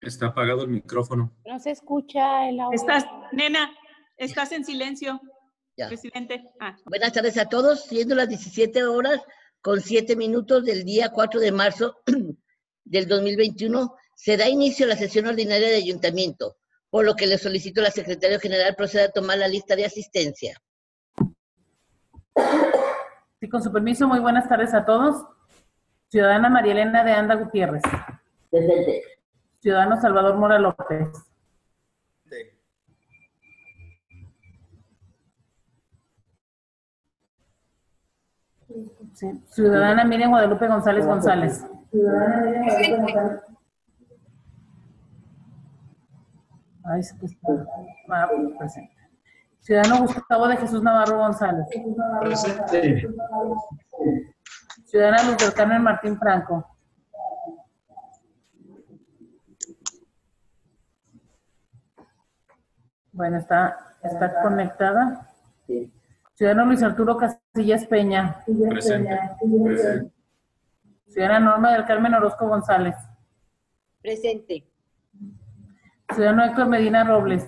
Está apagado el micrófono. No se escucha el audio. Nena, estás en silencio, Ya. presidente. Buenas tardes a todos, siendo las 17 horas con 7 minutos del día 4 de marzo del 2021, se da inicio a la sesión ordinaria de ayuntamiento, por lo que le solicito al secretario general proceda a tomar la lista de asistencia. Sí, con su permiso, muy buenas tardes a todos. Ciudadana María Elena de Anda Gutiérrez. Presente. Ciudadano Salvador Mora López. Sí. Ciudadana Miriam Guadalupe González González. Ciudadana Miriam Guadalupe González. Ay, es que está. Presente. Ciudadano Gustavo de Jesús Navarro González. Presente. Ciudadana Luz del Carmen Martín Franco. Bueno, está conectada. Sí. Ciudadano Luis Arturo Casillas Peña. Presente. Presente. Ciudadana Norma del Carmen Orozco González. Presente. Ciudadano Héctor Medina Robles.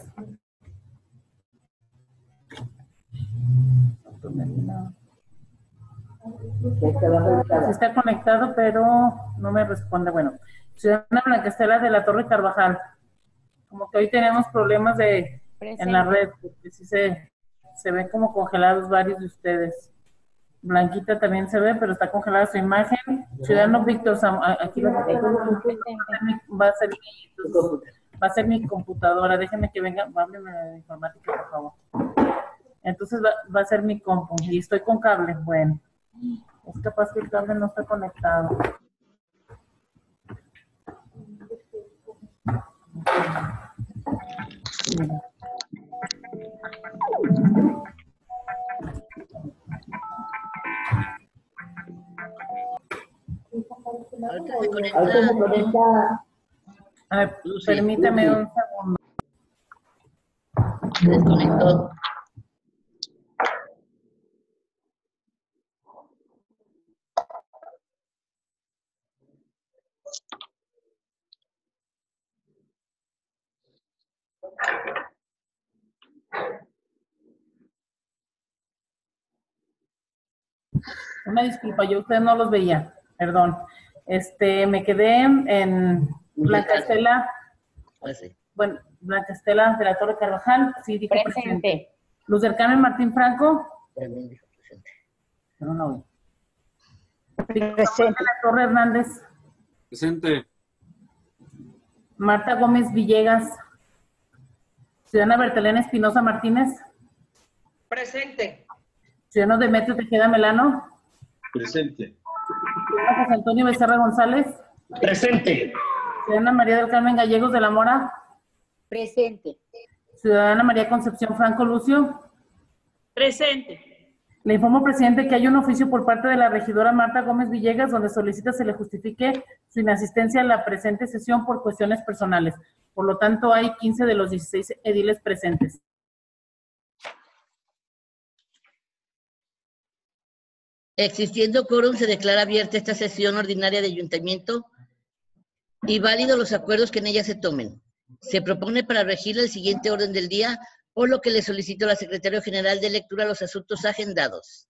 Sí está conectado, pero no me responde. Bueno, Ciudadana Blanca Estela de la Torre Carvajal. Como que hoy tenemos problemas en la red, porque sí se ven como congelados varios de ustedes. Blanquita también se ve, pero está congelada su imagen. Ciudadano Víctor aquí va a ser mi computadora. Déjenme que venga, háblenme de informática, por favor. Entonces va a ser mi compu. Y estoy con cable. Bueno, es capaz que el cable no está conectado. Ahorita se conecta. A ver, Lucy, permítame Lucy. un segundo. Se desconectó. Una disculpa, yo ustedes no los veía, perdón. Me quedé en Blanca Estela, bueno, Blanca Estela de la Torre Carvajal, sí dijo presente. Luz del Carmen Martín Franco. También dijo presente. Pero no oí. Presente. La Torre Hernández. Presente. Marta Gómez Villegas. Ciudadana Bertelena Espinosa Martínez. Presente. Ciudadano Demetrio Tejeda Melano. Presente. Ciudadano José Antonio Becerra González. Presente. Ciudadana María del Carmen Gallegos de la Mora. Presente. Ciudadana María Concepción Franco Lucio. Presente. Le informo, presidente, que hay un oficio por parte de la regidora Marta Gómez Villegas donde solicita se le justifique su inasistencia a la presente sesión por cuestiones personales. Por lo tanto, hay 15 de los 16 ediles presentes. Existiendo quórum, se declara abierta esta sesión ordinaria de ayuntamiento y válidos los acuerdos que en ella se tomen. Se propone para regir el siguiente orden del día, por lo que le solicito al secretario general de lectura los asuntos agendados.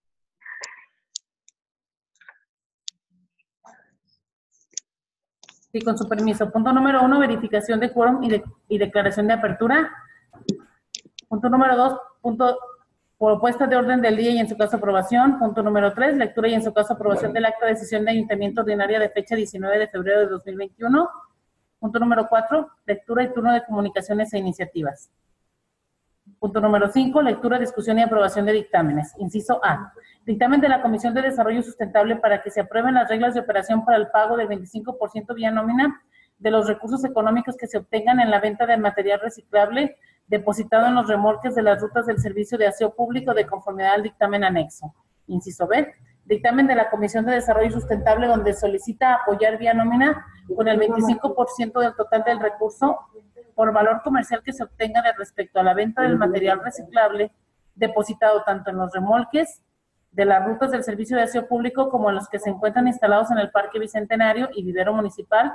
Sí, con su permiso. Punto número 1, verificación de quórum y declaración de apertura. Punto número 2, propuesta de orden del día y en su caso aprobación. Punto número 3, lectura y en su caso aprobación del acta de sesión de ayuntamiento ordinaria de fecha 19 de febrero de 2021. Punto número 4, lectura y turno de comunicaciones e iniciativas. Punto número 5, lectura, discusión y aprobación de dictámenes. Inciso A. Dictamen de la Comisión de Desarrollo Sustentable para que se aprueben las reglas de operación para el pago del 25% vía nómina de los recursos económicos que se obtengan en la venta de material reciclable depositado en los remolques de las rutas del servicio de aseo público de conformidad al dictamen anexo. Inciso B. Dictamen de la Comisión de Desarrollo Sustentable donde solicita apoyar vía nómina con el 25% del total del recurso por valor comercial que se obtenga de respecto a la venta del material reciclable depositado tanto en los remolques de las rutas del servicio de aseo público como en los que se encuentran instalados en el Parque Bicentenario y Vivero Municipal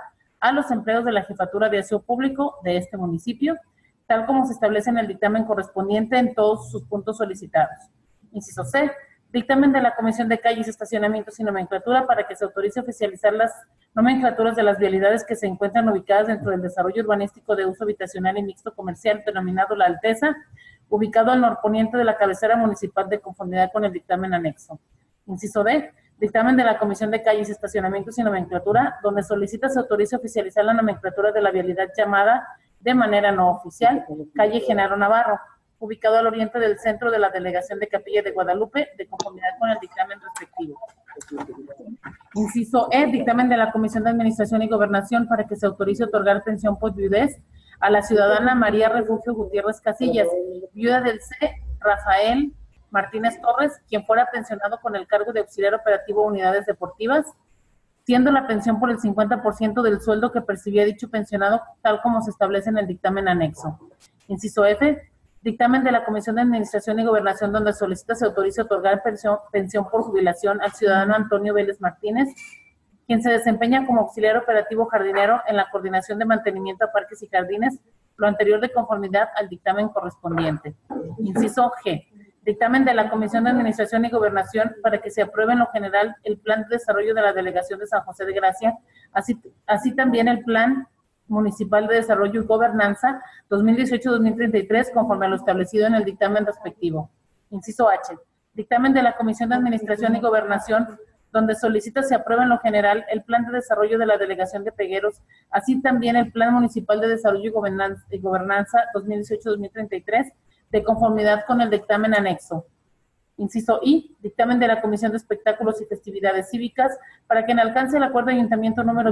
a los empleos de la Jefatura de Aseo Público de este municipio, tal como se establece en el dictamen correspondiente en todos sus puntos solicitados. Inciso C. Dictamen de la Comisión de Calles, Estacionamientos y Nomenclatura para que se autorice oficializar las nomenclaturas de las vialidades que se encuentran ubicadas dentro del desarrollo urbanístico de uso habitacional y mixto comercial denominado La Alteza, ubicado al norponiente de la cabecera municipal de conformidad con el dictamen anexo. Inciso D. Dictamen de la Comisión de Calles, Estacionamientos y Nomenclatura, donde solicita se autorice oficializar la nomenclatura de la vialidad llamada de manera no oficial, calle Genaro Navarro, ubicado al oriente del centro de la delegación de Capilla de Guadalupe, de conformidad con el dictamen respectivo. Inciso E, dictamen de la Comisión de Administración y Gobernación para que se autorice otorgar pensión por viudez a la ciudadana María Refugio Gutiérrez Casillas, viuda del C. Rafael Martínez Torres, quien fuera pensionado con el cargo de auxiliar operativo de unidades deportivas, siendo la pensión por el 50% del sueldo que percibía dicho pensionado, tal como se establece en el dictamen anexo. Inciso F, dictamen de la Comisión de Administración y Gobernación donde solicita se autorice otorgar pensión por jubilación al ciudadano Antonio Vélez Martínez, quien se desempeña como auxiliar operativo jardinero en la Coordinación de Mantenimiento a Parques y Jardines, lo anterior de conformidad al dictamen correspondiente. Inciso G, dictamen de la Comisión de Administración y Gobernación para que se apruebe en lo general el Plan de Desarrollo de la Delegación de San José de Gracia, así también el Plan Municipal de Desarrollo y Gobernanza 2018-2033, conforme a lo establecido en el dictamen respectivo. Inciso H, dictamen de la Comisión de Administración y Gobernación, donde solicita se apruebe en lo general el Plan de Desarrollo de la Delegación de Pegueros, así también el Plan Municipal de Desarrollo y Gobernanza 2018-2033, de conformidad con el dictamen anexo. Inciso I, dictamen de la Comisión de Espectáculos y Festividades Cívicas para que en alcance el acuerdo de ayuntamiento número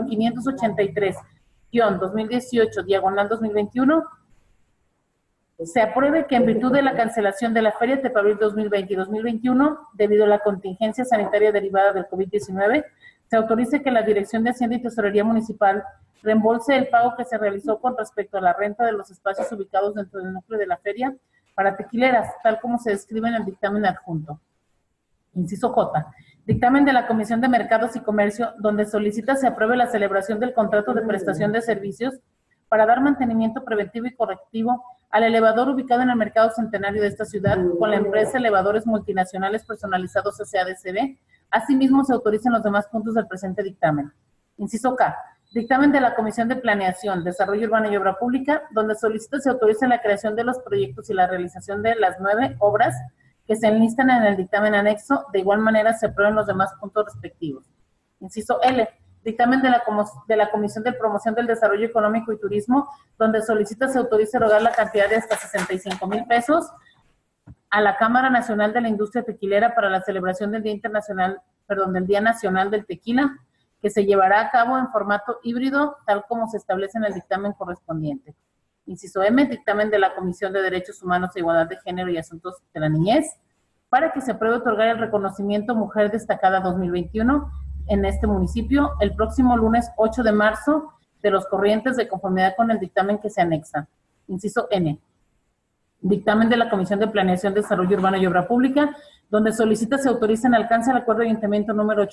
583-2018-2021 se apruebe que en virtud de la cancelación de la Feria Tepabril 2020 y 2021, debido a la contingencia sanitaria derivada del COVID-19, se autorice que la Dirección de Hacienda y Tesorería Municipal reembolse el pago que se realizó con respecto a la renta de los espacios ubicados dentro del núcleo de la feria para tequileras, tal como se describe en el dictamen adjunto. Inciso J. Dictamen de la Comisión de Mercados y Comercio, donde solicita se apruebe la celebración del contrato de prestación de servicios para dar mantenimiento preventivo y correctivo al elevador ubicado en el Mercado Centenario de esta ciudad con la empresa Elevadores Multinacionales Personalizados S.A.D.C.B. Asimismo, se autoricen los demás puntos del presente dictamen. Inciso K. Dictamen de la Comisión de Planeación, Desarrollo Urbano y Obra Pública, donde solicita se autorice la creación de los proyectos y la realización de las 9 obras que se enlistan en el dictamen anexo. De igual manera, se aprueben los demás puntos respectivos. Inciso L. Dictamen de la Comisión de Promoción del Desarrollo Económico y Turismo, donde solicita se autorice erogar la cantidad de hasta 65,000 pesos a la Cámara Nacional de la Industria Tequilera para la celebración del Día Nacional del Tequila, que se llevará a cabo en formato híbrido, tal como se establece en el dictamen correspondiente. Inciso M, dictamen de la Comisión de Derechos Humanos e Igualdad de Género y Asuntos de la Niñez, para que se apruebe otorgar el reconocimiento Mujer Destacada 2021 en este municipio el próximo lunes 8 de marzo de los corrientes de conformidad con el dictamen que se anexa. Inciso N, dictamen de la Comisión de Planeación, Desarrollo Urbano y Obra Pública, donde solicita se autorice en alcance al acuerdo de ayuntamiento número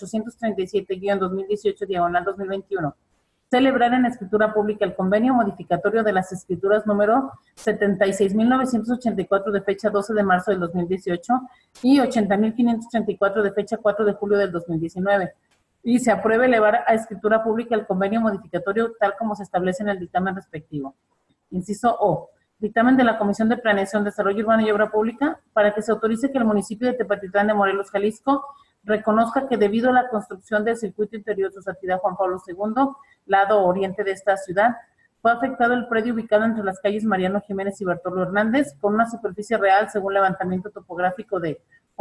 837-2018-2021, celebrar en escritura pública el convenio modificatorio de las escrituras número 76.984 de fecha 12 de marzo del 2018 y 80.534 de fecha 4 de julio del 2019, y se apruebe elevar a escritura pública el convenio modificatorio tal como se establece en el dictamen respectivo. Inciso O, dictamen de la Comisión de Planeación, Desarrollo Urbano y Obra Pública para que se autorice que el municipio de Tepatitlán de Morelos, Jalisco, reconozca que debido a la construcción del circuito interior Sociedad Juan Pablo II, lado oriente de esta ciudad, fue afectado el predio ubicado entre las calles Mariano Jiménez y Bartolo Hernández, con una superficie real, según levantamiento topográfico, de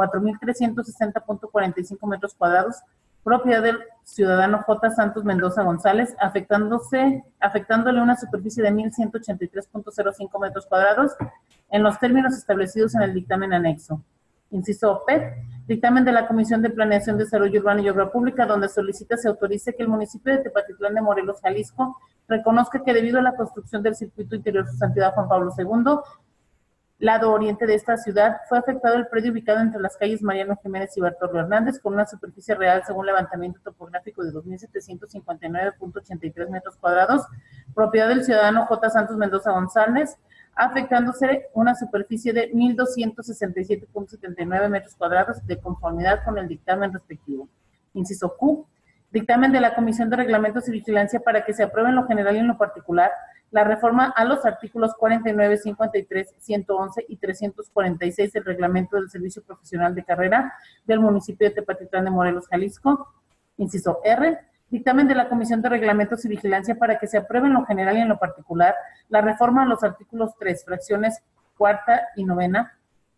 4.360.45 metros cuadrados, propiedad del ciudadano J. Santos Mendoza González, afectándole una superficie de 1.183.05 metros cuadrados en los términos establecidos en el dictamen anexo. Inciso P, dictamen de la Comisión de Planeación, Desarrollo Urbano y Obra Pública, donde solicita se autorice que el municipio de Tepatitlán de Morelos, Jalisco, reconozca que debido a la construcción del circuito interior Su Santidad Juan Pablo II, lado oriente de esta ciudad, fue afectado el predio ubicado entre las calles Mariano Jiménez y Bartolomé Hernández, con una superficie real, según levantamiento topográfico, de 2.759.83 metros cuadrados, propiedad del ciudadano J. Santos Mendoza González, afectándose una superficie de 1.267.79 metros cuadrados, de conformidad con el dictamen respectivo. Inciso Q. Dictamen de la Comisión de Reglamentos y Vigilancia para que se apruebe en lo general y en lo particular la reforma a los artículos 49, 53, 111 y 346 del Reglamento del Servicio Profesional de Carrera del municipio de Tepatitlán de Morelos, Jalisco. Inciso R. Dictamen de la Comisión de Reglamentos y Vigilancia para que se apruebe en lo general y en lo particular la reforma a los artículos 3, fracciones cuarta y novena,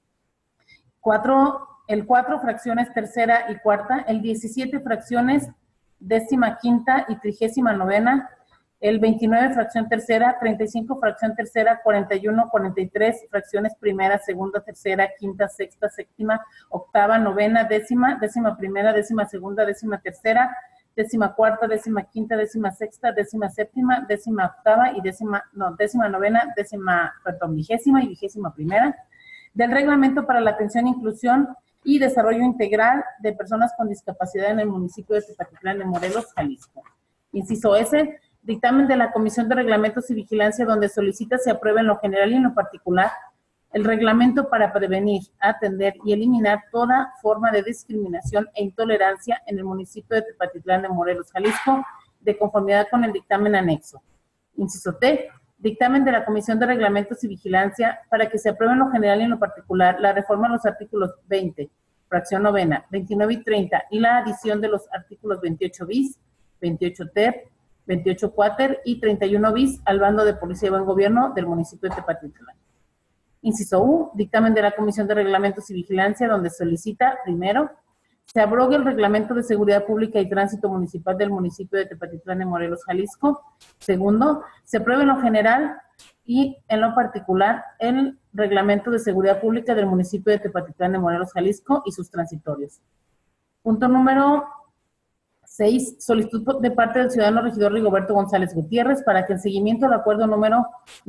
el 4, fracciones tercera y cuarta, el 17, fracciones 15ª y 39ª, el 29, fracción tercera, 35, fracción tercera, 41, 43, fracciones primera, segunda, tercera, quinta, sexta, séptima, octava, novena, décima, décima primera, décima segunda, décima tercera, décima cuarta, décima quinta, décima sexta, décima séptima, décima octava y décima novena, vigésima y vigésima primera, del Reglamento para la Atención, Inclusión y Desarrollo Integral de Personas con Discapacidad en el municipio de Tepatitlán de Morelos, Jalisco. Inciso S. Dictamen de la Comisión de Reglamentos y Vigilancia, donde solicita se apruebe en lo general y en lo particular el reglamento para prevenir, atender y eliminar toda forma de discriminación e intolerancia en el municipio de Tepatitlán de Morelos, Jalisco, de conformidad con el dictamen anexo. Inciso T. Dictamen de la Comisión de Reglamentos y Vigilancia para que se apruebe en lo general y en lo particular la reforma a los artículos 20, fracción novena, 29 y 30 y la adición de los artículos 28 bis, 28 ter, 28 cuater y 31 bis al bando de Policía y Buen Gobierno del municipio de Tepatitlán. Inciso U. Dictamen de la Comisión de Reglamentos y Vigilancia, donde solicita, primero, se abrogue el Reglamento de Seguridad Pública y Tránsito Municipal del municipio de Tepatitlán de Morelos, Jalisco. Segundo, se apruebe en lo general y en lo particular el Reglamento de Seguridad Pública del municipio de Tepatitlán de Morelos, Jalisco y sus transitorios. Punto número 6. Solicitud de parte del ciudadano regidor Rigoberto González Gutiérrez para que en seguimiento al acuerdo número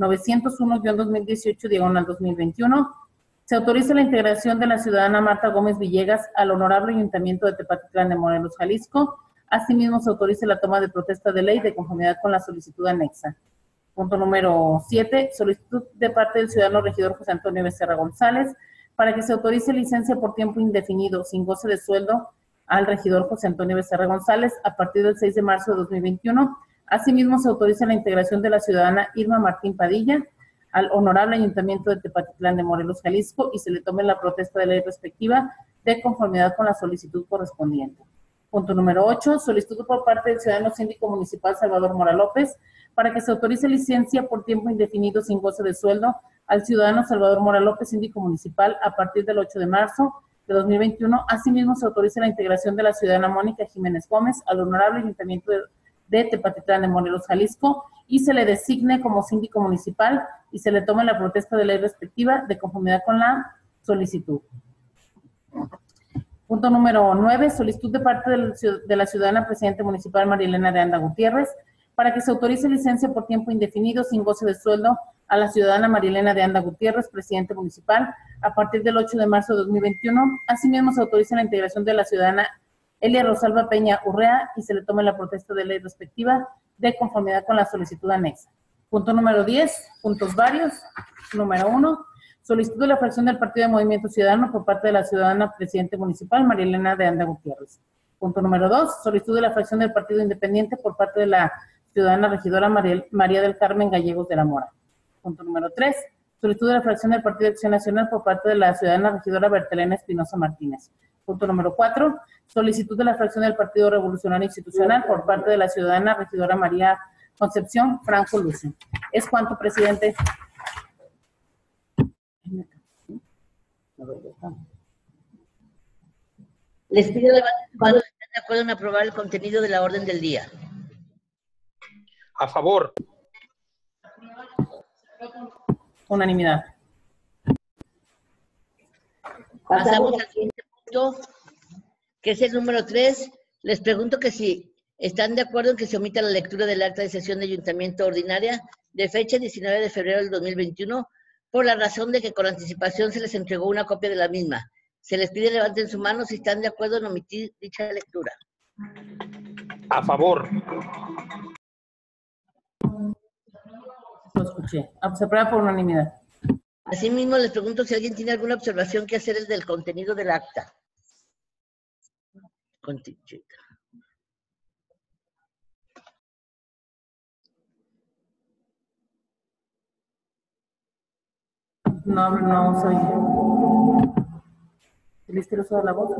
901-2018/2021 se autorice la integración de la ciudadana Marta Gómez Villegas al Honorable Ayuntamiento de Tepatitlán de Morelos, Jalisco. Asimismo, se autorice la toma de protesta de ley de conformidad con la solicitud anexa. Punto número 7. Solicitud de parte del ciudadano regidor José Antonio Becerra González para que se autorice licencia por tiempo indefinido sin goce de sueldo al regidor José Antonio Becerra González a partir del 6 de marzo de 2021. Asimismo, se autoriza la integración de la ciudadana Irma Martín Padilla al Honorable Ayuntamiento de Tepatitlán de Morelos, Jalisco, y se le tome la protesta de ley respectiva de conformidad con la solicitud correspondiente. Punto número 8. Solicitud por parte del ciudadano síndico municipal Salvador Mora López para que se autorice licencia por tiempo indefinido sin goce de sueldo al ciudadano Salvador Mora López, síndico municipal, a partir del 8 de marzo de 2021. Asimismo, se autoriza la integración de la ciudadana Mónica Jiménez Gómez al Honorable Ayuntamiento de Tepatitlán de Morelos, Jalisco, y se le designe como síndico municipal y se le tome la protesta de ley respectiva de conformidad con la solicitud. Punto número 9. Solicitud de parte de la ciudadana presidente municipal María Elena de Anda Gutiérrez para que se autorice licencia por tiempo indefinido sin goce de sueldo a la ciudadana María Elena de Anda Gutiérrez, presidente municipal, a partir del 8 de marzo de 2021. Asimismo, se autoriza la integración de la ciudadana Elia Rosalba Peña Urrea y se le tome la protesta de ley respectiva de conformidad con la solicitud anexa. Punto número 10, puntos varios. Número 1, solicitud de la fracción del Partido de Movimiento Ciudadano por parte de la ciudadana presidente municipal María Elena de Anda Gutiérrez. Punto número 2, solicitud de la fracción del Partido Independiente por parte de la ciudadana regidora María del Carmen Gallegos de la Mora. Punto número 3, solicitud de la fracción del Partido de Acción Nacional por parte de la ciudadana regidora Bertelena Espinosa Martínez. Punto número 4, solicitud de la fracción del Partido Revolucionario Institucional por parte de la ciudadana regidora María Concepción Franco Lucio. ¿Es cuánto, presidente? Les pido levanten su mano si están de acuerdo en aprobar el contenido de la orden del día. A favor. Unanimidad. Pasamos al siguiente punto, que es el número 3. Les pregunto que si están de acuerdo en que se omita la lectura del acta de sesión de ayuntamiento ordinaria de fecha 19 de febrero del 2021, por la razón de que con anticipación se les entregó una copia de la misma. Se les pide levanten su mano si están de acuerdo en omitir dicha lectura. A favor. Lo escuché. Se aprueba por unanimidad. Asimismo, les pregunto si alguien tiene alguna observación que hacer del contenido del acta. Conchita. No soy. ¿Listo el uso de la voz?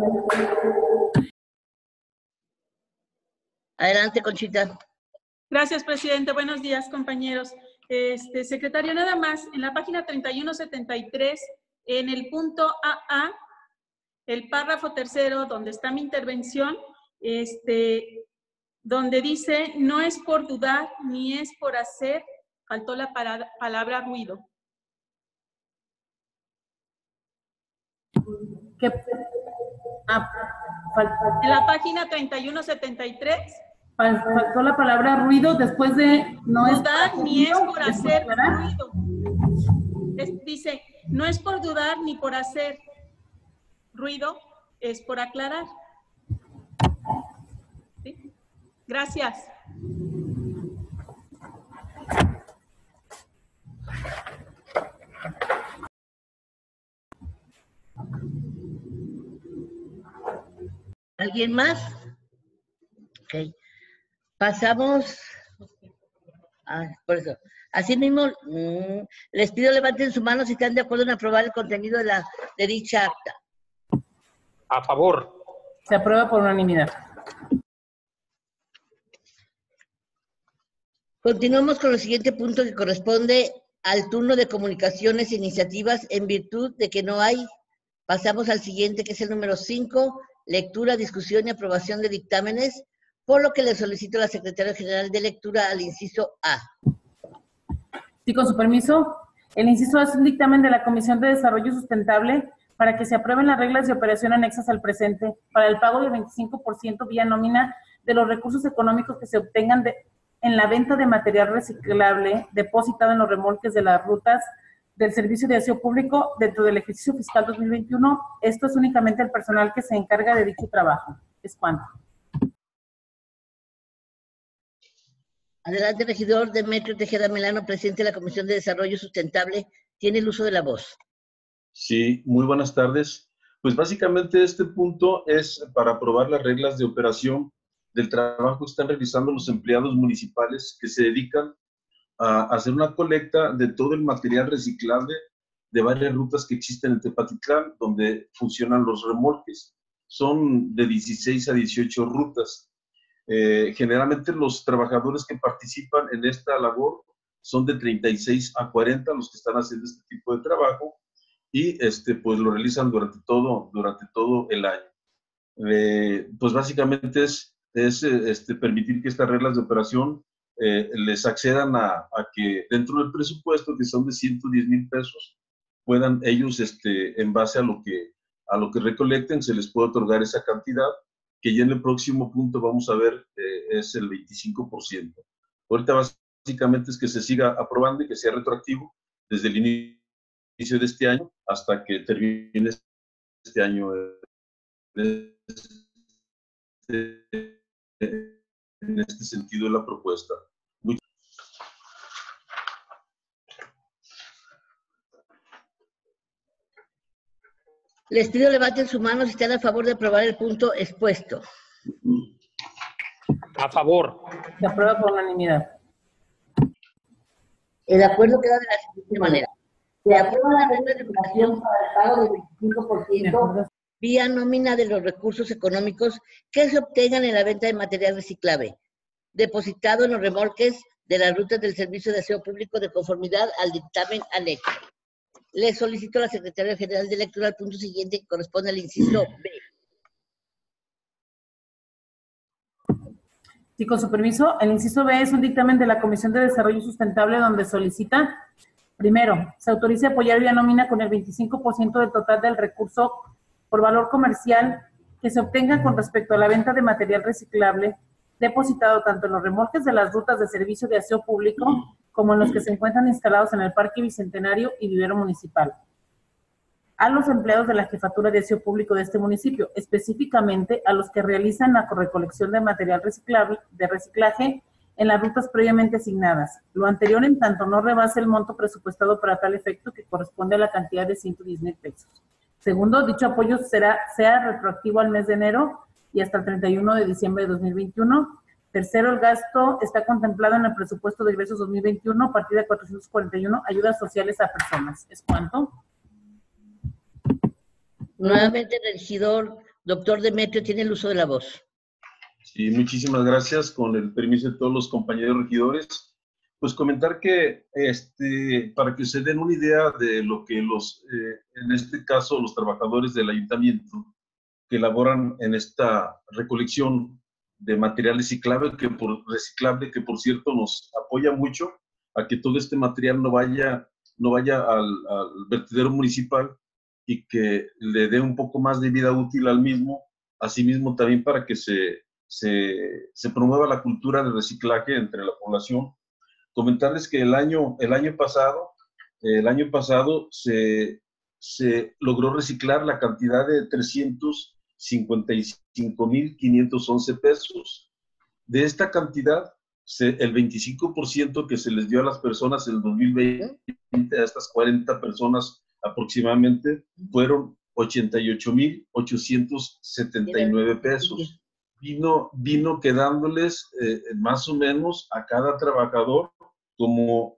Adelante, Conchita. Gracias, presidente. Buenos días, compañeros. Secretario, nada más, en la página 3173, en el punto AA, el párrafo tercero, donde está mi intervención, donde dice, no es por dudar ni es por hacer, faltó la palabra ruido. ¿Qué? En la página 3173. Faltó la palabra ruido después de no es dudar ni es por hacer aclarar. ruido. Dice, no es por dudar ni por hacer ruido, es por aclarar. ¿Sí? Gracias. ¿Alguien más? Ok. Pasamos. Por eso. Asimismo, les pido levanten su mano si están de acuerdo en aprobar el contenido de dicha acta. A favor. Se aprueba por unanimidad. Continuamos con el siguiente punto que corresponde al turno de comunicaciones e iniciativas en virtud de que no hay. Pasamos al siguiente, que es el número 5, lectura, discusión y aprobación de dictámenes, por lo que le solicito a la Secretaria General de Lectura al inciso A. Sí, con su permiso. El inciso A es un dictamen de la Comisión de Desarrollo Sustentable para que se aprueben las reglas de operación anexas al presente para el pago del 25% vía nómina de los recursos económicos que se obtengan en la venta de material reciclable depositado en los remolques de las rutas del Servicio de Aseo Público dentro del ejercicio fiscal 2021. Esto es únicamente el personal que se encarga de dicho trabajo. Es cuanto. Adelante, regidor Demetrio Tejeda Melano, presidente de la Comisión de Desarrollo Sustentable. Tiene el uso de la voz. Sí, muy buenas tardes. Pues básicamente este punto es para aprobar las reglas de operación del trabajo que están realizando los empleados municipales que se dedican a hacer una colecta de todo el material reciclable de varias rutas que existen en Tepatitlán, donde funcionan los remolques. Son de 16 a 18 rutas. Generalmente los trabajadores que participan en esta labor son de 36 a 40 los que están haciendo este tipo de trabajo y pues lo realizan durante todo el año. Pues básicamente es permitir que estas reglas de operación les accedan a que dentro del presupuesto, que son de 110,000 pesos, puedan ellos, en base a lo que recolecten, se les puede otorgar esa cantidad, que ya en el próximo punto vamos a ver es el 25%. Ahorita básicamente es que se siga aprobando y que sea retroactivo desde el inicio de este año hasta que termine este año. En este sentido la propuesta. Les pido levanten su mano si están a favor de aprobar el punto expuesto. A favor. Se aprueba por unanimidad. El acuerdo queda de la siguiente manera. Se aprueba la regla de operación para el pago del 25% vía nómina de los recursos económicos que se obtengan en la venta de material reciclable, depositado en los remolques de las rutas del Servicio de Aseo Público de conformidad al dictamen anexo. Le solicito a la Secretaria General de Lectura al punto siguiente que corresponde al inciso B. Sí, con su permiso, el inciso B es un dictamen de la Comisión de Desarrollo Sustentable donde solicita, primero, se autorice apoyar vía nómina con el 25% del total del recurso por valor comercial que se obtenga con respecto a la venta de material reciclable depositado tanto en los remolques de las rutas de servicio de aseo público como en los que se encuentran instalados en el Parque Bicentenario y Vivero Municipal. A los empleados de la Jefatura de Aseo Público de este municipio, específicamente a los que realizan la recolección de material de reciclaje en las rutas previamente asignadas. Lo anterior en tanto no rebase el monto presupuestado para tal efecto, que corresponde a la cantidad de 110,000 pesos. Segundo, dicho apoyo sea retroactivo al mes de enero y hasta el 31 de diciembre de 2021. Tercero, el gasto está contemplado en el presupuesto de ingresos 2021, partida 441, ayudas sociales a personas. ¿Es cuánto? Nuevamente, el regidor, doctor Demetrio, tiene el uso de la voz. Sí, muchísimas gracias. Con el permiso de todos los compañeros regidores, pues comentar que para que se den una idea de lo que en este caso, los trabajadores del ayuntamiento que elaboran en esta recolección de material reciclable, que por cierto nos apoya mucho a que todo este material no vaya al vertedero municipal y que le dé un poco más de vida útil al mismo, asimismo también para que se promueva la cultura de reciclaje entre la población. Comentarles que el año pasado se logró reciclar la cantidad de 355,511 pesos. De esta cantidad, el 25% que se les dio a las personas en el 2020, a estas 40 personas aproximadamente, fueron 88,879 pesos. Vino quedándoles más o menos a cada trabajador como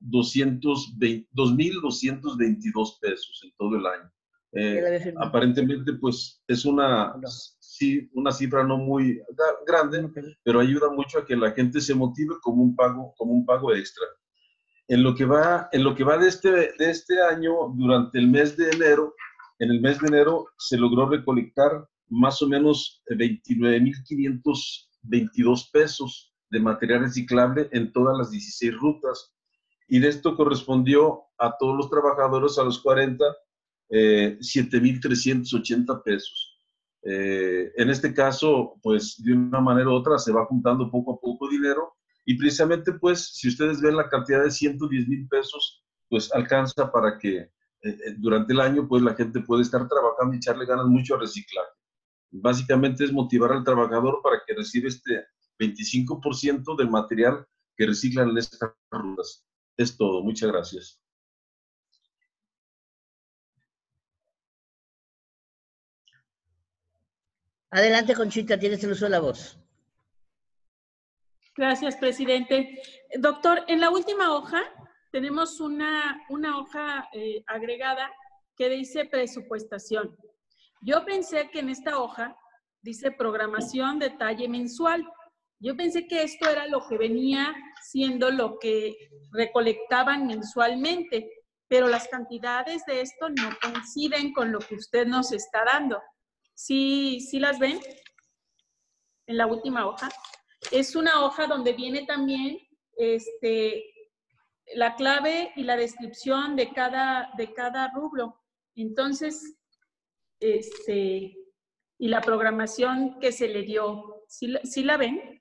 2,222 pesos en todo el año. Aparentemente, pues, es una cifra no muy grande, pero ayuda mucho a que la gente se motive como un pago extra. En lo que va de este año, durante el mes de enero, se logró recolectar más o menos 29,522 pesos de material reciclable en todas las 16 rutas. Y de esto correspondió a todos los trabajadores, a los 40, 7,380 pesos. En este caso, pues de una manera u otra se va juntando poco a poco dinero, y precisamente, pues, si ustedes ven la cantidad de 110,000 pesos, pues alcanza para que durante el año, pues, la gente puede estar trabajando y echarle ganas mucho a reciclar. Básicamente es motivar al trabajador para que reciba este 25% del material que reciclan en estas rutas. Es todo. Muchas gracias. Adelante, Conchita, tienes el uso de la voz. Gracias, presidente. Doctor, en la última hoja tenemos una hoja agregada que dice presupuestación. Yo pensé que en esta hoja dice programación detalle mensual. Yo pensé que esto era lo que venía siendo lo que recolectaban mensualmente, pero las cantidades de esto no coinciden con lo que usted nos está dando. ¿Sí las ven? En la última hoja. Es una hoja donde viene también la clave y la descripción de cada rubro. Entonces, y la programación que se le dio. ¿Sí la ven?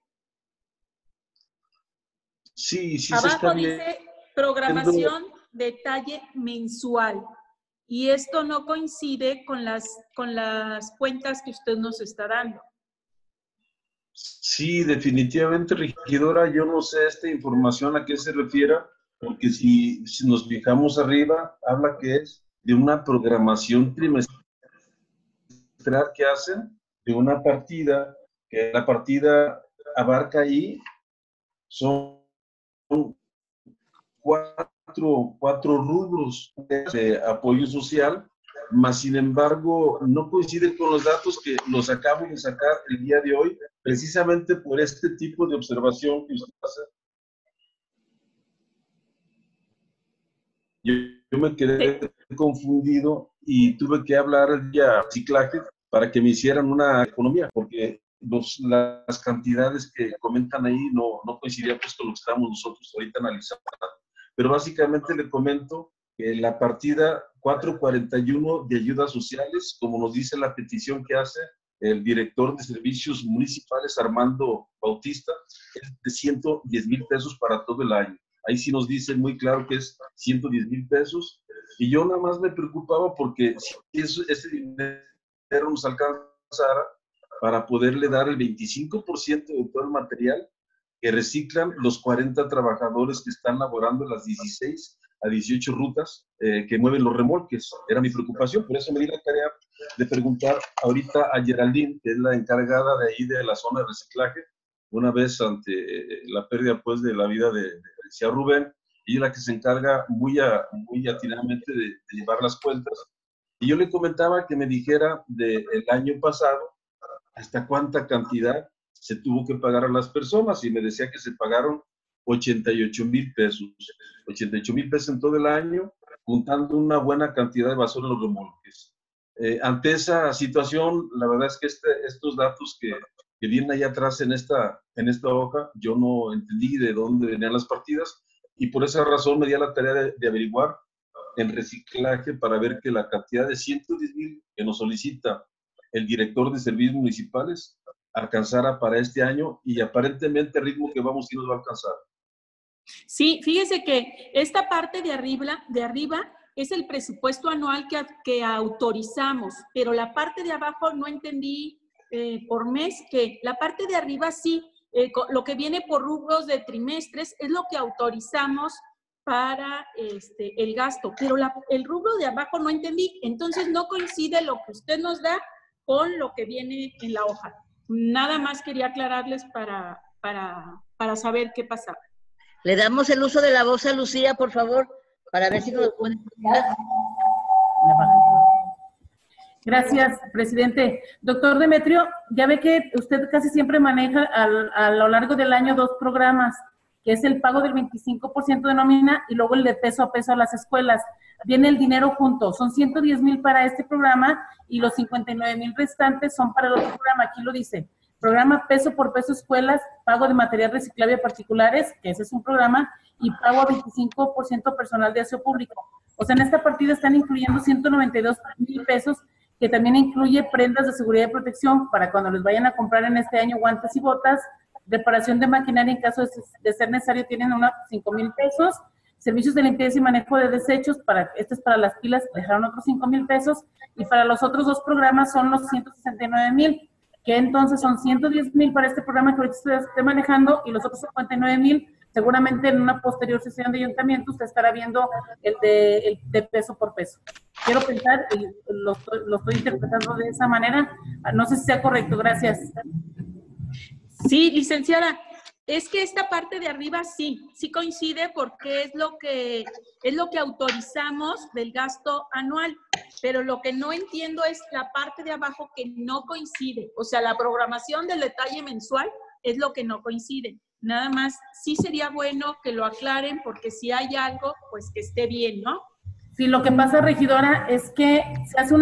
Sí, Abajo dice programación detalle mensual. Y esto no coincide con las cuentas que usted nos está dando. Sí, definitivamente, regidora, yo no sé esta información a qué se refiere, porque si nos fijamos arriba, habla que es de una programación trimestral que hacen, de una partida, que la partida abarca ahí, son cuatro rubros de apoyo social, mas sin embargo no coincide con los datos que los acabo de sacar el día de hoy, precisamente por este tipo de observación que usted hace. Yo me quedé confundido y tuve que hablar el día reciclaje para que me hicieran una economía, porque las cantidades que comentan ahí no coincidían pues con lo que estamos nosotros ahorita analizando. Pero básicamente le comento que la partida 441 de ayudas sociales, como nos dice la petición que hace el director de servicios municipales, Armando Bautista, es de 110,000 pesos para todo el año. ahí sí nos dicen muy claro que es 110,000 pesos. Y yo nada más me preocupaba porque si ese dinero nos alcanzara para poderle dar el 25% de todo el material que reciclan los 40 trabajadores que están laborando en las 16 a 18 rutas que mueven los remolques. Era mi preocupación, por eso me di la tarea de preguntar ahorita a Geraldine, que es la encargada de ahí de la zona de reciclaje, una vez ante la pérdida pues de la vida de decía Rubén, ella es la que se encarga muy atinadamente de llevar las cuentas. Y yo le comentaba que me dijera del año pasado hasta cuánta cantidad se tuvo que pagar a las personas, y me decía que se pagaron 88,000 pesos. 88,000 pesos en todo el año, juntando una buena cantidad de basura en los remolques. Ante esa situación, la verdad es que estos datos que vienen ahí atrás en esta hoja, yo no entendí de dónde venían las partidas, y por esa razón me di a la tarea de averiguar en reciclaje para ver que la cantidad de 110,000 que nos solicita el director de servicios municipales alcanzara para este año, y aparentemente el ritmo que vamos sí nos va a alcanzar. Sí, fíjese que esta parte de arriba es el presupuesto anual que autorizamos, pero la parte de abajo no entendí por mes, que la parte de arriba sí, lo que viene por rubros de trimestres es lo que autorizamos para el gasto, pero el rubro de abajo no entendí, entonces no coincide lo que usted nos da con lo que viene en la hoja. Nada más quería aclararles para saber qué pasaba. Le damos el uso de la voz a Lucía, por favor, para ver si nos lo puede explicar. Gracias, presidente. Doctor Demetrio, ya ve que usted casi siempre maneja a lo largo del año 2 programas, que es el pago del 25% de nómina y luego el de peso a peso a las escuelas. Viene el dinero junto, son 110,000 para este programa y los 59,000 restantes son para el otro programa. Aquí lo dice, programa peso por peso escuelas, pago de material reciclable a particulares, que ese es un programa, y pago a 25% personal de aseo público. O sea, en esta partida están incluyendo 192,000 pesos, que también incluye prendas de seguridad y protección para cuando les vayan a comprar en este año guantes y botas, reparación de maquinaria en caso de ser necesario tienen unos 5,000 pesos, servicios de limpieza y manejo de desechos, este es para las pilas, dejaron otros 5,000 pesos, y para los otros 2 programas son los 169,000, que entonces son 110,000 para este programa que ahorita estoy manejando, y los otros 59,000, seguramente en una posterior sesión de ayuntamiento usted estará viendo el de peso por peso. Quiero pensar, lo estoy interpretando de esa manera, no sé si sea correcto, gracias. Sí, licenciada, es que esta parte de arriba sí coincide porque es lo que autorizamos del gasto anual, pero lo que no entiendo es la parte de abajo que no coincide, o sea, la programación del detalle mensual es lo que no coincide. Nada más, sí sería bueno que lo aclaren porque si hay algo, pues que esté bien, ¿no? Sí, lo que pasa, regidora, es que se hace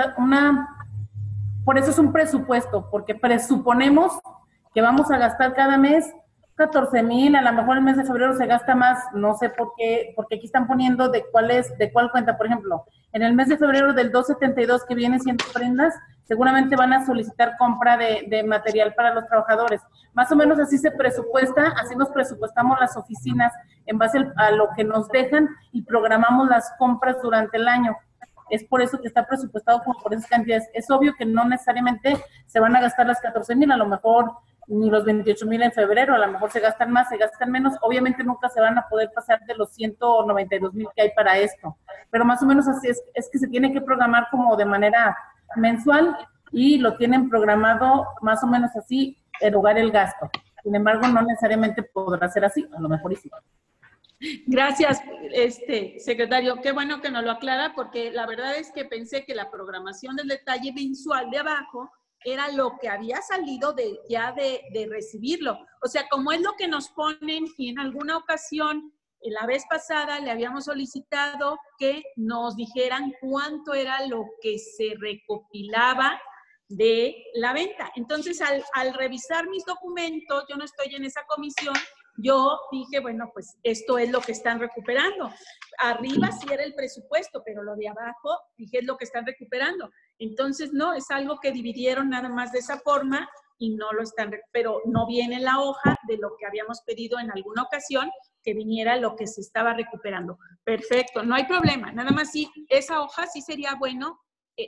por eso es un presupuesto, porque presuponemos que vamos a gastar cada mes 14,000, a lo mejor el mes de febrero se gasta más, no sé por qué, porque aquí están poniendo de cuál cuenta. Por ejemplo, en el mes de febrero del 272 que viene siendo prendas, seguramente van a solicitar compra de material para los trabajadores. Más o menos así se presupuesta, así nos presupuestamos las oficinas en base a lo que nos dejan y programamos las compras durante el año. Es por eso que está presupuestado por esas cantidades. Es obvio que no necesariamente se van a gastar las 14,000, a lo mejor ni los 28,000 en febrero, a lo mejor se gastan más, se gastan menos, obviamente nunca se van a poder pasar de los 192,000 que hay para esto, pero más o menos así es que se tiene que programar como de manera mensual y lo tienen programado más o menos así, erogar el gasto. Sin embargo, no necesariamente podrá ser así, a lo mejor y sí. Gracias, secretario. Qué bueno que nos lo aclara porque la verdad es que pensé que la programación del detalle mensual de abajo era lo que había salido de recibirlo. O sea, como es lo que nos ponen y en alguna ocasión, la vez pasada le habíamos solicitado que nos dijeran cuánto era lo que se recopilaba de la venta. Entonces, al revisar mis documentos, yo no estoy en esa comisión, yo dije, bueno, pues esto es lo que están recuperando. Arriba sí era el presupuesto, pero lo de abajo, dije, es lo que están recuperando. Entonces, no, es algo que dividieron nada más de esa forma y no lo están, pero no viene la hoja de lo que habíamos pedido en alguna ocasión, que viniera lo que se estaba recuperando. Perfecto, no hay problema, nada más sí, esa hoja sí sería bueno,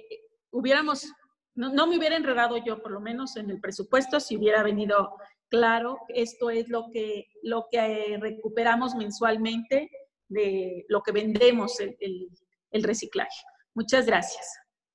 no me hubiera enredado yo, por lo menos en el presupuesto, si hubiera venido claro, esto es lo que recuperamos mensualmente de lo que vendemos el reciclaje. Muchas gracias.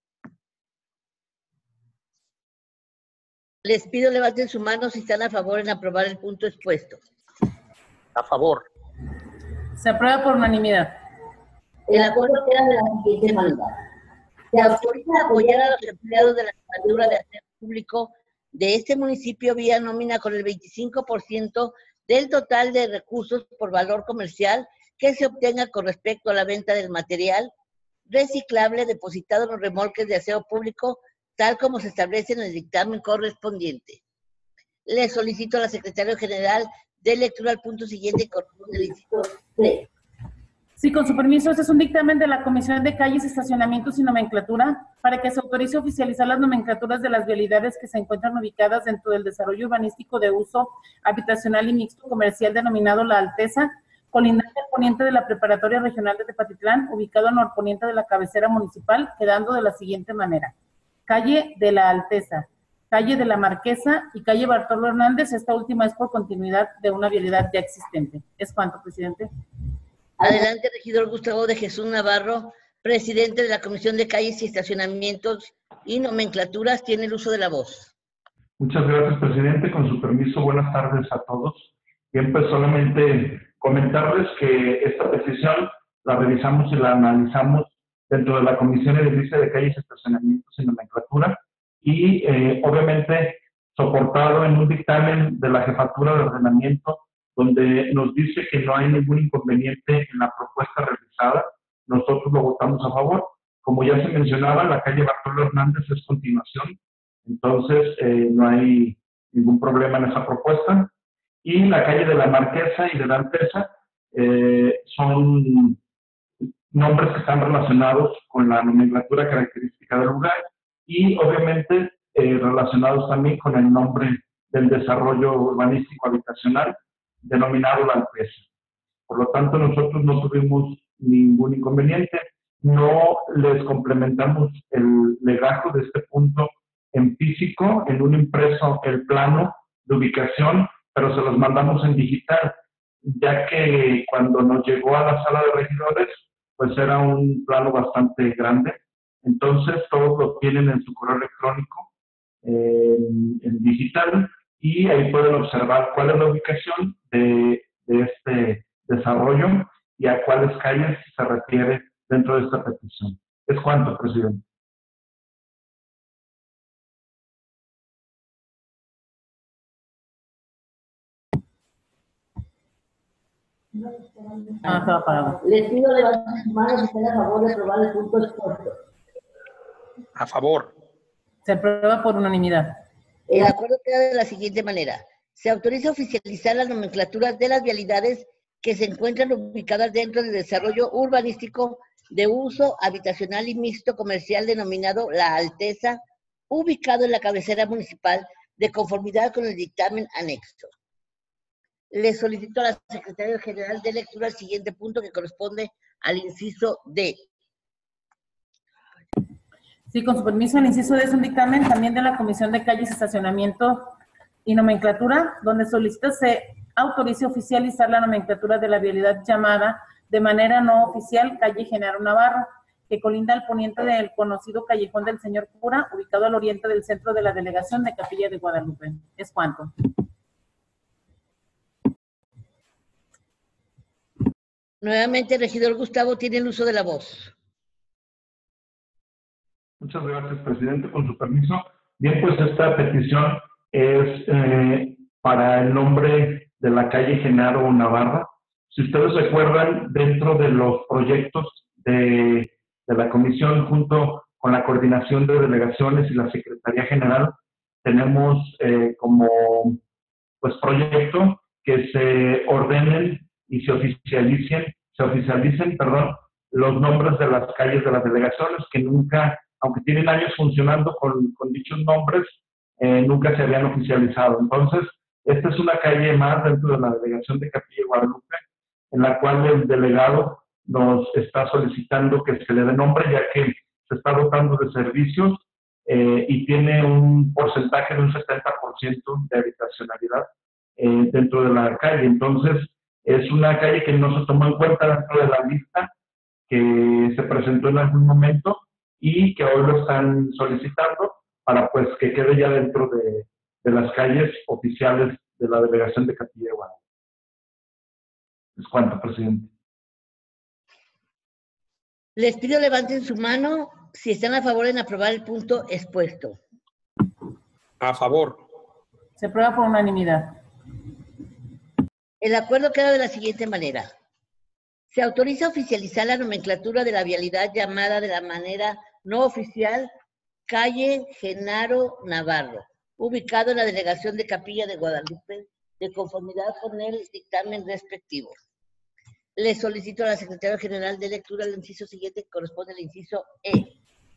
Les pido levanten su mano si están a favor en aprobar el punto expuesto. A favor. Se aprueba por unanimidad. El acuerdo queda de la siguiente manera. Se autoriza a apoyar a los empleados de la Jefatura de Aseo Público de este municipio vía nómina con el 25% del total de recursos por valor comercial que se obtenga con respecto a la venta del material reciclable depositado en los remolques de aseo público, tal como se establece en el dictamen correspondiente. Le solicito a la Secretaria General de lectura al punto siguiente corresponde al inciso 3. Sí, con su permiso, este es un dictamen de la Comisión de Calles, Estacionamientos y Nomenclatura para que se autorice oficializar las nomenclaturas de las vialidades que se encuentran ubicadas dentro del desarrollo urbanístico de uso habitacional y mixto comercial denominado La Alteza, colindante al poniente de la Preparatoria Regional de Tepatitlán, ubicado al norponiente de la cabecera municipal, quedando de la siguiente manera: calle de La Alteza, calle de la Marquesa y calle Bartolo Hernández. Esta última es por continuidad de una vialidad ya existente. ¿Es cuánto, presidente? Adelante, regidor Gustavo de Jesús Navarro, presidente de la Comisión de Calles y Estacionamientos y Nomenclaturas, tiene el uso de la voz. Muchas gracias, presidente. Con su permiso, buenas tardes a todos. Bien, pues solamente comentarles que esta petición la revisamos y la analizamos dentro de la Comisión Edilicia de Calles, Estacionamientos y Nomenclatura y obviamente soportado en un dictamen de la Jefatura de Ordenamiento donde nos dice que no hay ningún inconveniente en la propuesta realizada. Nosotros lo votamos a favor. Como ya se mencionaba, la calle Bartolo Hernández es continuación, entonces no hay ningún problema en esa propuesta. Y la calle de la Marquesa y de la Alteza son nombres que están relacionados con la nomenclatura característica del lugar y obviamente relacionados también con el nombre del desarrollo urbanístico habitacional denominado La Alteza. Por lo tanto, nosotros no tuvimos ningún inconveniente. No les complementamos el legajo de este punto en físico, en un impreso, el plano de ubicación, pero se los mandamos en digital, ya que cuando nos llegó a la sala de regidores, pues era un plano bastante grande. Entonces, todos lo tienen en su correo electrónico, en digital, y ahí pueden observar cuál es la ubicación de este desarrollo y a cuáles calles se refiere dentro de esta petición. ¿Es cuánto, presidente? Estaba parado. Les pido levantar sus manos si están a favor de aprobar el punto expuesto. A favor. Se aprueba por unanimidad. El acuerdo queda de la siguiente manera. Se autoriza a oficializar las nomenclaturas de las vialidades que se encuentran ubicadas dentro del desarrollo urbanístico de uso habitacional y mixto comercial denominado La Alteza, ubicado en la cabecera municipal de conformidad con el dictamen anexo. Le solicito a la Secretaria General de lectura el siguiente punto que corresponde al inciso D. Sí, con su permiso, el inciso D es un dictamen también de la Comisión de Calles, Estacionamiento y Nomenclatura, donde solicita se autorice oficializar la nomenclatura de la vialidad llamada de manera no oficial calle Genaro Navarro, que colinda al poniente del conocido Callejón del Señor Cura, ubicado al oriente del centro de la delegación de Capilla de Guadalupe. ¿Es cuánto? Nuevamente, el regidor Gustavo tiene el uso de la voz. Muchas gracias, presidente. Con su permiso. Bien, pues esta petición es para el nombre de la calle Genaro Navarro. Si ustedes recuerdan, dentro de los proyectos de la comisión, junto con la coordinación de delegaciones y la Secretaría General, tenemos como pues proyecto que se ordenen y se oficialicen, los nombres de las calles de las delegaciones que nunca, aunque tienen años funcionando con dichos nombres, nunca se habían oficializado. Entonces, esta es una calle más dentro de la delegación de Capilla de Guadalupe, en la cual el delegado nos está solicitando que se le dé nombre, ya que se está dotando de servicios y tiene un porcentaje de un 70% de habitacionalidad dentro de la calle. Entonces, es una calle que no se tomó en cuenta dentro de la lista que se presentó en algún momento y que hoy lo están solicitando para pues que quede ya dentro de las calles oficiales de la delegación de Capilla de Guadalupe. Es cuanto, presidente. Les pido levanten su mano si están a favor en aprobar el punto expuesto. A favor. Se aprueba por unanimidad. El acuerdo queda de la siguiente manera. Se autoriza oficializar la nomenclatura de la vialidad llamada de la manera no oficial calle Genaro Navarro, ubicado en la delegación de Capilla de Guadalupe, de conformidad con el dictamen respectivo. Le solicito a la Secretaria General de Lectura el inciso siguiente que corresponde al inciso E.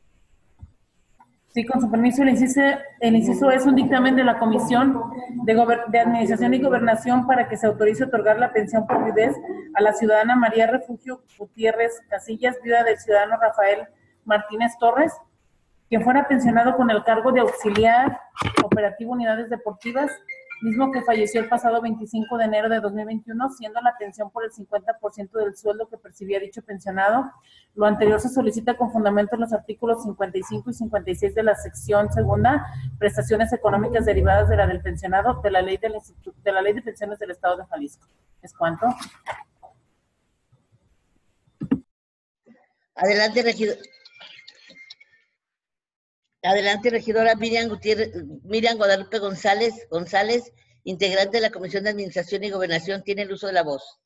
Sí, con su permiso, el inciso es un dictamen de la Comisión de Administración y Gobernación para que se autorice otorgar la pensión por viudez a la ciudadana María Refugio Gutiérrez Casillas, viuda del ciudadano Rafael Martínez Torres, quien fuera pensionado con el cargo de auxiliar operativo unidades deportivas, mismo que falleció el pasado 25 de enero de 2021, siendo la pensión por el 50% del sueldo que percibía dicho pensionado. Lo anterior se solicita con fundamento en los artículos 55 y 56 de la sección segunda, prestaciones económicas derivadas de la del pensionado, de la ley de pensiones del Estado de Jalisco. ¿Es cuánto? Adelante, regidor. Adelante, regidora Miriam Guadalupe González, integrante de la Comisión de Administración y Gobernación, tiene el uso de la voz.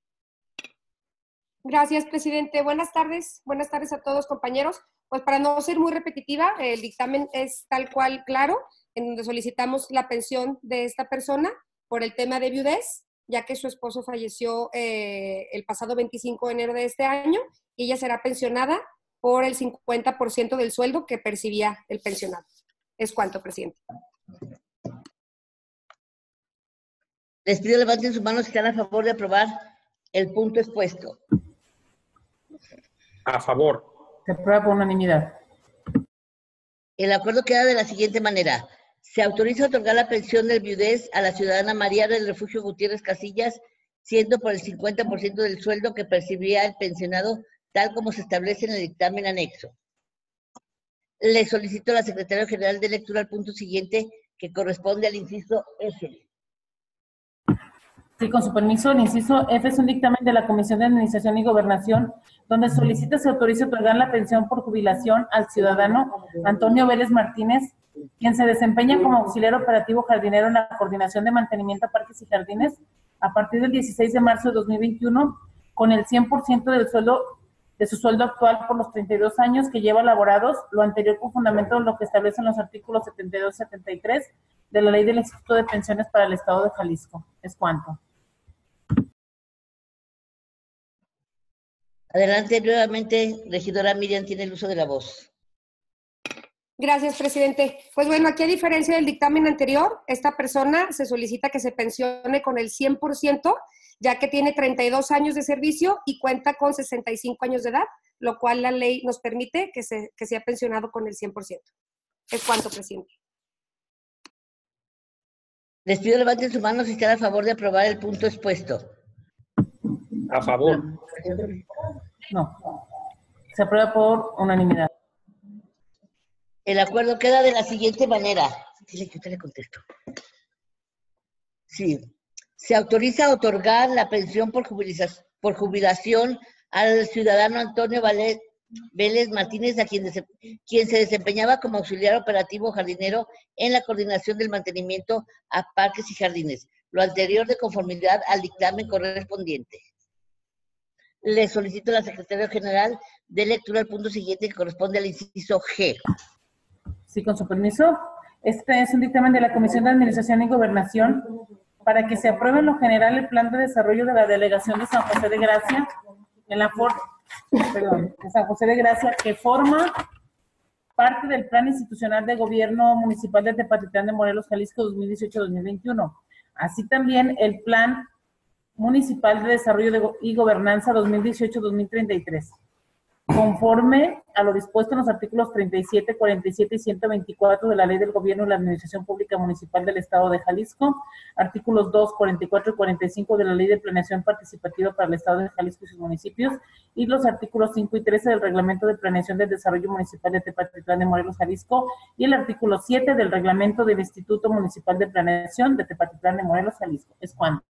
Gracias, presidente. Buenas tardes a todos, compañeros. Pues para no ser muy repetitiva, el dictamen es tal cual claro, en donde solicitamos la pensión de esta persona por el tema de viudez, ya que su esposo falleció el pasado 25 de enero de este año, y ella será pensionada por el 50% del sueldo que percibía el pensionado. Es cuanto, presidente. Les pido levanten sus manos si están a favor de aprobar el punto expuesto. A favor. Se aprueba por unanimidad. El acuerdo queda de la siguiente manera. Se autoriza otorgar la pensión del viudez a la ciudadana María del Refugio Gutiérrez Casillas, siendo por el 50% del sueldo que percibía el pensionado, tal como se establece en el dictamen anexo. Le solicito a la Secretaria General de Lectura al punto siguiente, que corresponde al inciso F. Sí, con su permiso, el inciso F es un dictamen de la Comisión de Administración y Gobernación, donde solicita se autorice otorgar la pensión por jubilación al ciudadano Antonio Vélez Martínez, quien se desempeña como auxiliar operativo jardinero en la Coordinación de Mantenimiento a Parques y Jardines a partir del 16 de marzo de 2021, con el 100% del sueldo de su sueldo actual por los 32 años que lleva laborados, lo anterior con fundamento en lo que establecen los artículos 72 y 73 de la Ley del Instituto de Pensiones para el Estado de Jalisco. ¿Es cuánto? Adelante, nuevamente, regidora Miriam tiene el uso de la voz. Gracias, presidente. Pues bueno, aquí a diferencia del dictamen anterior, esta persona se solicita que se pensione con el 100%, ya que tiene 32 años de servicio y cuenta con 65 años de edad, lo cual la ley nos permite que sea pensionado con el 100%. ¿Es cuánto, presidente? Les pido levanten sus manos si están a favor de aprobar el punto expuesto. A favor. No. Se aprueba por unanimidad. El acuerdo queda de la siguiente manera. Dile que usted le contesto. Sí. Se autoriza a otorgar la pensión por jubilación al ciudadano Antonio Vélez Martínez, a quien se desempeñaba como auxiliar operativo jardinero en la coordinación del mantenimiento a parques y jardines. Lo anterior de conformidad al dictamen correspondiente. Le solicito a la Secretaria General de Lectura al punto siguiente que corresponde al inciso G. Sí, con su permiso. Este es un dictamen de la Comisión de Administración y Gobernación para que se apruebe en lo general el plan de desarrollo de la delegación de San José de Gracia, de San José de Gracia, que forma parte del Plan Institucional de Gobierno Municipal de Tepatitlán de Morelos, Jalisco 2018-2021. Así también el Plan Municipal de Desarrollo y Gobernanza 2018-2033. Conforme a lo dispuesto en los artículos 37, 47 y 124 de la Ley del Gobierno y la Administración Pública Municipal del Estado de Jalisco, artículos 2, 44 y 45 de la Ley de Planeación Participativa para el Estado de Jalisco y sus municipios, y los artículos 5 y 13 del Reglamento de Planeación del Desarrollo Municipal de Tepatitlán de Morelos, Jalisco, y el artículo 7 del Reglamento del Instituto Municipal de Planeación de Tepatitlán de Morelos, Jalisco. Es cuanto.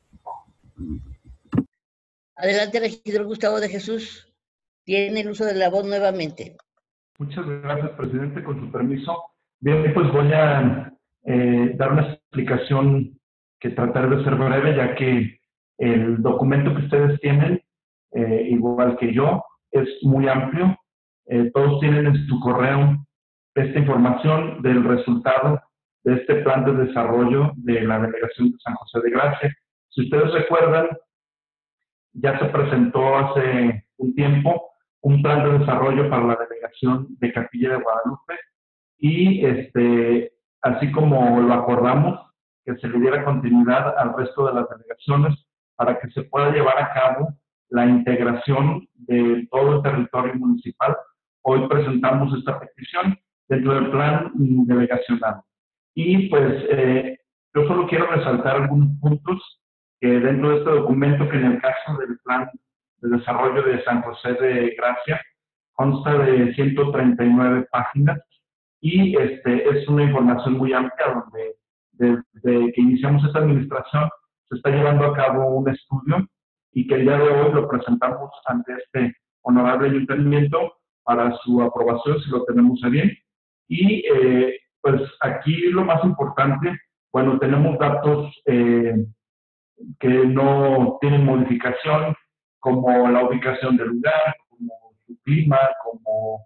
Adelante, regidor Gustavo de Jesús. Tiene el uso de la voz nuevamente. Muchas gracias, presidente. Con su permiso. Bien, pues voy a dar una explicación que trataré de ser breve, ya que el documento que ustedes tienen, igual que yo, es muy amplio. Todos tienen en su correo esta información del resultado de este plan de desarrollo de la Delegación de San José de Gracia. Si ustedes recuerdan, ya se presentó hace un tiempo un plan de desarrollo para la delegación de Capilla de Guadalupe y así como lo acordamos, que se le diera continuidad al resto de las delegaciones para que se pueda llevar a cabo la integración de todo el territorio municipal. Hoy presentamos esta petición dentro del plan delegacional. Y pues yo solo quiero resaltar algunos puntos que dentro de este documento, que en el caso del plan de desarrollo de San José de Gracia consta de 139 páginas y es una información muy amplia donde desde que iniciamos esta administración se está llevando a cabo un estudio y que el día de hoy lo presentamos ante este honorable ayuntamiento para su aprobación, si lo tenemos a bien. Y pues aquí lo más importante, bueno, tenemos datos que no tienen modificación, como la ubicación del lugar, como su clima, como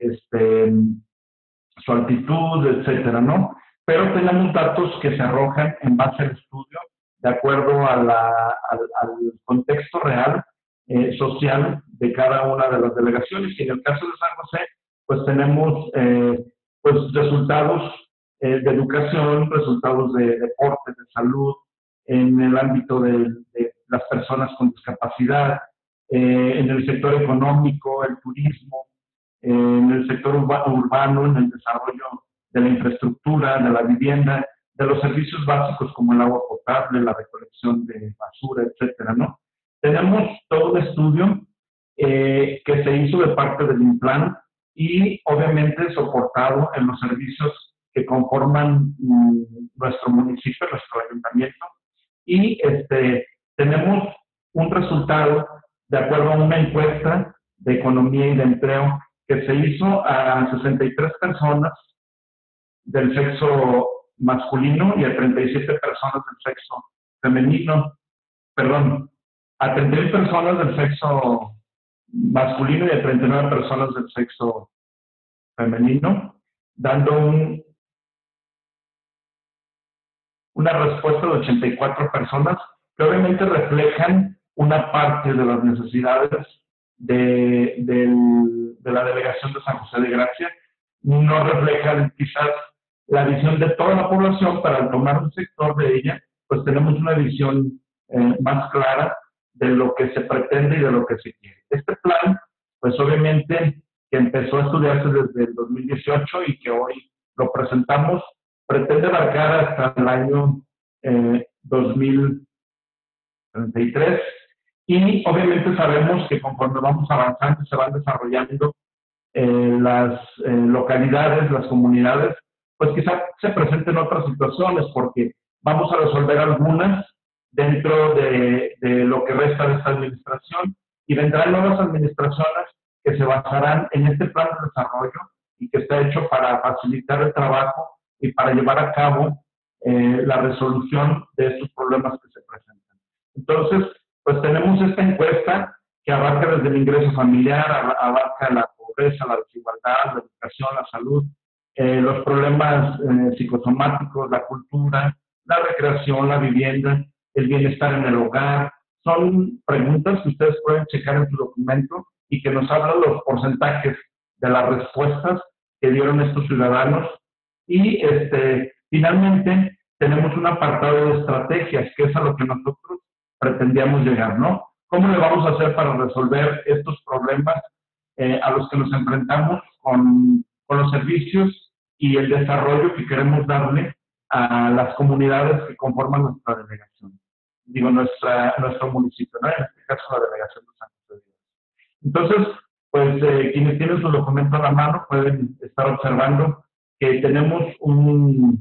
su altitud, etcétera, ¿no? Pero tenemos datos que se arrojan en base al estudio, de acuerdo a al contexto real, social de cada una de las delegaciones. Y en el caso de San José, pues tenemos pues resultados de educación, resultados de deporte, de salud, en el ámbito de las personas con discapacidad, en el sector económico, el turismo, en el sector urbano, en el desarrollo de la infraestructura, de la vivienda, de los servicios básicos como el agua potable, la recolección de basura, etcétera, ¿no? Tenemos todo un estudio que se hizo de parte del INPLAN y obviamente soportado en los servicios que conforman nuestro municipio, nuestro ayuntamiento. Y tenemos un resultado de acuerdo a una encuesta de economía y de empleo que se hizo a 63 personas del sexo masculino y a 37 personas del sexo femenino, perdón, a 31 personas del sexo masculino y a 39 personas del sexo femenino, dando una respuesta de 84 personas que obviamente reflejan una parte de las necesidades de la delegación de San José de Gracia. No reflejan quizás la visión de toda la población, pero al tomar un sector de ella, pues tenemos una visión más clara de lo que se pretende y de lo que se quiere. Este plan, pues obviamente que empezó a estudiarse desde el 2018 y que hoy lo presentamos, pretende abarcar hasta el año 2033 y obviamente sabemos que conforme vamos avanzando se van desarrollando las localidades, las comunidades, pues quizás se presenten otras situaciones porque vamos a resolver algunas dentro de lo que resta de esta administración y vendrán nuevas administraciones que se basarán en este plan de desarrollo y que está hecho para facilitar el trabajo y para llevar a cabo la resolución de estos problemas que se presentan. Entonces, pues tenemos esta encuesta que abarca desde el ingreso familiar, abarca la pobreza, la desigualdad, la educación, la salud, los problemas psicosomáticos, la cultura, la recreación, la vivienda, el bienestar en el hogar. Son preguntas que ustedes pueden checar en su documento y que nos hablan los porcentajes de las respuestas que dieron estos ciudadanos. Y finalmente tenemos un apartado de estrategias, que es a lo que nosotros pretendíamos llegar, ¿no? ¿Cómo le vamos a hacer para resolver estos problemas a los que nos enfrentamos con los servicios y el desarrollo que queremos darle a las comunidades que conforman nuestra delegación? Digo, nuestro municipio, ¿no? En este caso, la delegación de San José de Gracia. Entonces, pues quienes tienen su documento a la mano pueden estar observando que tenemos un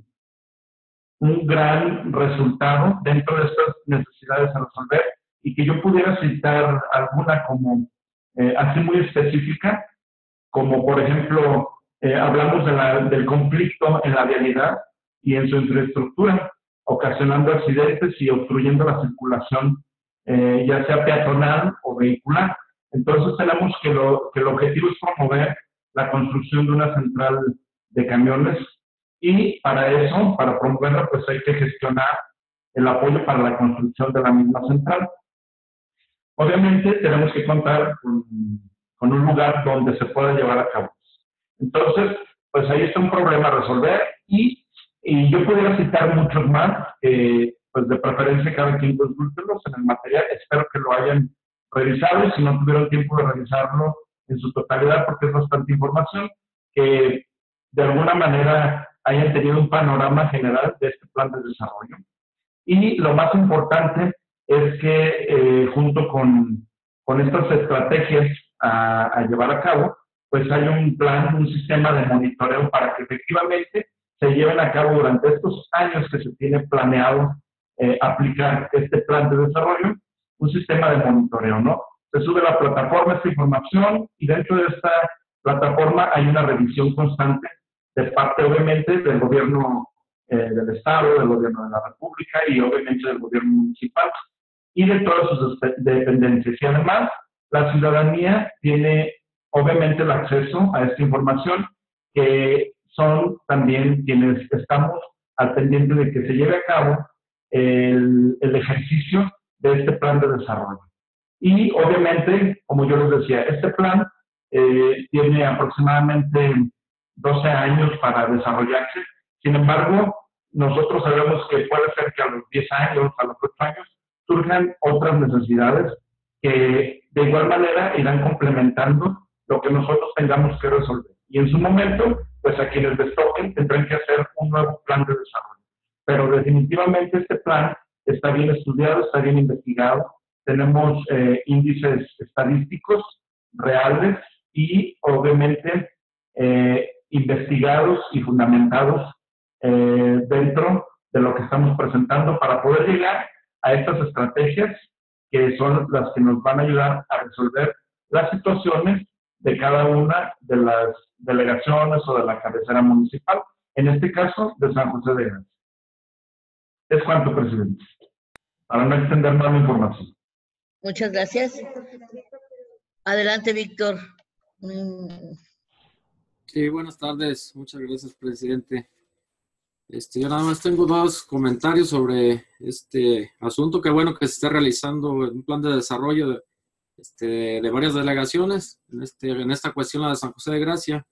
gran resultado dentro de estas necesidades a resolver, y que yo pudiera citar alguna como así muy específica, como por ejemplo, hablamos del conflicto en la vialidad y en su infraestructura, ocasionando accidentes y obstruyendo la circulación, ya sea peatonal o vehicular. Entonces tenemos que el objetivo es promover la construcción de una central de camiones, y para eso, para promoverla, pues hay que gestionar el apoyo para la construcción de la misma central. Obviamente tenemos que contar con un lugar donde se pueda llevar a cabo. Entonces, pues ahí está un problema a resolver, y yo pudiera citar muchos más, pues de preferencia cada quien consúltelos en el material. Espero que lo hayan revisado, y si no tuvieron tiempo de revisarlo en su totalidad, porque es bastante información, que de alguna manera hayan tenido un panorama general de este plan de desarrollo. Y lo más importante es que junto con estas estrategias a llevar a cabo, pues hay un plan, un sistema de monitoreo para que efectivamente se lleven a cabo durante estos años que se tiene planeado aplicar este plan de desarrollo, un sistema de monitoreo, ¿no? Se sube a la plataforma esta información, y dentro de esta plataforma hay una revisión constante de parte, obviamente, del gobierno del Estado, del gobierno de la República y, obviamente, del gobierno municipal y de todas sus dependencias. Y además, la ciudadanía tiene, obviamente, el acceso a esta información, que son también quienes estamos al pendiente de que se lleve a cabo el ejercicio de este plan de desarrollo. Y, obviamente, como yo les decía, este plan tiene aproximadamente 12 años para desarrollarse. Sin embargo, nosotros sabemos que puede ser que a los 10 años, a los 8 años, surjan otras necesidades que de igual manera irán complementando lo que nosotros tengamos que resolver. Y en su momento, pues a quienes les toquen tendrán que hacer un nuevo plan de desarrollo. Pero definitivamente este plan está bien estudiado, está bien investigado. Tenemos índices estadísticos reales y, obviamente, investigados y fundamentados dentro de lo que estamos presentando para poder llegar a estas estrategias que son las que nos van a ayudar a resolver las situaciones de cada una de las delegaciones o de la cabecera municipal, en este caso de San José de Gracia. Es cuanto, presidente, para no extender más la información. Muchas gracias. Adelante, Víctor. Sí, buenas tardes. Muchas gracias, presidente. Yo nada más tengo dos comentarios sobre este asunto. Qué bueno que se está realizando un plan de desarrollo de varias delegaciones en esta cuestión, la de San José de Gracia.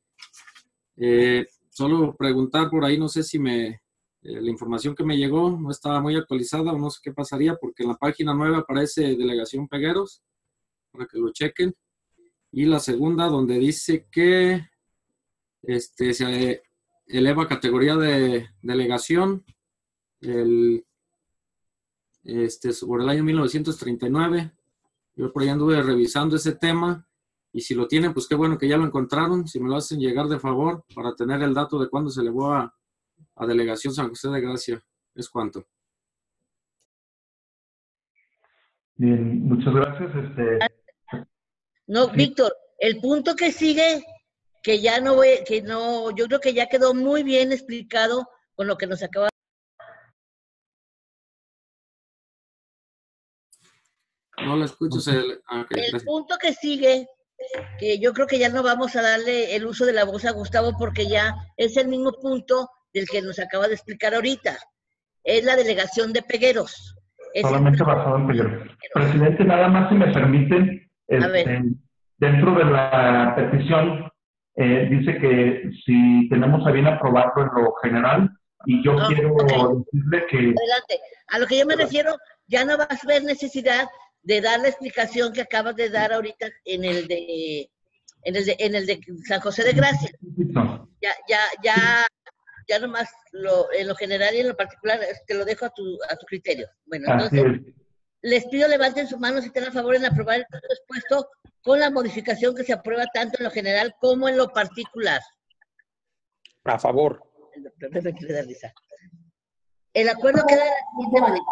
Solo preguntar por ahí, no sé si la información que me llegó no estaba muy actualizada o no sé qué pasaría, porque en la página 9 aparece Delegación Pegueros, para que lo chequen. Y la segunda, donde dice que se eleva categoría de delegación sobre el año 1939. Yo por ahí anduve revisando ese tema, y si lo tienen, pues qué bueno que ya lo encontraron. Si me lo hacen llegar de favor para tener el dato de cuándo se elevó a Delegación San José de Gracia. ¿Es cuánto? Bien, muchas gracias. No, Víctor, el punto que sigue, que yo creo que ya quedó muy bien explicado con lo que nos acaba. No lo escucho. El punto que sigue, que yo creo que ya no vamos a darle el uso de la voz a Gustavo, porque ya es el mismo punto del que nos acaba de explicar ahorita. Es la delegación de Pegueros. Solamente basado en Pegueros. Presidente, nada más si me permiten, dentro de la petición dice que si tenemos a bien aprobarlo en lo general, y yo quiero decirle que... Adelante. A lo que yo me refiero, ya no va a haber necesidad de dar la explicación que acabas de dar ahorita en el de San José de Gracia. Ya nomás en lo general y en lo particular te lo dejo a tu criterio. Bueno, entonces les pido levanten su mano si están a favor en aprobar el punto expuesto con la modificación que se aprueba tanto en lo general como en lo particular. A favor. El doctor me quiere dar risa. El acuerdo queda de la siguiente manera.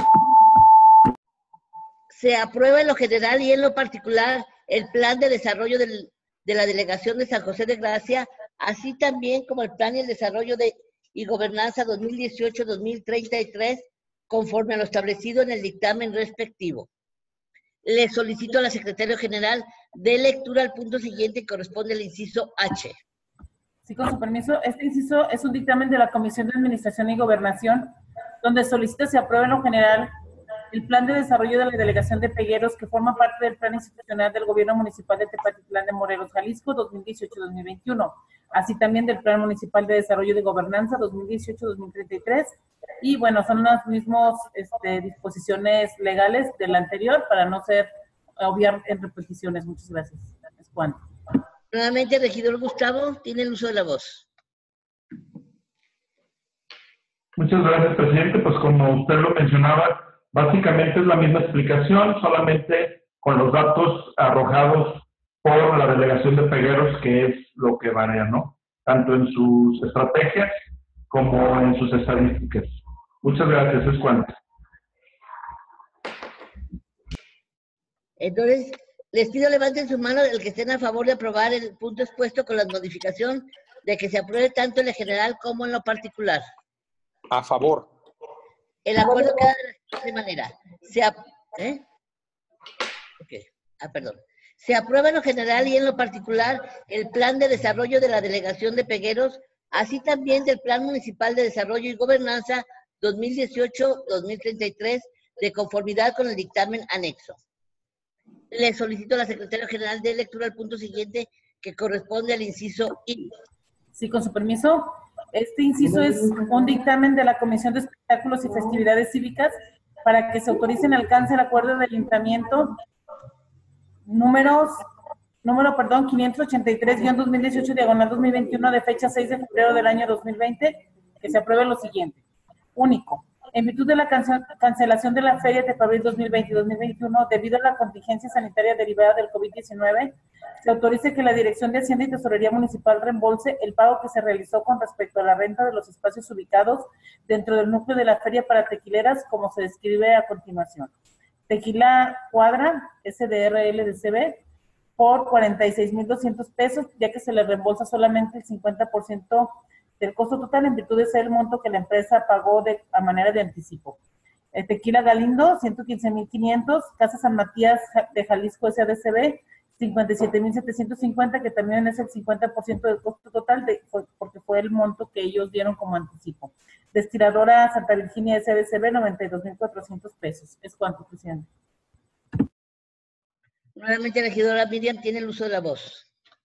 Se aprueba en lo general y en lo particular el plan de desarrollo de la Delegación de San José de Gracia, así también como el plan y el desarrollo y gobernanza 2018-2033, conforme a lo establecido en el dictamen respectivo. Le solicito a la Secretaria General de lectura al punto siguiente que corresponde al inciso H. Sí, con su permiso, este inciso es un dictamen de la Comisión de Administración y Gobernación, donde solicita se apruebe en lo general el plan de desarrollo de la Delegación de Pegueros, que forma parte del plan institucional del Gobierno Municipal de Tepatitlán de Morelos, Jalisco, 2018-2021, así también del Plan Municipal de Desarrollo de Gobernanza 2018-2033, y bueno, son las mismas disposiciones legales del anterior, para no obviar en repeticiones. Muchas gracias. Es cuanto. Nuevamente, regidor Gustavo, tiene el uso de la voz. Muchas gracias, presidente. Pues como usted lo mencionaba, básicamente es la misma explicación, solamente con los datos arrojados por la Delegación de Pegueros, que es lo que varía, ¿no? Tanto en sus estrategias como en sus estadísticas. Muchas gracias, es cuanto. Entonces, les pido levanten su mano el que estén a favor de aprobar el punto expuesto con la modificación de que se apruebe tanto en lo general como en lo particular. A favor. El acuerdo queda de la siguiente manera. Se aprueba en lo general y en lo particular el plan de desarrollo de la Delegación de Pegueros, así también del Plan Municipal de Desarrollo y Gobernanza 2018-2033, de conformidad con el dictamen anexo. Le solicito a la Secretaria General de lectura al punto siguiente que corresponde al inciso I. Sí, con su permiso. Este inciso es un dictamen de la Comisión de Espectáculos y Festividades Cívicas para que se autoricen alcance el acuerdo de ayuntamiento número 583-2018-2021 de fecha 6 de febrero del año 2020, que se apruebe lo siguiente. Único. En virtud de la cancelación de la Feria de Abril 2020 y 2021, debido a la contingencia sanitaria derivada del COVID-19, se autoriza que la Dirección de Hacienda y Tesorería Municipal reembolse el pago que se realizó con respecto a la renta de los espacios ubicados dentro del núcleo de la feria para tequileras, como se describe a continuación. Tequila Cuadra, SDRL de CB, por 46,200 pesos, ya que se le reembolsa solamente el 50% del costo total en virtud de ser el monto que la empresa pagó a manera de anticipo. Tequila Galindo, 115,500, Casa San Matías de Jalisco SADCB, 57,750, que también es el 50% del costo total, porque fue el monto que ellos dieron como anticipo. Destiladora Santa Virginia SADCB, 92,400 pesos. Es cuanto, presidente. Nuevamente, regidora Miriam, tiene el uso de la voz.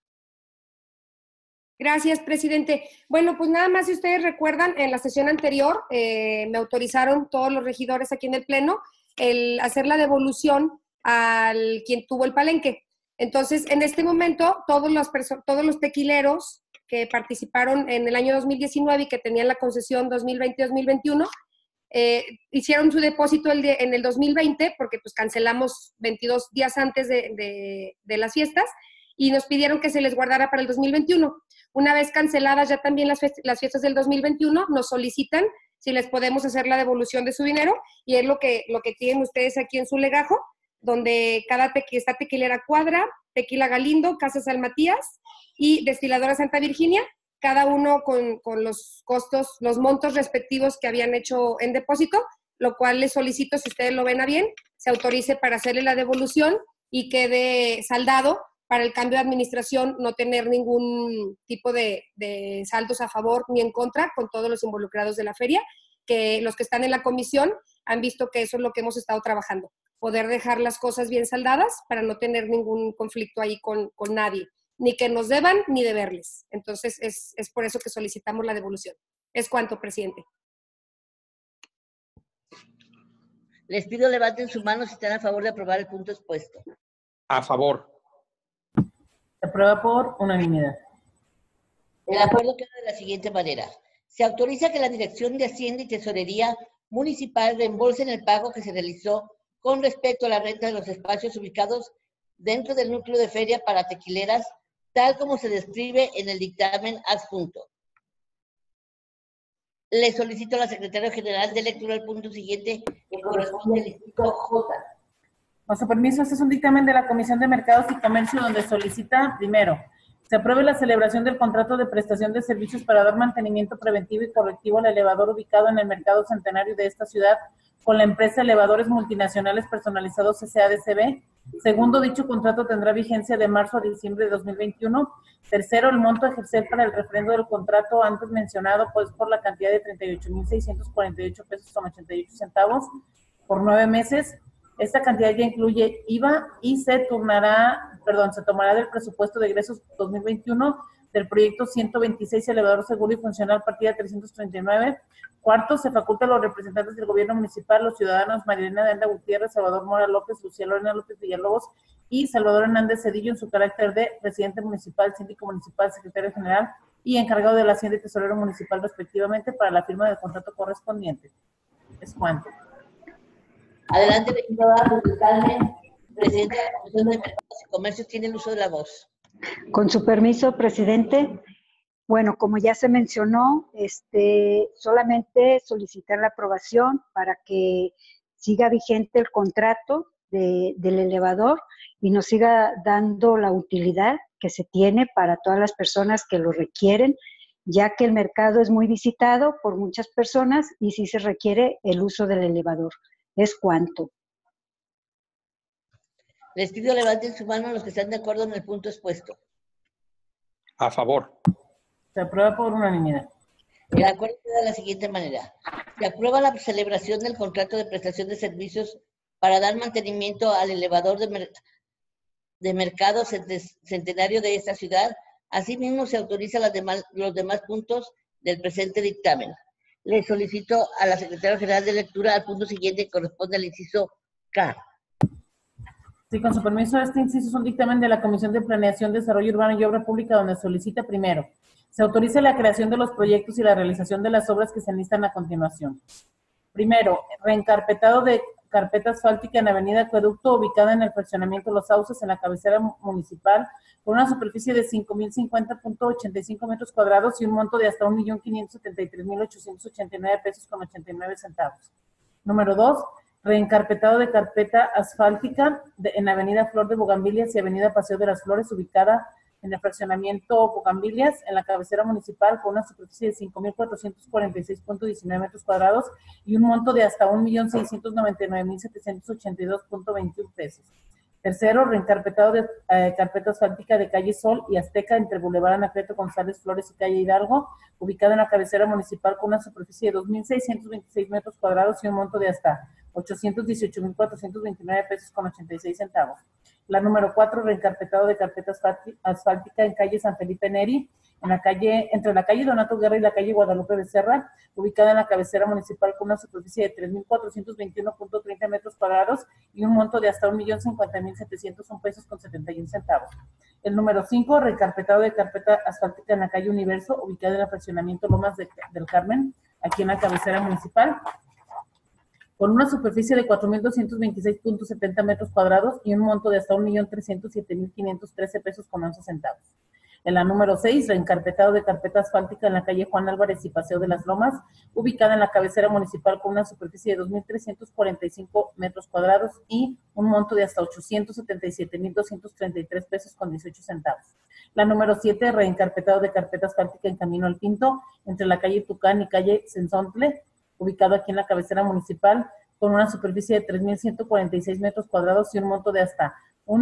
Gracias, presidente. Bueno, pues nada más, si ustedes recuerdan, en la sesión anterior me autorizaron todos los regidores aquí en el Pleno el hacer la devolución al quien tuvo el palenque. Entonces, en este momento, todos los tequileros que participaron en el año 2019 y que tenían la concesión 2020-2021, hicieron su depósito en el 2020, porque pues cancelamos 22 días antes de las fiestas, y nos pidieron que se les guardara para el 2021. Una vez canceladas ya también las fiestas del 2021, nos solicitan si les podemos hacer la devolución de su dinero, y es lo que tienen ustedes aquí en su legajo, donde está Tequilera Cuadra, Tequila Galindo, Casa San Matías y Destiladora Santa Virginia, cada uno con los costos, los montos respectivos que habían hecho en depósito, lo cual les solicito, si ustedes lo ven a bien, se autorice para hacerle la devolución y quede saldado para el cambio de administración, no tener ningún tipo de saldos a favor ni en contra con todos los involucrados de la feria, que los que están en la comisión han visto que eso es lo que hemos estado trabajando, poder dejar las cosas bien saldadas para no tener ningún conflicto ahí con nadie, ni que nos deban, ni deberles. Entonces, es por eso que solicitamos la devolución. Es cuanto, presidente. Les pido levanten su mano si están a favor de aprobar el punto expuesto. A favor. Se aprueba por unanimidad. El acuerdo queda de la siguiente manera. Se autoriza que la Dirección de Hacienda y Tesorería Municipal reembolsen el pago que se realizó con respecto a la renta de los espacios ubicados dentro del núcleo de feria para tequileras, tal como se describe en el dictamen adjunto. Le solicito a la Secretaria General de lectura el punto siguiente que corresponde al distrito J. Con su permiso, este es un dictamen de la Comisión de Mercados y Comercio donde solicita, primero, se apruebe la celebración del contrato de prestación de servicios para dar mantenimiento preventivo y correctivo al elevador ubicado en el Mercado Centenario de esta ciudad con la empresa Elevadores Multinacionales Personalizados S.A.D.C.B. Segundo, dicho contrato tendrá vigencia de marzo a diciembre de 2021. Tercero, el monto a ejercer para el refrendo del contrato antes mencionado, pues por la cantidad de 38,648 pesos con 88 centavos por 9 meses. Esta cantidad ya incluye IVA y se tomará del presupuesto de egresos 2021 del proyecto 126 elevador seguro y funcional partida 339. Cuarto, se faculta a los representantes del gobierno municipal, los ciudadanos Marilena de Anda Gutiérrez, Salvador Mora López, Lucía Lorena López Villalobos y Salvador Hernández Cedillo en su carácter de presidente municipal, síndico municipal, secretario general y encargado de la Hacienda y tesorero municipal respectivamente para la firma del contrato correspondiente. Es cuanto. Adelante, legisladora Carmen, presidenta de la Comisión de Mercados y Comercios, tiene el uso de la voz. Con su permiso, presidente. Bueno, como ya se mencionó, solamente solicitar la aprobación para que siga vigente el contrato del elevador y nos siga dando la utilidad que se tiene para todas las personas que lo requieren, ya que el mercado es muy visitado por muchas personas y sí se requiere el uso del elevador. Es cuanto. Les pido levanten su mano los que están de acuerdo en el punto expuesto. A favor. Se aprueba por unanimidad. El acuerdo queda de la siguiente manera. Se aprueba la celebración del contrato de prestación de servicios para dar mantenimiento al elevador de mercado centenario de esta ciudad. Asimismo, se autoriza los demás puntos del presente dictamen. Le solicito a la Secretaria General de Lectura al punto siguiente que corresponde al inciso K. Sí, con su permiso, este inciso es un dictamen de la Comisión de Planeación, Desarrollo Urbano y Obra Pública donde solicita primero, se autoriza la creación de los proyectos y la realización de las obras que se enlistan a continuación. Primero, reencarpetado de carpeta asfáltica en Avenida Acueducto, ubicada en el fraccionamiento Los Sauces, en la cabecera municipal, con una superficie de 5,050.85 metros cuadrados y un monto de hasta 1,573,889 pesos con 89 centavos. Número 2, reencarpetado de carpeta asfáltica en Avenida Flor de Bugambilias y Avenida Paseo de las Flores, ubicada en el fraccionamiento Bugambilias, en la cabecera municipal, con una superficie de 5,446.19 metros cuadrados y un monto de hasta 1,699,782.21 pesos. Tercero, reencarpetado de carpeta asfáltica de calle Sol y Azteca entre Boulevard Anacleto González Flores y calle Hidalgo, ubicado en la cabecera municipal con una superficie de 2,626 metros cuadrados y un monto de hasta 818,429 pesos con 86 centavos. La número 4, reencarpetado de carpeta asfáltica en calle San Felipe Neri, entre la calle Donato Guerra y la calle Guadalupe Becerra, ubicada en la cabecera municipal con una superficie de 3,421.30 metros cuadrados y un monto de hasta 1,050,701 pesos con 71 centavos. El número 5, reencarpetado de carpeta asfáltica en la calle Universo, ubicada en el fraccionamiento Lomas del Carmen, aquí en la cabecera municipal, con una superficie de 4,226.70 metros cuadrados y un monto de hasta 1,307,513 pesos con 11 centavos. En la número 6, reencarpetado de carpeta asfáltica en la calle Juan Álvarez y Paseo de las Lomas, ubicada en la cabecera municipal con una superficie de 2,345 metros cuadrados y un monto de hasta 877,233 pesos con 18 centavos. La número 7, reencarpetado de carpeta asfáltica en Camino al Pinto, entre la calle Tucán y calle Sensontle, ubicado aquí en la cabecera municipal, con una superficie de 3,146 metros cuadrados y un monto de hasta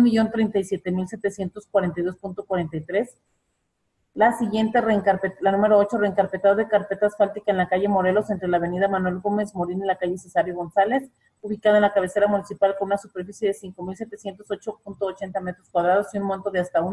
1,037,742.43. La siguiente, la número 8, reencarpetado de carpeta asfáltica en la calle Morelos, entre la avenida Manuel Gómez Morín y la calle Cesario González, ubicada en la cabecera municipal con una superficie de 5.708.80 metros cuadrados y un monto de hasta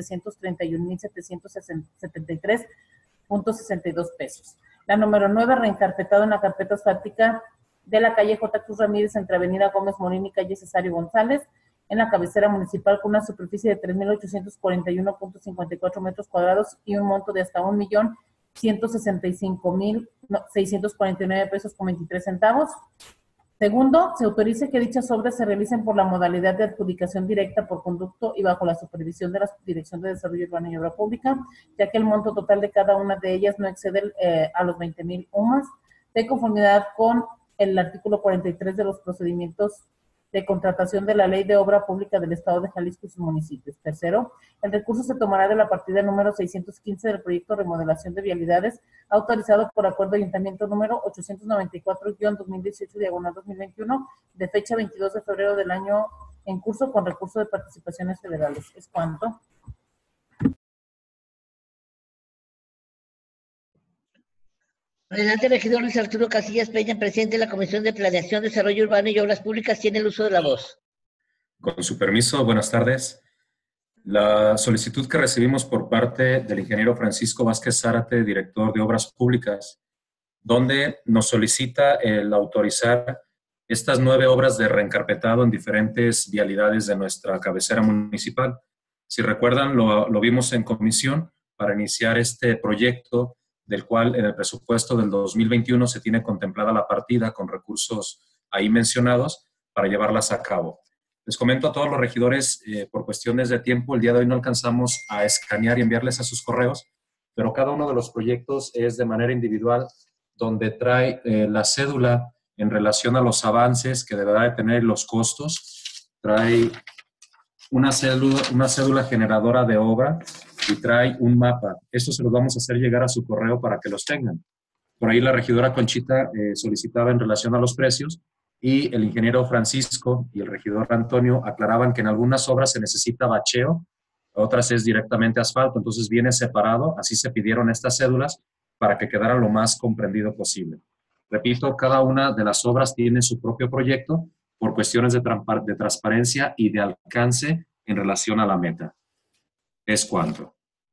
1.731.773.62 pesos. La número 9, reencarpetado en la carpeta asfáltica de la calle J. Cruz Ramírez entre Avenida Gómez Morín y calle Cesario González, en la cabecera municipal con una superficie de 3.841.54 metros cuadrados y un monto de hasta 1.165.649 pesos con 23 centavos. Segundo, se autorice que dichas obras se realicen por la modalidad de adjudicación directa por conducto y bajo la supervisión de la Dirección de Desarrollo Urbano y Obra Pública, ya que el monto total de cada una de ellas no excede a los 20,000 UMAS, de conformidad con el artículo 43 de los procedimientos de contratación de la Ley de Obra Pública del Estado de Jalisco y sus municipios. Tercero, el recurso se tomará de la partida número 615 del proyecto de remodelación de vialidades autorizado por acuerdo de ayuntamiento número 894-2018/2021 de fecha 22 de febrero del año en curso con recurso de participaciones federales. ¿Es cuánto? Adelante, regidor Luis Arturo Casillas Peña, presidente de la Comisión de Planeación, Desarrollo Urbano y Obras Públicas, tiene el uso de la voz. Con su permiso, buenas tardes. La solicitud que recibimos por parte del ingeniero Francisco Vázquez Zárate, director de Obras Públicas, donde nos solicita el autorizar estas 9 obras de reencarpetado en diferentes vialidades de nuestra cabecera municipal. Si recuerdan, lo vimos en comisión para iniciar este proyecto, del cual en el presupuesto del 2021 se tiene contemplada la partida con recursos ahí mencionados para llevarlas a cabo. Les comento a todos los regidores, por cuestiones de tiempo, el día de hoy no alcanzamos a escanear y enviarles a sus correos, pero cada uno de los proyectos es de manera individual, donde trae la cédula en relación a los avances que deberá de tener los costos, trae una cédula generadora de obra y trae un mapa. Esto se los vamos a hacer llegar a su correo para que los tengan. Por ahí la regidora Conchita solicitaba en relación a los precios y el ingeniero Francisco y el regidor Antonio aclaraban que en algunas obras se necesita bacheo, otras es directamente asfalto, entonces viene separado, así se pidieron estas cédulas para que quedara lo más comprendido posible. Repito, cada una de las obras tiene su propio proyecto por cuestiones de transparencia y de alcance en relación a la meta. ¿Es cuánto?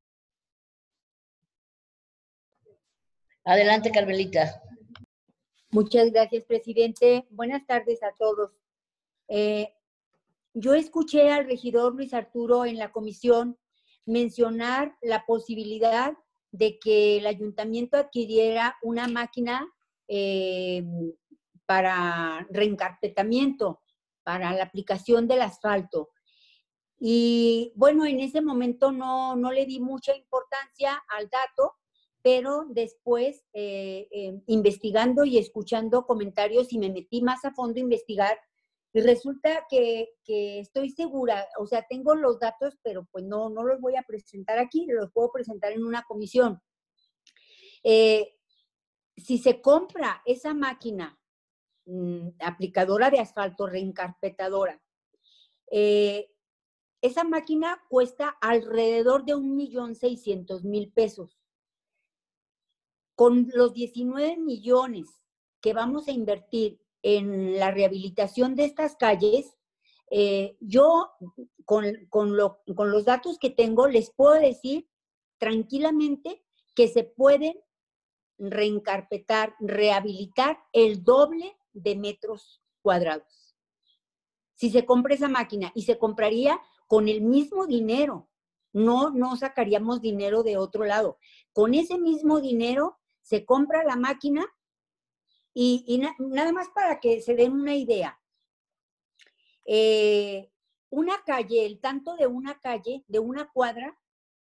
Adelante, Carmelita. Muchas gracias, presidente. Buenas tardes a todos. Yo escuché al regidor Luis Arturo en la comisión mencionar la posibilidad de que el ayuntamiento adquiriera una máquina para reencarpetamiento, para la aplicación del asfalto. Y bueno, en ese momento no le di mucha importancia al dato, pero después, investigando y escuchando comentarios, y me metí más a fondo a investigar, y resulta que estoy segura, o sea, tengo los datos, pero pues no los voy a presentar aquí, los puedo presentar en una comisión. Si se compra esa máquina aplicadora de asfalto, reencarpetadora, esa máquina cuesta alrededor de 1,600,000 pesos. Con los 19 millones que vamos a invertir en la rehabilitación de estas calles, yo con los datos que tengo les puedo decir tranquilamente que se pueden reencarpetar, rehabilitar el doble de metros cuadrados. Si se compra esa máquina, y se compraría con el mismo dinero, no sacaríamos dinero de otro lado. Con ese mismo dinero se compra la máquina y nada más para que se den una idea. Una calle, el tanto de una calle, de una cuadra,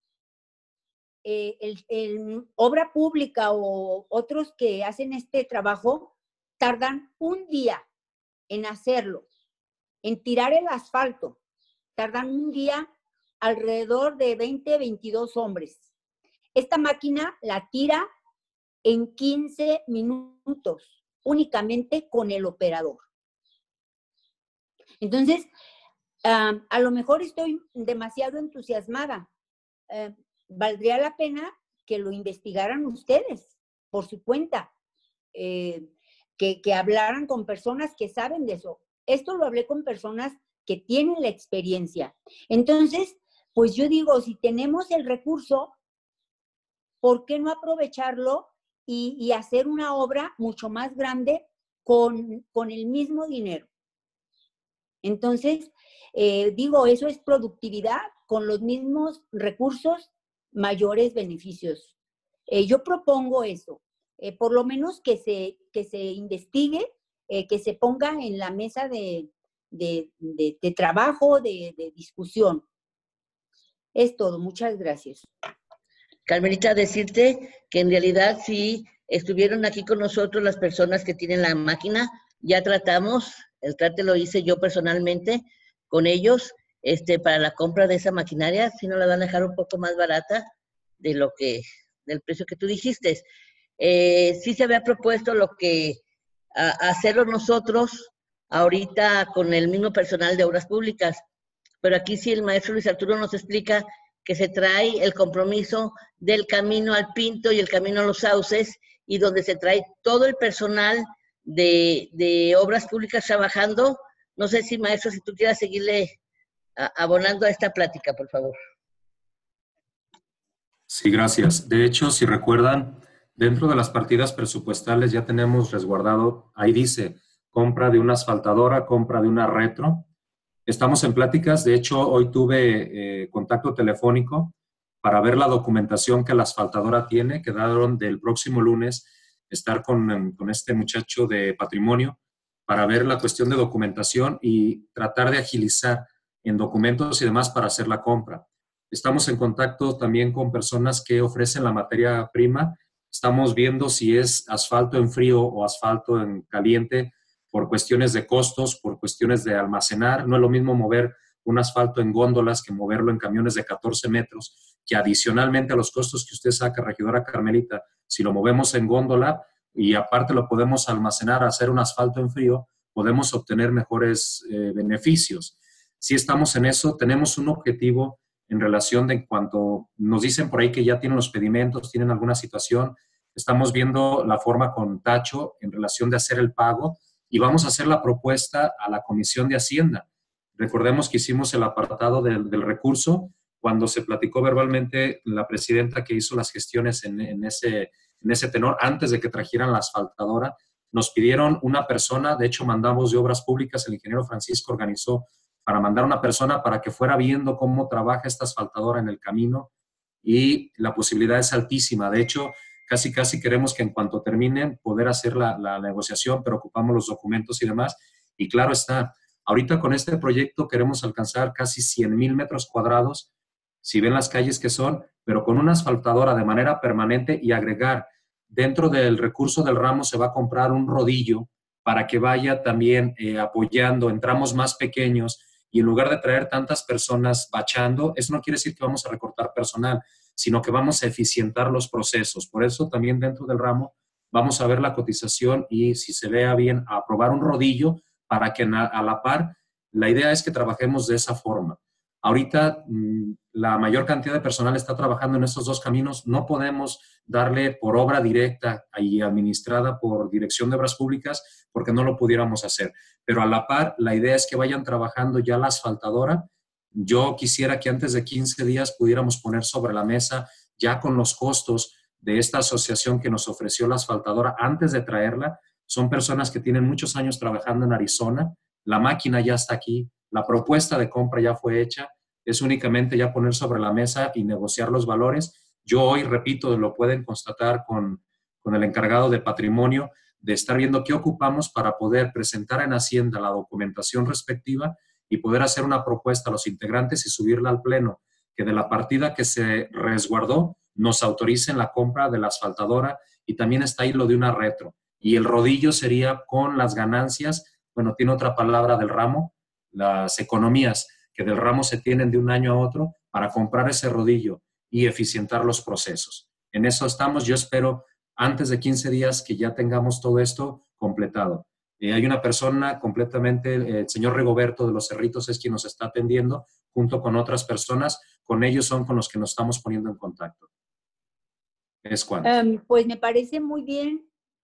obra pública o otros que hacen este trabajo, tardan un día en hacerlo, en tirar el asfalto. Tardan un día alrededor de 20, 22 hombres. Esta máquina la tira en 15 minutos, únicamente con el operador. Entonces, a lo mejor estoy demasiado entusiasmada. Valdría la pena que lo investigaran ustedes por su cuenta. que hablaran con personas que saben de eso. Esto lo hablé con personas que tienen la experiencia. Entonces, pues yo digo, si tenemos el recurso, ¿por qué no aprovecharlo y hacer una obra mucho más grande con el mismo dinero? Entonces, digo, eso es productividad con los mismos recursos, mayores beneficios. Yo propongo eso, por lo menos que se investigue, que se ponga en la mesa de trabajo, de discusión. Es todo, muchas gracias. Carmelita, decirte que en realidad sí estuvieron aquí con nosotros las personas que tienen la máquina, ya tratamos, el trate lo hice yo personalmente con ellos, para la compra de esa maquinaria, si no la van a dejar un poco más barata del precio que tú dijiste. Sí se había propuesto hacerlo nosotros ahorita con el mismo personal de obras públicas, pero aquí sí el maestro Luis Arturo nos explica que se trae el compromiso del camino al Pinto y el camino a los Sauces, y donde se trae todo el personal de obras públicas trabajando. No sé si, maestro, si tú quieras seguirle abonando a esta plática, por favor. Sí, gracias. De hecho, si recuerdan, dentro de las partidas presupuestales ya tenemos resguardado, ahí dice, compra de una asfaltadora, compra de una retro. Estamos en pláticas, de hecho, hoy tuve contacto telefónico para ver la documentación que la asfaltadora tiene. Quedaron del próximo lunes estar con este muchacho de patrimonio para ver la cuestión de documentación y tratar de agilizar en documentos y demás para hacer la compra. Estamos en contacto también con personas que ofrecen la materia prima. Estamos viendo si es asfalto en frío o asfalto en caliente, por cuestiones de costos, por cuestiones de almacenar. No es lo mismo mover un asfalto en góndolas que moverlo en camiones de 14 metros, que adicionalmente a los costos que usted saca, regidora Carmelita, si lo movemos en góndola y aparte lo podemos almacenar, hacer un asfalto en frío, podemos obtener mejores beneficios. Si estamos en eso, tenemos un objetivo en relación de en cuanto nos dicen por ahí que ya tienen los pedimentos, tienen alguna situación, estamos viendo la forma con Tacho en relación de hacer el pago, y vamos a hacer la propuesta a la Comisión de Hacienda. Recordemos que hicimos el apartado del recurso cuando se platicó verbalmente la presidenta que hizo las gestiones en ese tenor, antes de que trajeran la asfaltadora. Nos pidieron una persona, de hecho mandamos de Obras Públicas, el ingeniero Francisco organizó para mandar una persona para que fuera viendo cómo trabaja esta asfaltadora en el camino, y la posibilidad es altísima. De hecho, casi queremos que en cuanto terminen poder hacer la negociación, pero ocupamos los documentos y demás. Y claro está, ahorita con este proyecto queremos alcanzar casi 100,000 metros cuadrados, si ven las calles que son, pero con una asfaltadora de manera permanente, y agregar, dentro del recurso del ramo se va a comprar un rodillo para que vaya también apoyando en tramos más pequeños, y en lugar de traer tantas personas bachando, eso no quiere decir que vamos a recortar personal, sino que vamos a eficientar los procesos. Por eso también dentro del ramo vamos a ver la cotización y, si se vea bien, a aprobar un rodillo para que a la par, la idea es que trabajemos de esa forma. Ahorita la mayor cantidad de personal está trabajando en estos dos caminos. No podemos darle por obra directa y administrada por Dirección de Obras Públicas porque no lo pudiéramos hacer. Pero a la par, la idea es que vayan trabajando ya la asfaltadora. Yo quisiera que antes de 15 días pudiéramos poner sobre la mesa, ya con los costos de esta asociación que nos ofreció la asfaltadora antes de traerla. Son personas que tienen muchos años trabajando en Arizona. La máquina ya está aquí. La propuesta de compra ya fue hecha. Es únicamente ya poner sobre la mesa y negociar los valores. Yo hoy, repito, lo pueden constatar con el encargado de patrimonio, de estar viendo qué ocupamos para poder presentar en Hacienda la documentación respectiva y poder hacer una propuesta a los integrantes y subirla al pleno, que de la partida que se resguardó nos autoricen la compra de la asfaltadora, y también está ahí lo de una retro. Y el rodillo sería con las ganancias, bueno, tiene otra palabra del ramo, las economías que del ramo se tienen de un año a otro para comprar ese rodillo y eficientar los procesos. En eso estamos. Yo espero antes de 15 días que ya tengamos todo esto completado. Hay una persona completamente, el señor Rigoberto de los Cerritos es quien nos está atendiendo, junto con otras personas. Con ellos son con los que nos estamos poniendo en contacto. Es cuando. Pues me parece muy bien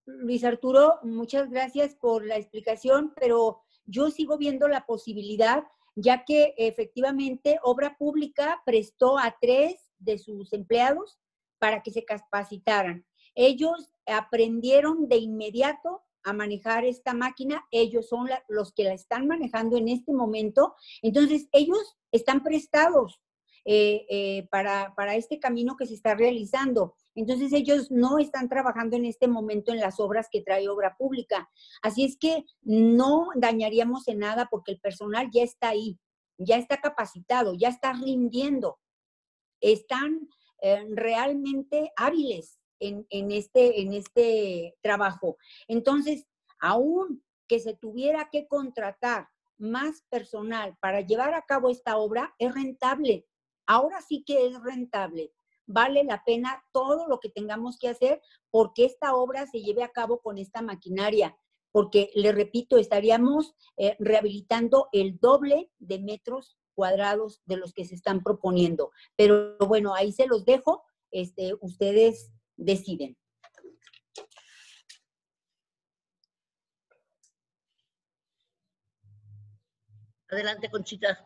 Luis Arturo, muchas gracias por la explicación, pero yo sigo viendo la posibilidad, ya que efectivamente Obra Pública prestó a 3 de sus empleados para que se capacitaran. Ellos aprendieron de inmediato a manejar esta máquina, ellos son los que la están manejando en este momento, entonces ellos están prestados para este camino que se está realizando. Entonces ellos no están trabajando en este momento en las obras que trae Obra Pública. Así es que no dañaríamos en nada porque el personal ya está ahí, ya está capacitado, ya está rindiendo. Están realmente hábiles en este trabajo. Entonces, aún que se tuviera que contratar más personal para llevar a cabo esta obra, es rentable. Ahora sí que es rentable. Vale la pena todo lo que tengamos que hacer porque esta obra se lleve a cabo con esta maquinaria. Porque, le repito, estaríamos rehabilitando el doble de metros cuadrados de los que se están proponiendo. Pero bueno, ahí se los dejo. Ustedes deciden. Adelante, Conchita.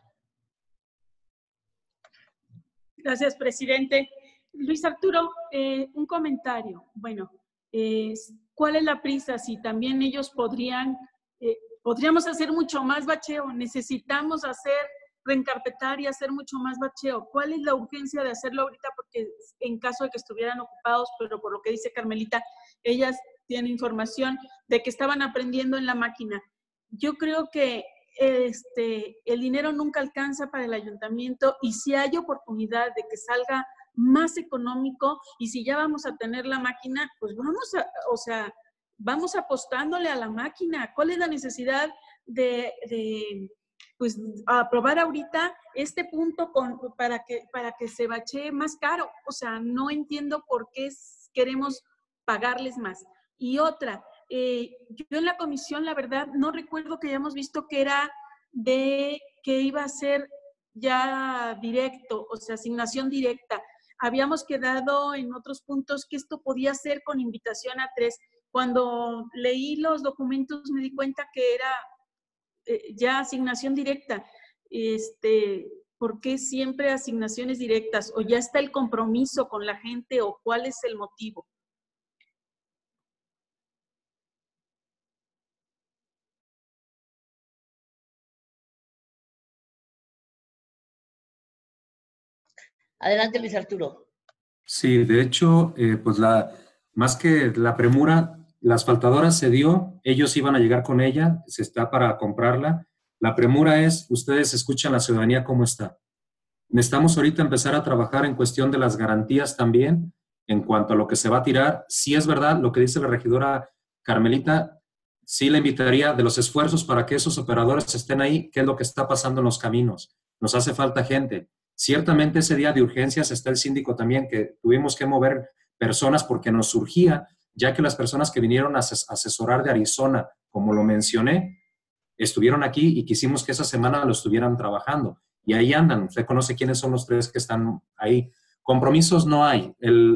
Gracias, presidente. Luis Arturo, un comentario. Bueno, ¿cuál es la prisa? Si también ellos podríamos hacer mucho más bacheo, necesitamos reencarpetar y hacer mucho más bacheo. ¿Cuál es la urgencia de hacerlo ahorita? Porque en caso de que estuvieran ocupados, pero por lo que dice Carmelita, ellas tienen información de que estaban aprendiendo en la máquina. Yo creo que el dinero nunca alcanza para el ayuntamiento y si hay oportunidad de que salga más económico y si ya vamos a tener la máquina, pues vamos apostándole a la máquina. ¿Cuál es la necesidad de aprobar ahorita este punto para que se bachee más caro? O sea, no entiendo por qué queremos pagarles más. Y otra, yo en la comisión, la verdad, no recuerdo que hayamos visto que que iba a ser ya directo, o sea, asignación directa. Habíamos quedado en otros puntos que esto podía ser con invitación a 3. Cuando leí los documentos me di cuenta que era ya asignación directa. ¿Por qué siempre asignaciones directas? ¿O ya está el compromiso con la gente o cuál es el motivo? Adelante, Luis Arturo. Sí, de hecho, pues más que la premura, la asfaltadora se dio, ellos iban a llegar con ella, se está para comprarla. La premura es, ustedes escuchan la ciudadanía cómo está. Necesitamos ahorita empezar a trabajar en cuestión de las garantías también, en cuanto a lo que se va a tirar. Sí es verdad lo que dice la regidora Carmelita, sí le invitaría de los esfuerzos para que esos operadores estén ahí, qué es lo que está pasando en los caminos. Nos hace falta gente. Ciertamente ese día de urgencias está el síndico también, que tuvimos que mover personas porque nos surgía, ya que las personas que vinieron a asesorar de Arizona, como lo mencioné, estuvieron aquí y quisimos que esa semana lo estuvieran trabajando. Y ahí andan, usted conoce quiénes son los 3 que están ahí. Compromisos no hay.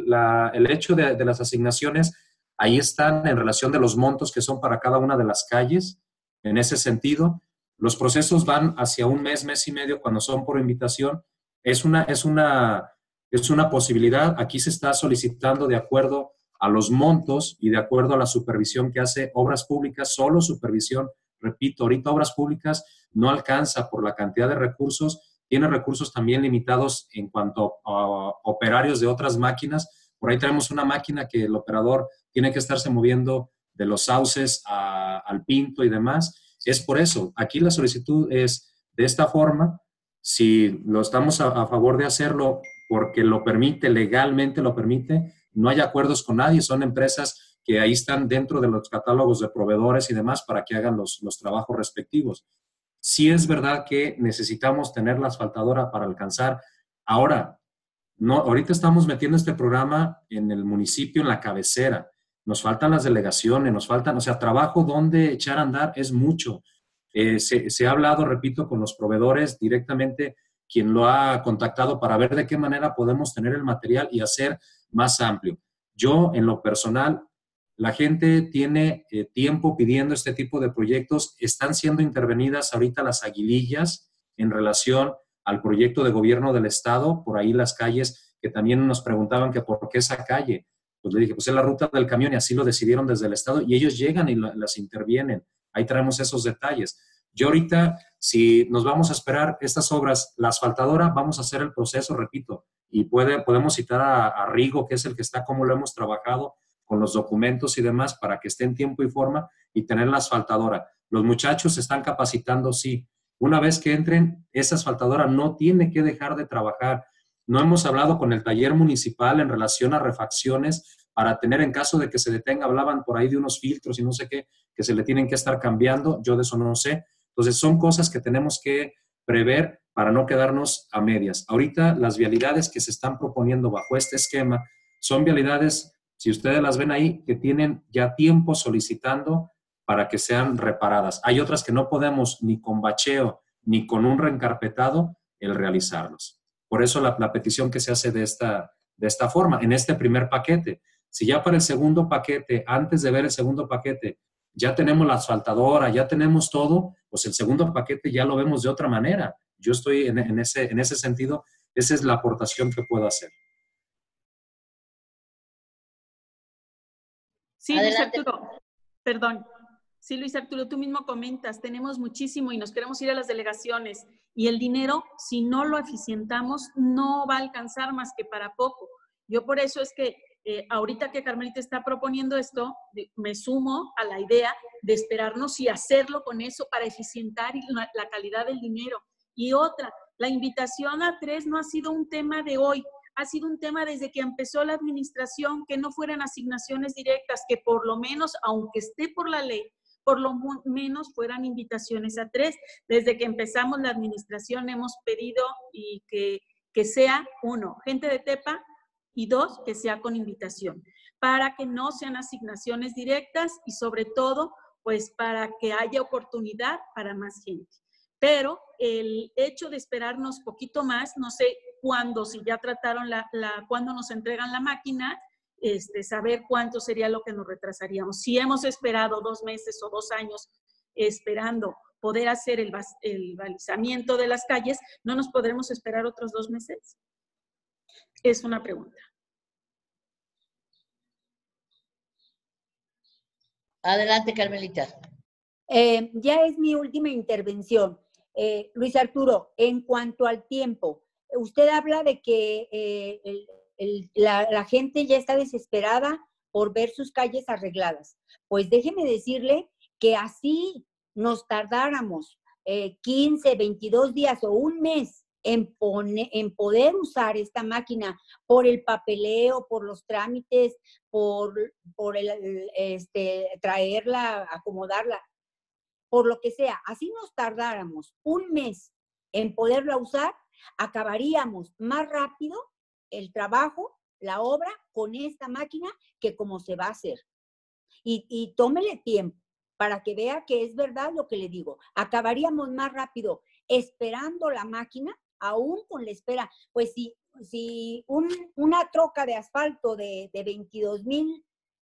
El hecho de las asignaciones, ahí están en relación de los montos que son para cada una de las calles. En ese sentido, los procesos van hacia un mes, mes y medio cuando son por invitación. Es una posibilidad. Aquí se está solicitando de acuerdo a los montos y de acuerdo a la supervisión que hace Obras Públicas, solo supervisión. Repito, ahorita Obras Públicas no alcanza por la cantidad de recursos, tiene recursos también limitados en cuanto a operarios de otras máquinas. Por ahí tenemos una máquina que el operador tiene que estarse moviendo de los sauces al Pinto y demás. Es por eso, aquí la solicitud es de esta forma. Si lo estamos a favor de hacerlo porque lo permite, legalmente lo permite, no hay acuerdos con nadie, son empresas que ahí están dentro de los catálogos de proveedores y demás para que hagan los trabajos respectivos. Sí es verdad que necesitamos tener la asfaltadora para alcanzar. Ahora, ahorita estamos metiendo este programa en el municipio, en la cabecera. Nos faltan las delegaciones, nos faltan, o sea, trabajo donde echar a andar es mucho. Se ha hablado, repito, con los proveedores directamente, quien lo ha contactado para ver de qué manera podemos tener el material y hacer más amplio. Yo, en lo personal, La gente tiene tiempo pidiendo este tipo de proyectos. Están siendo intervenidas ahorita las aguilillas en relación al proyecto de gobierno del Estado, por ahí las calles que también nos preguntaban que por qué esa calle. Pues le dije, pues es la ruta del camión y así lo decidieron desde el Estado y ellos llegan y las intervienen. Ahí traemos esos detalles. Yo ahorita, si nos vamos a esperar estas obras, la asfaltadora, vamos a hacer el proceso, repito, y podemos citar a Rigo, que es el que está, como lo hemos trabajado, con los documentos y demás, para que esté en tiempo y forma y tener la asfaltadora. Los muchachos se están capacitando, sí. Una vez que entren, esa asfaltadora no tiene que dejar de trabajar. No hemos hablado con el taller municipal en relación a refacciones para tener, en caso de que se detenga, hablaban por ahí de unos filtros y no sé qué, que se le tienen que estar cambiando. Yo de eso no sé. Entonces, son cosas que tenemos que prever para no quedarnos a medias. Ahorita, las vialidades que se están proponiendo bajo este esquema son vialidades, si ustedes las ven ahí, que tienen ya tiempo solicitando para que sean reparadas. Hay otras que no podemos ni con bacheo ni con un reencarpetado el realizarlos. Por eso la petición que se hace de esta forma, en este primer paquete. Si ya para el segundo paquete, antes de ver el segundo paquete, ya tenemos la asfaltadora, ya tenemos todo, pues el segundo paquete ya lo vemos de otra manera. Yo estoy en ese sentido, esa es la aportación que puedo hacer. Sí, Luis Arturo, perdón. Sí, Luis Arturo, tú mismo comentas, tenemos muchísimo y nos queremos ir a las delegaciones y el dinero, si no lo eficientamos, no va a alcanzar más que para poco. Yo por eso es que ahorita que Carmelita está proponiendo esto, me sumo a la idea de esperarnos y hacerlo con eso para eficientar la calidad del dinero. Y otra, la invitación a 3 no ha sido un tema de hoy, ha sido un tema desde que empezó la administración, que no fueran asignaciones directas, que por lo menos, aunque esté por la ley, por lo menos fueran invitaciones a 3. Desde que empezamos la administración hemos pedido y que sea 1, gente de Tepa, y 2, que sea con invitación, para que no sean asignaciones directas y sobre todo, pues para que haya oportunidad para más gente. Pero el hecho de esperarnos poquito más, no sé cuándo, si ya trataron cuándo nos entregan la máquina, saber cuánto sería lo que nos retrasaríamos. Si hemos esperado 2 meses o 2 años esperando poder hacer el balizamiento de las calles, ¿no nos podremos esperar otros 2 meses? Es una pregunta. Adelante, Carmelita. Ya es mi última intervención. Luis Arturo, en cuanto al tiempo, usted habla de que la gente ya está desesperada por ver sus calles arregladas. Pues déjeme decirle que así nos tardáramos 15, 22 días o un mes en poder usar esta máquina por el papeleo, por los trámites, por traerla, acomodarla, por lo que sea, así nos tardáramos un mes en poderla usar, acabaríamos más rápido el trabajo, la obra con esta máquina que como se va a hacer. Y tómele tiempo para que vea que es verdad lo que le digo. Acabaríamos más rápido esperando la máquina, aún con la espera. Pues si una troca de asfalto de 22,000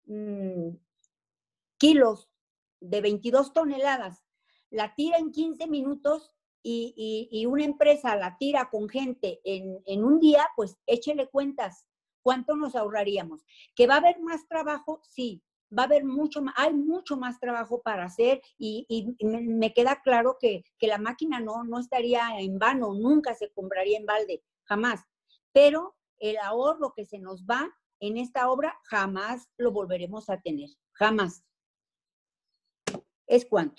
kilos, de 22 toneladas, la tira en 15 minutos y una empresa la tira con gente en un día, pues échele cuentas. ¿Cuánto nos ahorraríamos? ¿Que va a haber más trabajo? Sí, va a haber hay mucho más trabajo para hacer y me queda claro que la máquina no estaría en vano, nunca se compraría en balde, jamás. Pero el ahorro que se nos va en esta obra jamás lo volveremos a tener, jamás. ¿Es cuánto?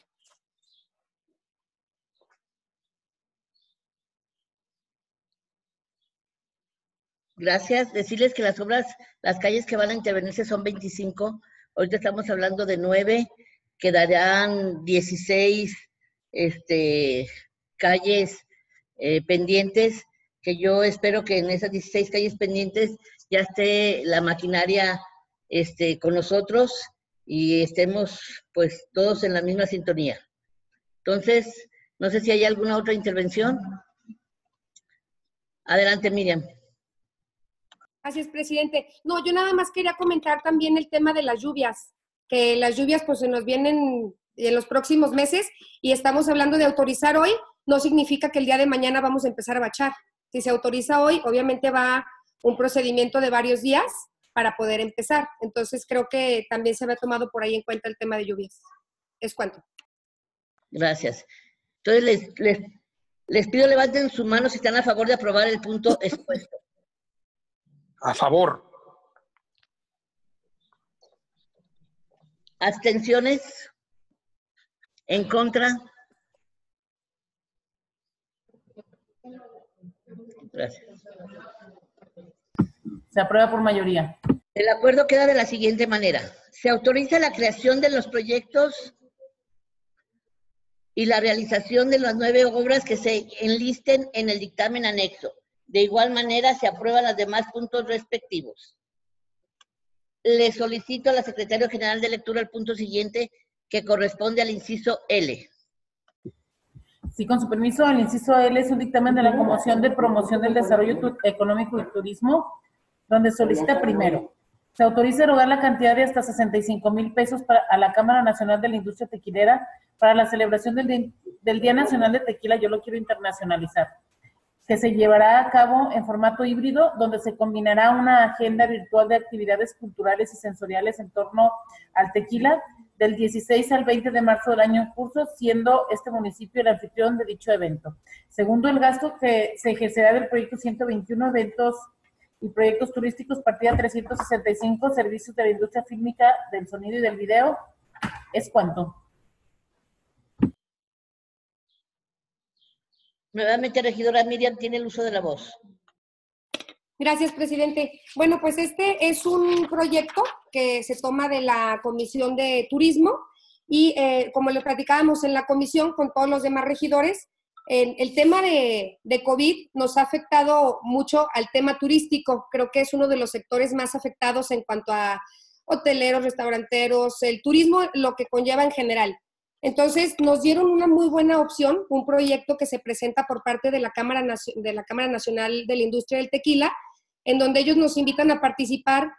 Gracias. Decirles que las obras, las calles que van a intervenirse son 25. Ahorita estamos hablando de 9. Quedarán 16 calles pendientes, que yo espero que en esas 16 calles pendientes ya esté la maquinaria con nosotros y estemos pues todos en la misma sintonía. Entonces, no sé si hay alguna otra intervención. Adelante, Miriam. Gracias, presidente. No, yo nada más quería comentar también el tema de las lluvias. que las lluvias pues se nos vienen en los próximos meses y estamos hablando de autorizar hoy, no significa que el día de mañana vamos a empezar a bachar. Si se autoriza hoy, obviamente va un procedimiento de varios días para poder empezar. Entonces creo que también se había tomado por ahí en cuenta el tema de lluvias. Es cuanto. Gracias. Entonces les pido levanten su mano si están a favor de aprobar el punto expuesto. A favor. ¿Abstenciones? ¿En contra? Gracias. Se aprueba por mayoría. El acuerdo queda de la siguiente manera. Se autoriza la creación de los proyectos y la realización de las 9 obras que se enlisten en el dictamen anexo. De igual manera, se aprueban los demás puntos respectivos. Le solicito a la Secretaria General de Lectura el punto siguiente, que corresponde al inciso L. Sí, con su permiso, el inciso L es un dictamen de la Comisión de Promoción del Desarrollo Económico y Turismo, donde solicita primero, se autoriza erogar la cantidad de hasta 65,000 pesos a la Cámara Nacional de la Industria Tequilera para la celebración del Día Nacional de Tequila, yo lo quiero internacionalizar, que se llevará a cabo en formato híbrido, donde se combinará una agenda virtual de actividades culturales y sensoriales en torno al tequila, del 16 al 20 de marzo del año en curso, siendo este municipio el anfitrión de dicho evento. Segundo, el gasto que se ejercerá del proyecto 121, eventos y proyectos turísticos, partida 365, servicios de la industria fílmica, del sonido y del video, ¿es cuánto? Nuevamente, regidora Miriam, tiene el uso de la voz. Gracias, presidente. Bueno, pues este es un proyecto que se toma de la Comisión de Turismo y como le platicábamos en la comisión con todos los demás regidores, el tema de COVID nos ha afectado mucho al tema turístico. Creo que es uno de los sectores más afectados en cuanto a hoteleros, restauranteros, el turismo, lo que conlleva en general. Entonces, nos dieron una muy buena opción, un proyecto que se presenta por parte de la Cámara Nacional de la Industria del Tequila, en donde ellos nos invitan a participar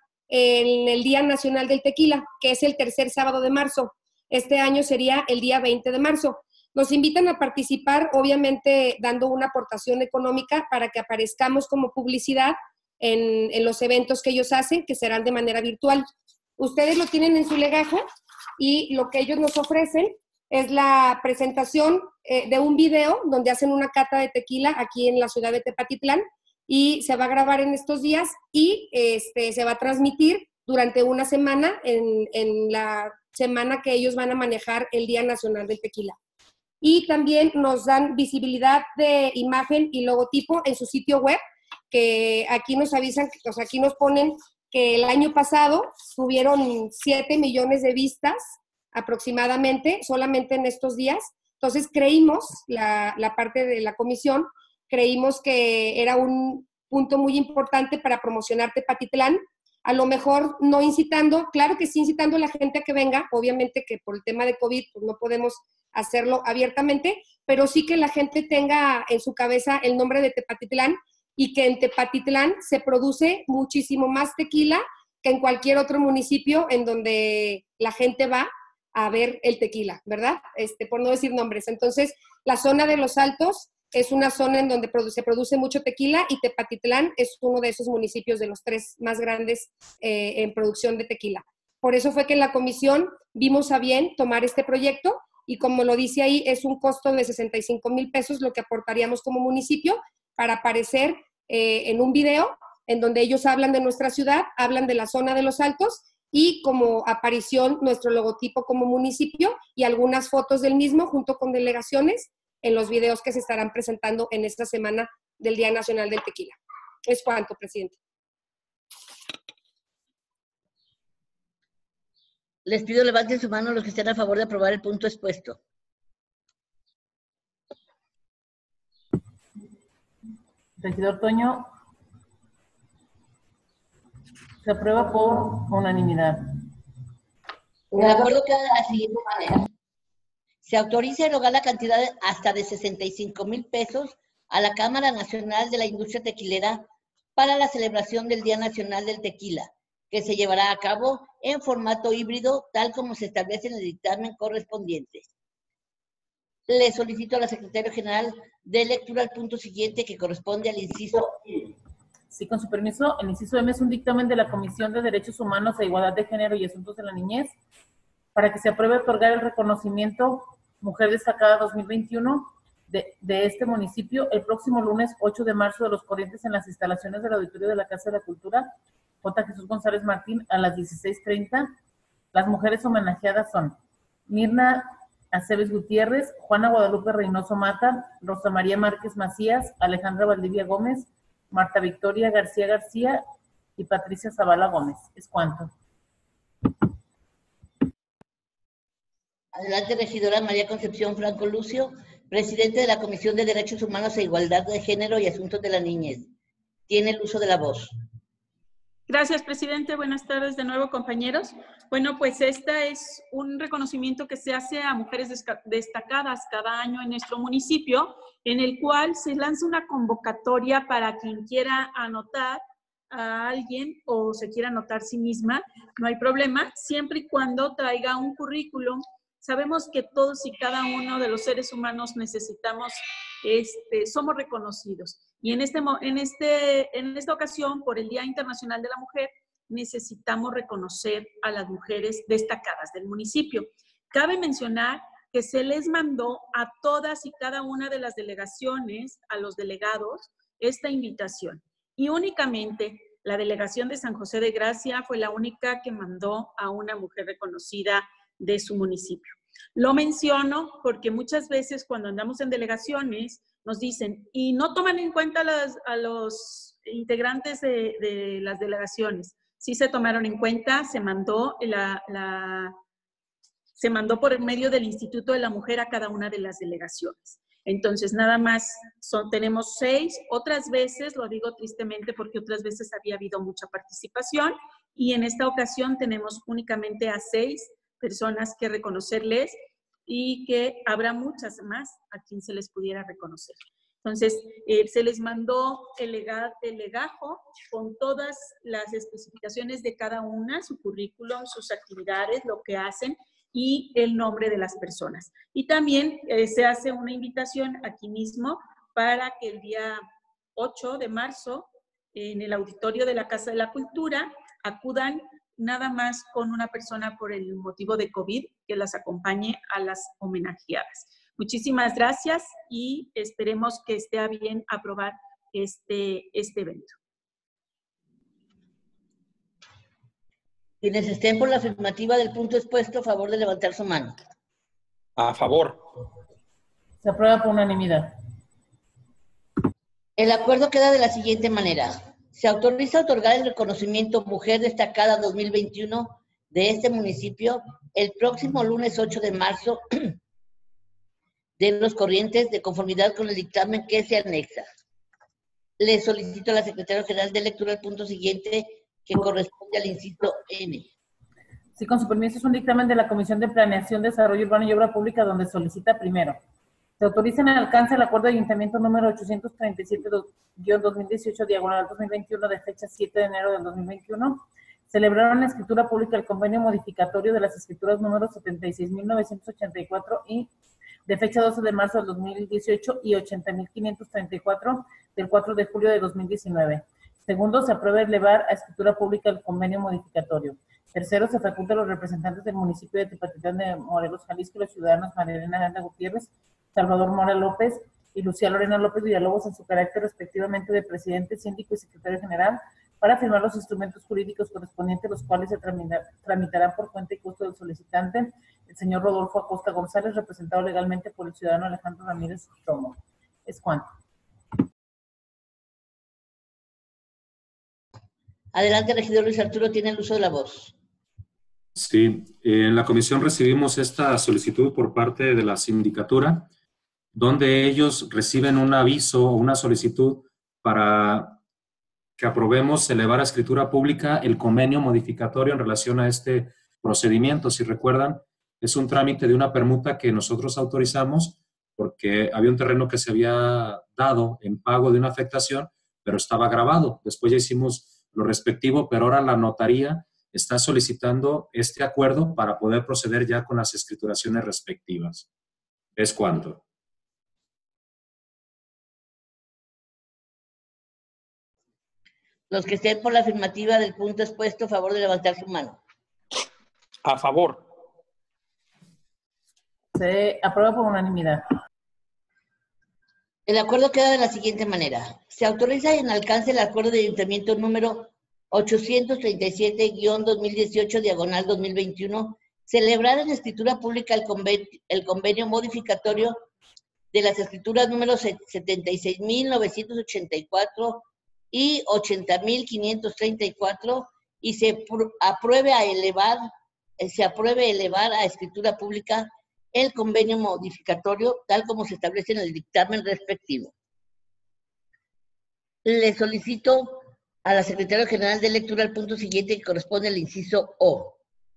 en el Día Nacional del Tequila, que es el tercer sábado de marzo. Este año sería el día 20 de marzo. Nos invitan a participar, obviamente dando una aportación económica para que aparezcamos como publicidad en los eventos que ellos hacen, que serán de manera virtual. Ustedes lo tienen en su legajo y lo que ellos nos ofrecen es la presentación de un video donde hacen una cata de tequila aquí en la ciudad de Tepatitlán y se va a grabar en estos días y se va a transmitir durante una semana en la semana que ellos van a manejar el Día Nacional del Tequila. Y también nos dan visibilidad de imagen y logotipo en su sitio web, que aquí nos avisan, o sea, aquí nos ponen que el año pasado tuvieron 7 millones de vistas aproximadamente, solamente en estos días. Entonces creímos, la parte de la comisión, creímos que era un punto muy importante para promocionar Tepatitlán, a lo mejor no incitando, claro que sí incitando a la gente a que venga, obviamente que por el tema de COVID pues no podemos hacerlo abiertamente, pero sí que la gente tenga en su cabeza el nombre de Tepatitlán y que en Tepatitlán se produce muchísimo más tequila que en cualquier otro municipio en donde la gente va a ver el tequila, ¿verdad? Por no decir nombres. Entonces, la zona de Los Altos es una zona en donde se produce mucho tequila y Tepatitlán es uno de esos municipios de los 3 más grandes en producción de tequila. Por eso fue que en la comisión vimos a bien tomar este proyecto y como lo dice ahí, es un costo de 65,000 pesos lo que aportaríamos como municipio para aparecer en un video en donde ellos hablan de nuestra ciudad, hablan de la zona de Los Altos y como aparición nuestro logotipo como municipio y algunas fotos del mismo junto con delegaciones en los videos que se estarán presentando en esta semana del Día Nacional del Tequila. Es cuanto, presidente. Les pido levanten su mano los que estén a favor de aprobar el punto expuesto. Regidor Toño, se aprueba por unanimidad. El acuerdo queda de la siguiente manera. Se autoriza erogar la cantidad hasta de 65,000 pesos a la Cámara Nacional de la Industria Tequilera para la celebración del Día Nacional del Tequila, que se llevará a cabo en formato híbrido, tal como se establece en el dictamen correspondiente. Le solicito a la Secretaria General de lectura al punto siguiente, que corresponde al inciso M. Sí, con su permiso, el inciso M es un dictamen de la Comisión de Derechos Humanos e Igualdad de Género y Asuntos de la Niñez para que se apruebe otorgar el reconocimiento Mujer Destacada 2021 de este municipio el próximo lunes 8 de marzo de los corrientes en las instalaciones del auditorio de la Casa de la Cultura J. Jesús González Martín a las 16:30. Las mujeres homenajeadas son Mirna Aceves Gutiérrez, Juana Guadalupe Reynoso Mata, Rosa María Márquez Macías, Alejandra Valdivia Gómez, Marta Victoria García García y Patricia Zavala Gómez. ¿Es cuánto? Adelante, regidora María Concepción Franco Lucio, presidente de la Comisión de Derechos Humanos e Igualdad de Género y Asuntos de la Niñez. Tiene el uso de la voz. Gracias, presidente. Buenas tardes de nuevo, compañeros. Bueno, pues este es un reconocimiento que se hace a mujeres destacadas cada año en nuestro municipio, en el cual se lanza una convocatoria para quien quiera anotar a alguien o se quiera anotar sí misma. No hay problema, siempre y cuando traiga un currículum. Sabemos que todos y cada uno de los seres humanos necesitamos, somos reconocidos. Y en esta ocasión, por el Día Internacional de la Mujer, necesitamos reconocer a las mujeres destacadas del municipio. Cabe mencionar que se les mandó a todas y cada una de las delegaciones, a los delegados, esta invitación. Y únicamente la delegación de San José de Gracia fue la única que mandó a una mujer reconocida de su municipio. Lo menciono porque muchas veces cuando andamos en delegaciones nos dicen, y no toman en cuenta a los integrantes de las delegaciones. Sí se tomaron en cuenta, se mandó por medio del Instituto de la Mujer a cada una de las delegaciones. Entonces, nada más tenemos 6. Otras veces, lo digo tristemente porque otras veces había habido mucha participación, y en esta ocasión tenemos únicamente a 6 personas que reconocerles, y que habrá muchas más a quien se les pudiera reconocer. Entonces, se les mandó el legajo con todas las especificaciones de cada una, su currículum, sus actividades, lo que hacen y el nombre de las personas. Y también se hace una invitación aquí mismo para que el día 8 de marzo, en el auditorio de la Casa de la Cultura, acudan nada más con una persona por el motivo de COVID que las acompañe a las homenajeadas. Muchísimas gracias y esperemos que esté a bien aprobar este evento. Quienes estén por la afirmativa del punto expuesto, a favor de levantar su mano. A favor. Se aprueba por unanimidad. El acuerdo queda de la siguiente manera. Se autoriza otorgar el reconocimiento Mujer Destacada 2021 de este municipio el próximo lunes 8 de marzo de los corrientes, de conformidad con el dictamen que se anexa. Le solicito a la Secretaria General de lectura el punto siguiente, que corresponde al inciso N. Sí, con su permiso, es un dictamen de la Comisión de Planeación, Desarrollo Urbano y Obra Pública, donde solicita primero: se autoriza en el alcance el acuerdo de ayuntamiento número 837-2018/2021 de fecha 7 de enero del 2021. Celebraron la escritura pública el convenio modificatorio de las escrituras número 76.984 y de fecha 12 de marzo del 2018 y 80.534 del 4 de julio de 2019. Segundo, se aprueba elevar a escritura pública el convenio modificatorio. Tercero, se faculta a los representantes del municipio de Tepatitlán de Morelos, Jalisco, y los ciudadanos María Elena Aranda Gutiérrez, Salvador Mora López y Lucía Lorena López Villalobos en su carácter respectivamente de presidente, síndico y secretario general para firmar los instrumentos jurídicos correspondientes, los cuales se tramitarán por cuenta y costo del solicitante, el señor Rodolfo Acosta González, representado legalmente por el ciudadano Alejandro Ramírez Romo. ¿Es cuánto? Adelante, regidor Luis Arturo, tiene el uso de la voz. Sí, en la comisión recibimos esta solicitud por parte de la sindicatura, donde ellos reciben un aviso o una solicitud para que aprobemos elevar a escritura pública el convenio modificatorio en relación a este procedimiento. Si recuerdan, es un trámite de una permuta que nosotros autorizamos porque había un terreno que se había dado en pago de una afectación, pero estaba grabado. Después ya hicimos lo respectivo, pero ahora la notaría está solicitando este acuerdo para poder proceder ya con las escrituraciones respectivas. ¿Es cuánto? Los que estén por la afirmativa del punto expuesto, a favor de levantar su mano. A favor. Se aprueba por unanimidad. El acuerdo queda de la siguiente manera. Se autoriza en alcance el acuerdo de ayuntamiento número 837-2018-2021, celebrar en escritura pública el convenio modificatorio de las escrituras número 76.984 y 80.534 y se apruebe elevar a escritura pública el convenio modificatorio tal como se establece en el dictamen respectivo. Le solicito a la Secretaria General de Lectura el punto siguiente que corresponde al inciso O.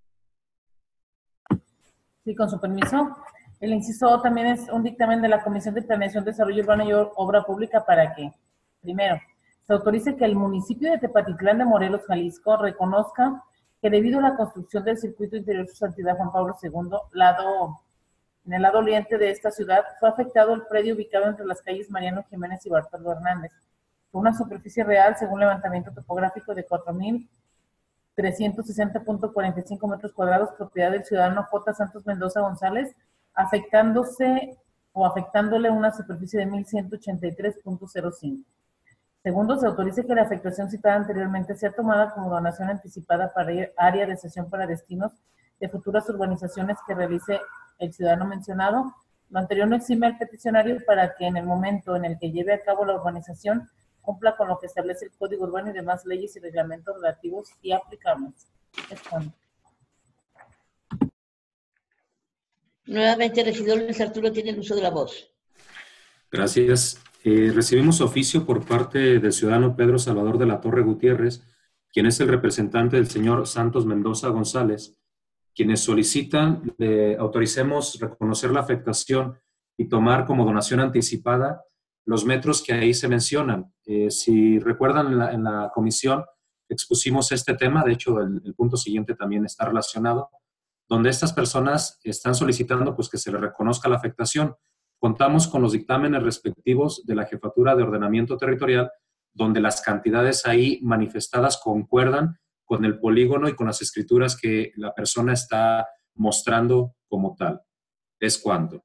Sí, con su permiso. El inciso O también es un dictamen de la Comisión de Planeación, Desarrollo Urbano y Obra Pública para que, primero, se autorice que el municipio de Tepatitlán de Morelos, Jalisco, reconozca que debido a la construcción del circuito interior Su Santidad Juan Pablo II, en el lado oriente de esta ciudad, fue afectado el predio ubicado entre las calles Mariano Jiménez y Bartolo Hernández, con una superficie real, según levantamiento topográfico, de 4.360.45 metros cuadrados, propiedad del ciudadano J. Santos Mendoza González, afectándole una superficie de 1.183.05. Segundo, se autoriza que la afectación citada anteriormente sea tomada como donación anticipada para área de cesión para destinos de futuras urbanizaciones que realice el ciudadano mencionado. Lo anterior no exime al peticionario para que en el momento en el que lleve a cabo la urbanización cumpla con lo que establece el Código Urbano y demás leyes y reglamentos relativos y aplicables. Nuevamente, regidor Luis Arturo tiene el uso de la voz. Gracias. Recibimos oficio por parte del ciudadano Pedro Salvador de la Torre Gutiérrez, quien es el representante del señor Santos Mendoza González, quienes solicitan autoricemos reconocer la afectación y tomar como donación anticipada los metros que ahí se mencionan. Si recuerdan, en la comisión expusimos este tema, de hecho el punto siguiente también está relacionado, donde estas personas están solicitando pues, que se les reconozca la afectación. Contamos con los dictámenes respectivos de la Jefatura de Ordenamiento Territorial, donde las cantidades ahí manifestadas concuerdan con el polígono y con las escrituras que la persona está mostrando como tal. ¿Es cuánto?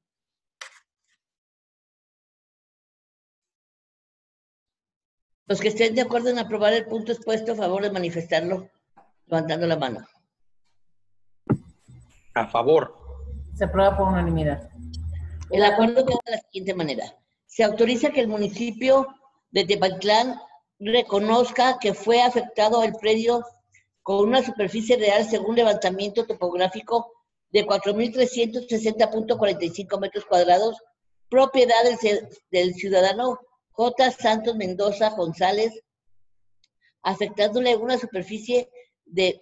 Los que estén de acuerdo en aprobar el punto expuesto, a favor de manifestarlo, levantando la mano. A favor. Se aprueba por unanimidad. El acuerdo queda de la siguiente manera. Se autoriza que el municipio de Tepatitlán reconozca que fue afectado el predio con una superficie real según levantamiento topográfico de 4.360.45 metros cuadrados, propiedad del ciudadano J. Santos Mendoza González, afectándole una superficie de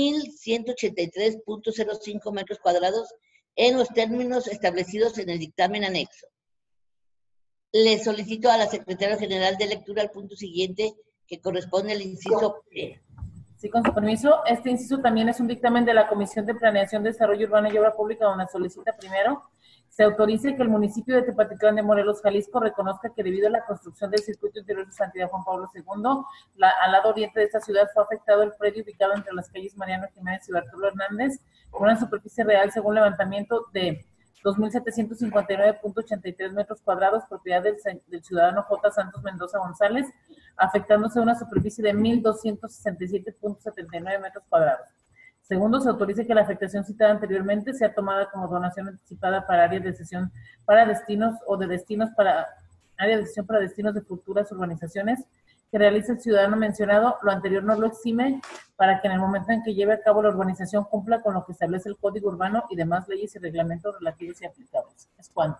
1.183.05 metros cuadrados en los términos establecidos en el dictamen anexo. Le solicito a la Secretaria General de Lectura el punto siguiente que corresponde al inciso P. Sí, con su permiso. Este inciso también es un dictamen de la Comisión de Planeación, Desarrollo Urbano y Obra Pública, donde solicita primero se autorice que el municipio de Tepatitlán de Morelos, Jalisco, reconozca que debido a la construcción del circuito interior de Santidad Juan Pablo II, al lado oriente de esta ciudad fue afectado el predio ubicado entre las calles Mariano Jiménez y Bartolo Hernández, con una superficie real según levantamiento de 2.759.83 metros cuadrados, propiedad del ciudadano J. Santos Mendoza González, afectándose una superficie de 1.267.79 metros cuadrados. Segundo, se autoriza que la afectación citada anteriormente sea tomada como donación anticipada para áreas de cesión para destinos o de destinos para área de cesión para destinos de futuras urbanizaciones que realice el ciudadano mencionado. Lo anterior no lo exime para que en el momento en que lleve a cabo la urbanización cumpla con lo que establece el Código Urbano y demás leyes y reglamentos relativos y aplicables. ¿Es cuánto?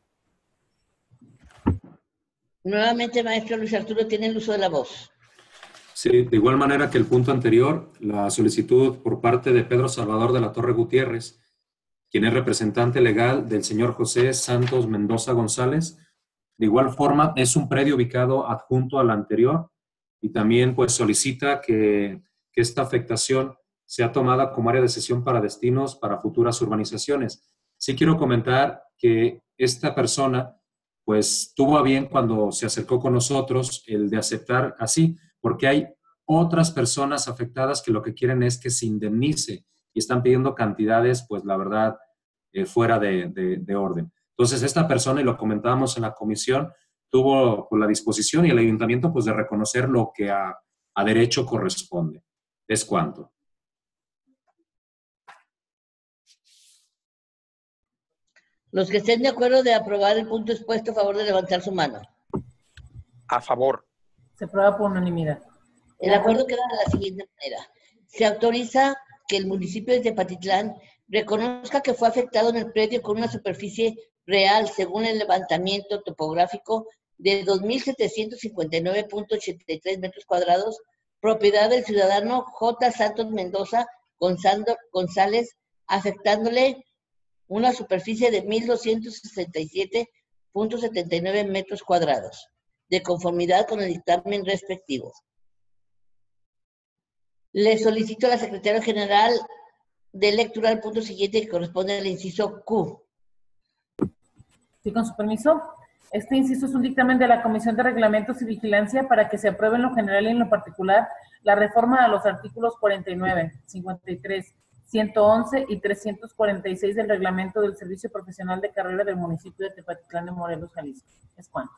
Nuevamente, maestro Luis Arturo, tiene el uso de la voz. Sí, de igual manera que el punto anterior, la solicitud por parte de Pedro Salvador de la Torre Gutiérrez, quien es representante legal del señor José Santos Mendoza González. De igual forma, es un predio ubicado adjunto al anterior, y también pues solicita que esta afectación sea tomada como área de cesión para destinos para futuras urbanizaciones. Sí quiero comentar que esta persona pues tuvo a bien cuando se acercó con nosotros el de aceptar así, porque hay otras personas afectadas que lo que quieren es que se indemnice y están pidiendo cantidades, pues la verdad, fuera de orden. Entonces, esta persona, y lo comentábamos en la comisión, tuvo pues, la disposición y el ayuntamiento pues de reconocer lo que a derecho corresponde. ¿Es cuánto? Los que estén de acuerdo de aprobar el punto expuesto, a favor de levantar su mano. A favor. Se aprueba por unanimidad. El acuerdo queda de la siguiente manera. Se autoriza que el municipio de Tepatitlán reconozca que fue afectado en el predio con una superficie real, según el levantamiento topográfico, de 2.759.83 metros cuadrados, propiedad del ciudadano J. Santos Mendoza González, afectándole una superficie de 1.267.79 metros cuadrados, de conformidad con el dictamen respectivo. Le solicito a la Secretaria General de lectura al punto siguiente que corresponde al inciso Q. Sí, con su permiso. Este inciso es un dictamen de la Comisión de Reglamentos y Vigilancia para que se apruebe en lo general y en lo particular la reforma a los artículos 49, 53, 111 y 346 del Reglamento del Servicio Profesional de Carrera del municipio de Tepatitlán de Morelos, Jalisco. ¿Es cuánto?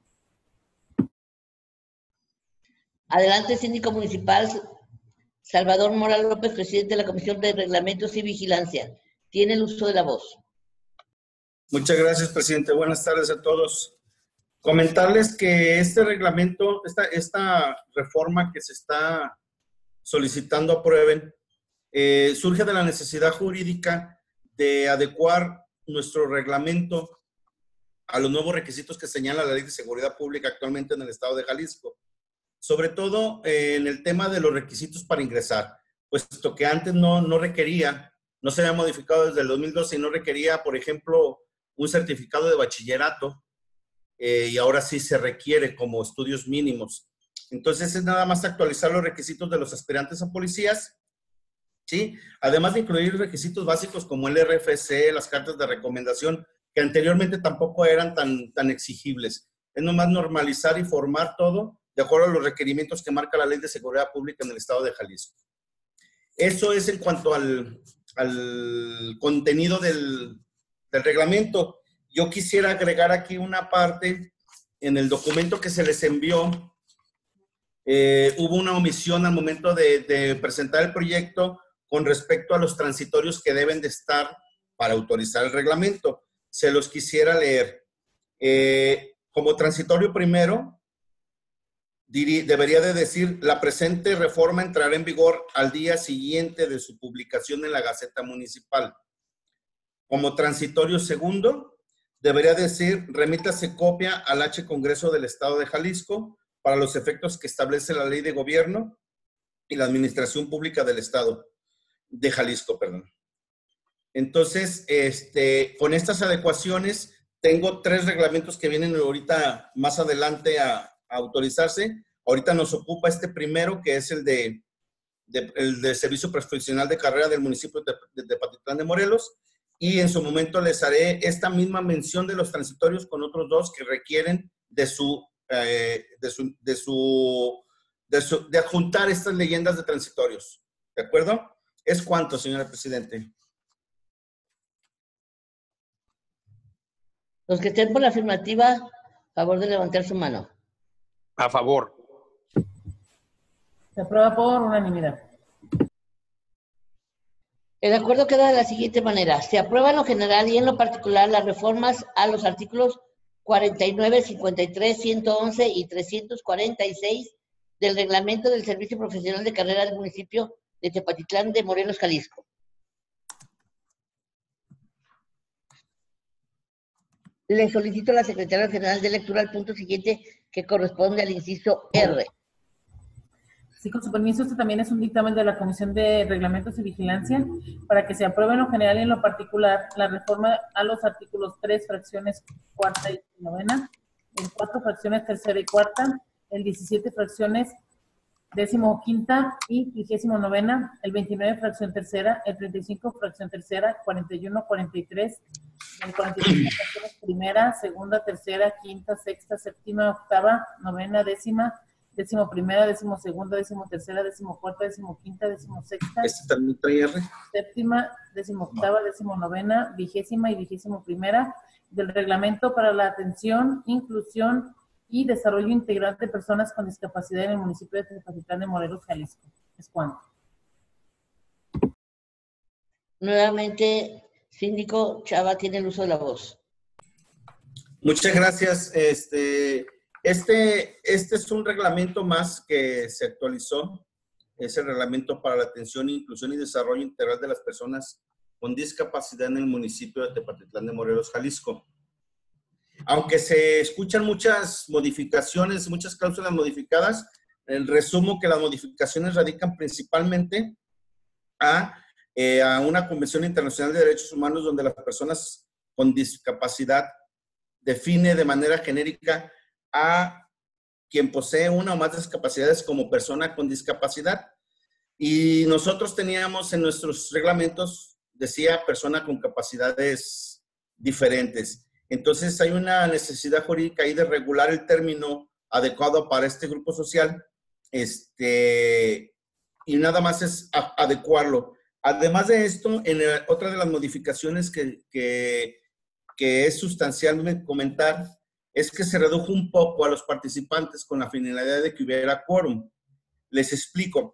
Adelante, síndico municipal Salvador Moral López, presidente de la Comisión de Reglamentos y Vigilancia. Tiene el uso de la voz. Muchas gracias, presidente. Buenas tardes a todos. Comentarles que este reglamento, esta reforma que se está solicitando aprueben, surge de la necesidad jurídica de adecuar nuestro reglamento a los nuevos requisitos que señala la Ley de Seguridad Pública actualmente en el estado de Jalisco. Sobre todo en el tema de los requisitos para ingresar, puesto que antes no requería, no se había modificado desde el 2012 y no requería, por ejemplo, un certificado de bachillerato, y ahora sí se requiere como estudios mínimos. Entonces es nada más actualizar los requisitos de los aspirantes a policías, ¿sí? Además de incluir requisitos básicos como el RFC, las cartas de recomendación, que anteriormente tampoco eran tan exigibles. Es nomás normalizar y formar todo de acuerdo a los requerimientos que marca la Ley de Seguridad Pública en el estado de Jalisco. Eso es en cuanto al contenido del reglamento. Yo quisiera agregar aquí una parte. En el documento que se les envió, hubo una omisión al momento de presentar el proyecto con respecto a los transitorios que deben de estar para autorizar el reglamento. Se los quisiera leer. Como transitorio primero, debería de decir, la presente reforma entrará en vigor al día siguiente de su publicación en la Gaceta Municipal. Como transitorio segundo, debería decir, remítase copia al H Congreso del Estado de Jalisco para los efectos que establece la Ley de Gobierno y la Administración Pública del Estado de Jalisco, perdón. Entonces, con estas adecuaciones, tengo 3 reglamentos que vienen ahorita más adelante a autorizarse. Ahorita nos ocupa este primero, que es el de Servicio Profesional de Carrera del municipio de Tepatitlán de Morelos, y en su momento les haré esta misma mención de los transitorios con otros 2 que requieren de adjuntar estas leyendas de transitorios. ¿De acuerdo? ¿Es cuánto, señora Presidente? Los que estén por la afirmativa, a favor de levantar su mano. A favor. Se aprueba por unanimidad. El acuerdo queda de la siguiente manera. Se aprueba en lo general y en lo particular las reformas a los artículos 49, 53, 111 y 346 del Reglamento del Servicio Profesional de Carrera del municipio de Tepatitlán de Morelos, Jalisco. Le solicito a la Secretaria General de lectura al punto siguiente que corresponde al inciso R. Sí, con su permiso, este también es un dictamen de la Comisión de Reglamentos y Vigilancia para que se apruebe en lo general y en lo particular la reforma a los artículos 3, fracciones cuarta y novena, el 4, fracciones tercera y cuarta, el 17, fracciones 15ª y 29ª, el 29 fracción tercera, el 35 fracción tercera, 41, 43, el 45 fracciones primera, segunda, tercera, quinta, sexta, séptima, octava, novena, décima, 11ª, 12ª, 13ª, 14ª, 15ª, 16ª, Este también trae R. séptima, 18ª, 19ª, 20ª y 21ª del Reglamento para la Atención, Inclusión y Desarrollo Integral de Personas con Discapacidad en el municipio de Tepatitlán de Morelos, Jalisco. ¿Es cuánto? Nuevamente, síndico Chava tiene el uso de la voz. Muchas gracias. Este es un reglamento más que se actualizó. Es el reglamento para la atención, inclusión y desarrollo integral de las personas con discapacidad en el municipio de Tepatitlán de Morelos, Jalisco. Aunque se escuchan muchas modificaciones, muchas cláusulas modificadas, resumo que las modificaciones radican principalmente a una Convención Internacional de Derechos Humanos donde las personas con discapacidad define de manera genérica a quien posee una o más discapacidades como persona con discapacidad. Y nosotros teníamos en nuestros reglamentos, decía persona con capacidades diferentes. Entonces hay una necesidad jurídica ahí de regular el término adecuado para este grupo social, y nada más es adecuarlo. Además de esto, otra de las modificaciones que es sustancial comentar es que se redujo un poco a los participantes con la finalidad de que hubiera quórum. Les explico.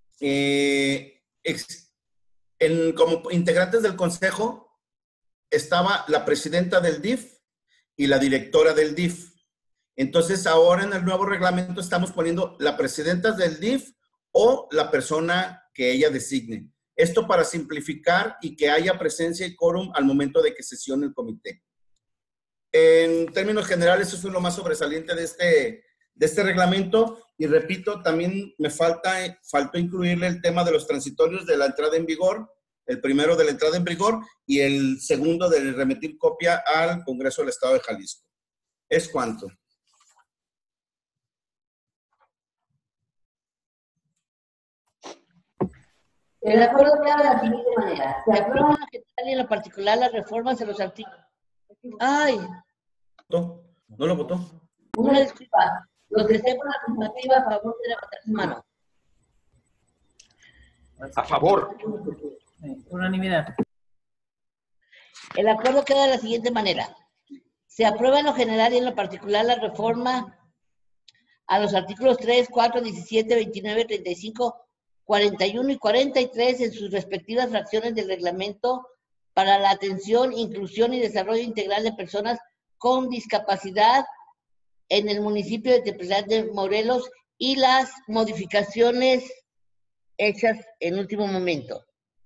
Como integrantes del consejo estaba la presidenta del DIF y la directora del DIF. Entonces, ahora en el nuevo reglamento estamos poniendo la presidenta del DIF o la persona que ella designe. Esto para simplificar y que haya presencia y quórum al momento de que sesione el comité. En términos generales, eso es lo más sobresaliente de este reglamento. Y repito, también me faltó incluirle el tema de los transitorios de la entrada en vigor, el primero de la entrada en vigor y el segundo de remitir copia al Congreso del Estado de Jalisco. ¿Es cuánto? El acuerdo queda de la siguiente manera. Se aprueban en general y en lo particular las reformas de los artículos. ¡Ay! ¿No lo votó? Una disculpa. Los que estén por la afirmativa, a favor de levantar su mano. A favor. Unanimidad. El acuerdo queda de la siguiente manera. Se aprueba en lo general y en lo particular la reforma a los artículos 3, 4, 17, 29, 35, 41 y 43 en sus respectivas fracciones del reglamento para la atención, inclusión y desarrollo integral de personas con discapacidad en el municipio de Tepatitlán de Morelos y las modificaciones hechas en último momento.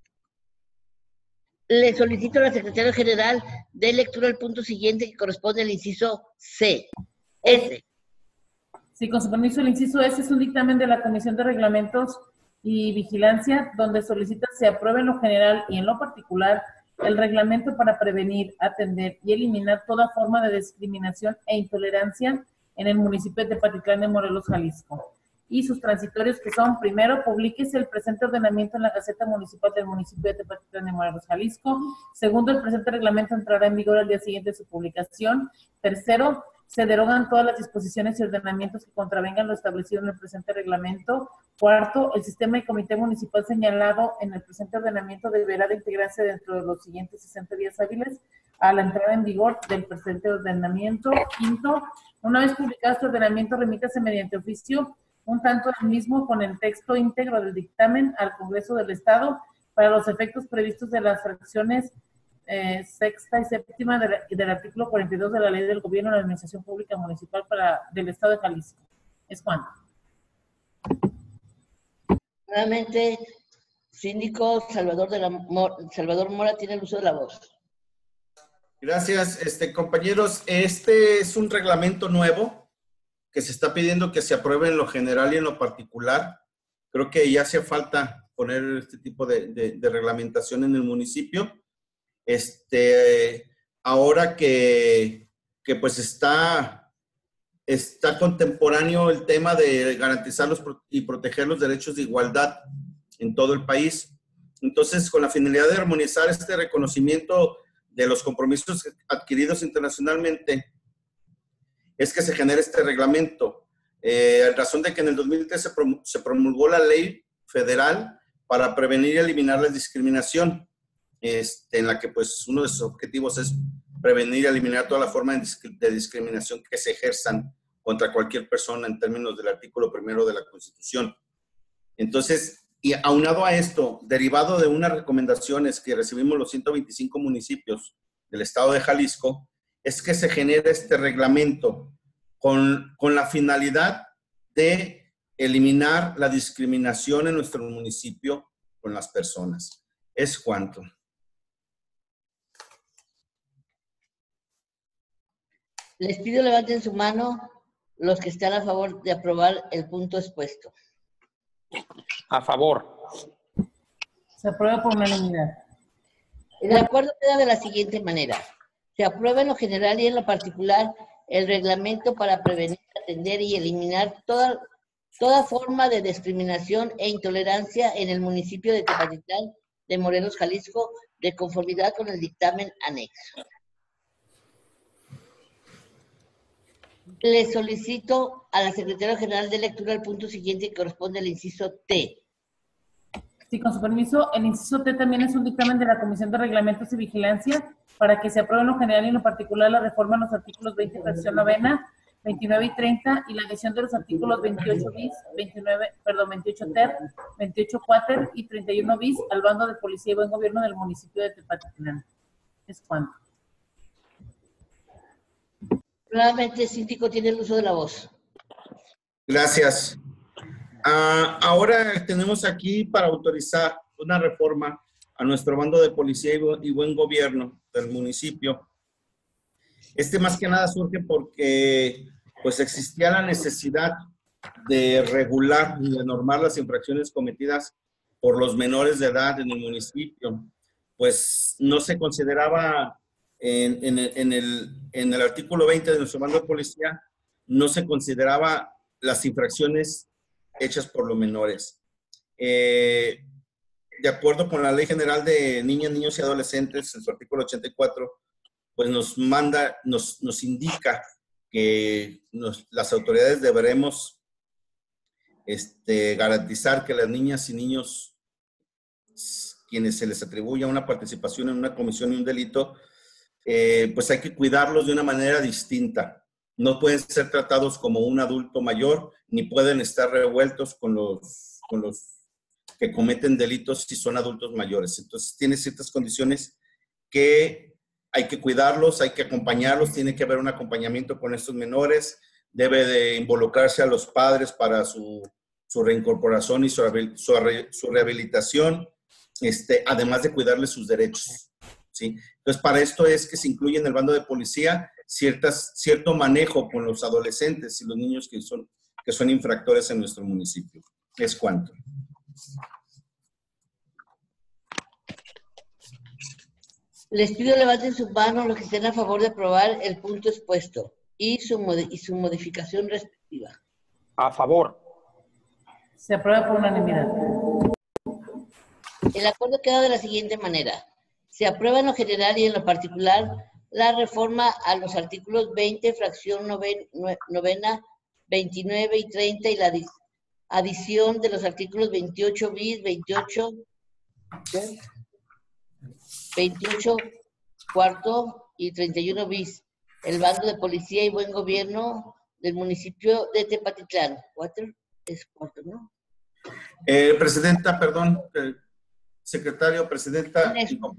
Le solicito a la Secretaria General de lectura el punto siguiente que corresponde al inciso C. S. Sí, con su permiso, el inciso S es un dictamen de la Comisión de Reglamentos y Vigilancia, donde solicita se apruebe en lo general y en lo particular el reglamento para prevenir, atender y eliminar toda forma de discriminación e intolerancia en el municipio de Tepatitlán de Morelos, Jalisco. Y sus transitorios que son, primero, publíquese el presente ordenamiento en la Gaceta Municipal del municipio de Tepatitlán de Morelos, Jalisco. Segundo, el presente reglamento entrará en vigor al día siguiente de su publicación. Tercero, se derogan todas las disposiciones y ordenamientos que contravengan lo establecido en el presente reglamento. Cuarto, el sistema y comité municipal señalado en el presente ordenamiento deberá de integrarse dentro de los siguientes 60 días hábiles a la entrada en vigor del presente ordenamiento. Quinto, una vez publicado este ordenamiento, remítase mediante oficio un tanto del mismo con el texto íntegro del dictamen al Congreso del Estado para los efectos previstos de las fracciones sexta y séptima del artículo 42 de la Ley del Gobierno de la Administración Pública Municipal del Estado de Jalisco. ¿Es cuánto? Nuevamente, síndico Salvador Mora tiene el uso de la voz. Gracias, compañeros. Este es un reglamento nuevo que se está pidiendo que se apruebe en lo general y en lo particular. Creo que ya hace falta poner este tipo de reglamentación en el municipio. Ahora que pues está está contemporáneo el tema de garantizar y proteger los derechos de igualdad en todo el país. Entonces, con la finalidad de armonizar este reconocimiento de los compromisos adquiridos internacionalmente, es que se genera este reglamento. A razón de que en el 2013 se promulgó la ley federal para prevenir y eliminar la discriminación, en la que pues uno de sus objetivos es prevenir y eliminar toda la forma de discriminación que se ejerzan contra cualquier persona en términos del artículo 1 de la Constitución. Entonces, y aunado a esto, derivado de unas recomendaciones que recibimos los 125 municipios del estado de Jalisco, es que se genera este reglamento con la finalidad de eliminar la discriminación en nuestro municipio con las personas. Es cuanto. Les pido levanten su mano los que están a favor de aprobar el punto expuesto. A favor. Se aprueba por unanimidad. El acuerdo queda de la siguiente manera. Se aprueba en lo general y en lo particular el reglamento para prevenir, atender y eliminar toda forma de discriminación e intolerancia en el municipio de Tepatitlán de Morelos, Jalisco, de conformidad con el dictamen anexo. Le solicito a la Secretaria General de Lectura el punto siguiente que corresponde al inciso T. Sí, con su permiso, el inciso T también es un dictamen de la Comisión de Reglamentos y Vigilancia para que se apruebe en lo general y en lo particular la reforma en los artículos 20, fracción novena, 29 y 30 y la adición de los artículos 28 bis, 28 ter, 28 cuater y 31 bis al bando de policía y buen gobierno del municipio de Tepatitlán. ¿Es cuánto? Nuevamente, el síndico tiene el uso de la voz. Gracias. Ahora tenemos aquí para autorizar una reforma a nuestro bando de policía y buen gobierno del municipio. Más que nada surge porque pues existía la necesidad de regular y de normar las infracciones cometidas por los menores de edad en el municipio. Pues no se consideraba en el artículo 20 de nuestro bando de policía, no se consideraba las infracciones hechas por los menores. De acuerdo con la Ley General de Niñas, Niños y Adolescentes, en su artículo 84, pues nos indica que las autoridades deberemos garantizar que las niñas y niños, quienes se les atribuya una participación en una comisión y un delito, pues hay que cuidarlos de una manera distinta. No pueden ser tratados como un adulto mayor, ni pueden estar revueltos con los que cometen delitos si son adultos mayores. Entonces, tiene ciertas condiciones que hay que cuidarlos, hay que acompañarlos, tiene que haber un acompañamiento con estos menores, debe de involucrarse a los padres para su reincorporación y su rehabilitación, además de cuidarles sus derechos, ¿sí? Entonces, para esto es que se incluye en el bando de policía cierto manejo con los adolescentes y los niños que son infractores en nuestro municipio. ¿Es cuánto? Les pido levanten sus manos los que estén a favor de aprobar el punto expuesto y su modificación respectiva. A favor. Se aprueba por unanimidad. El acuerdo queda de la siguiente manera. Se aprueba en lo general y en lo particular la reforma a los artículos 20, fracción novena, 29 y 30 y la adición de los artículos 28 bis, 28 cuarto y 31 bis. El bando de policía y buen gobierno del municipio de Tepatitlán. ¿Cuatro? Es cuarto, ¿no? Presidenta, perdón. Secretario, presidenta.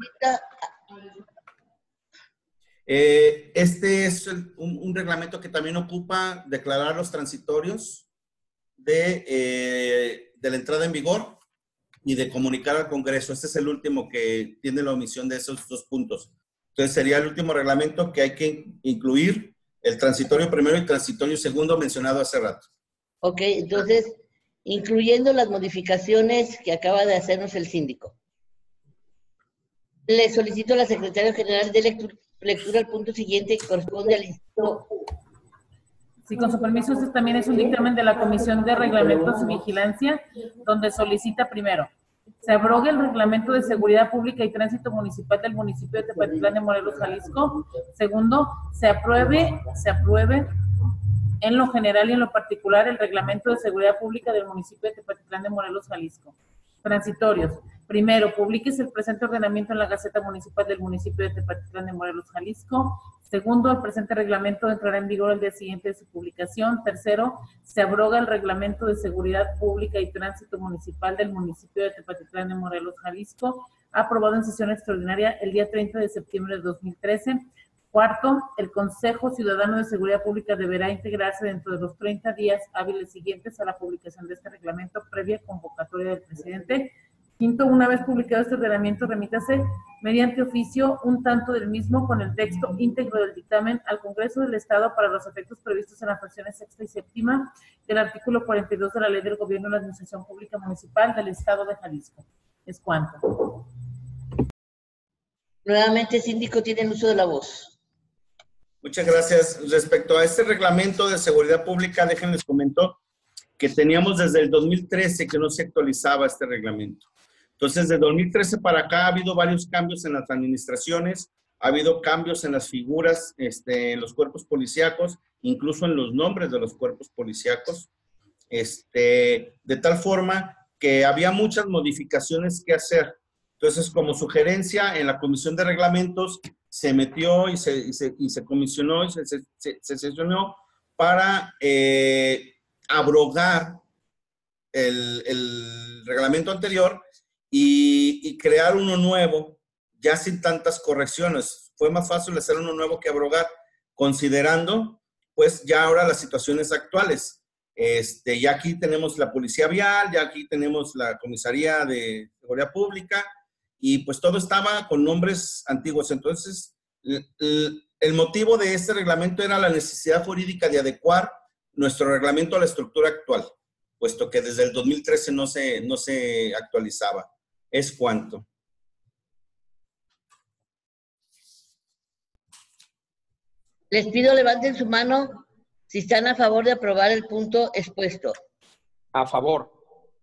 Este es un reglamento que también ocupa declarar los transitorios de la entrada en vigor y de comunicar al Congreso. Este es el último que tiene la omisión de esos dos puntos. Entonces sería el último reglamento que hay que incluir, el transitorio primero y transitorio segundo mencionado hace rato. Ok, entonces, incluyendo las modificaciones que acaba de hacernos el síndico. Le solicito a la Secretaria General de lectura el punto siguiente que corresponde al inciso. Sí, con su permiso, este también es un dictamen de la Comisión de Reglamentos y Vigilancia, donde solicita primero, se abrogue el Reglamento de Seguridad Pública y Tránsito Municipal del municipio de Tepatitlán de Morelos, Jalisco. Segundo, se apruebe en lo general y en lo particular el Reglamento de Seguridad Pública del municipio de Tepatitlán de Morelos, Jalisco. Transitorios. Primero, publíquese el presente ordenamiento en la Gaceta Municipal del municipio de Tepatitlán de Morelos, Jalisco. Segundo, el presente reglamento entrará en vigor el día siguiente de su publicación. Tercero, se abroga el Reglamento de Seguridad Pública y Tránsito Municipal del municipio de Tepatitlán de Morelos, Jalisco, aprobado en sesión extraordinaria el día 30 de septiembre de 2013. Cuarto, el Consejo Ciudadano de Seguridad Pública deberá integrarse dentro de los 30 días hábiles siguientes a la publicación de este reglamento previa convocatoria del presidente. Quinto, una vez publicado este ordenamiento, remítase mediante oficio un tanto del mismo con el texto íntegro del dictamen al Congreso del Estado para los efectos previstos en las fracciones sexta y séptima del artículo 42 de la Ley del Gobierno de la Administración Pública Municipal del Estado de Jalisco. Es cuanto. Nuevamente, síndico, tiene el uso de la voz. Muchas gracias. Respecto a este reglamento de seguridad pública, déjenles comento que teníamos desde el 2013 que no se actualizaba este reglamento. Entonces, de 2013 para acá ha habido varios cambios en las administraciones, ha habido cambios en las figuras, en los cuerpos policíacos, incluso en los nombres de los cuerpos policíacos, de tal forma que había muchas modificaciones que hacer. Entonces, como sugerencia, en la Comisión de Reglamentos se metió y se comisionó y se sesionó para abrogar el reglamento anterior y crear uno nuevo, ya sin tantas correcciones. Fue más fácil hacer uno nuevo que abrogar, considerando, pues, ya ahora las situaciones actuales. Ya aquí tenemos la Policía Vial, ya aquí tenemos la Comisaría de Seguridad Pública, y pues todo estaba con nombres antiguos. Entonces, el motivo de este reglamento era la necesidad jurídica de adecuar nuestro reglamento a la estructura actual, puesto que desde el 2013 no se actualizaba. Es cuanto. Les pido levanten su mano si están a favor de aprobar el punto expuesto. A favor.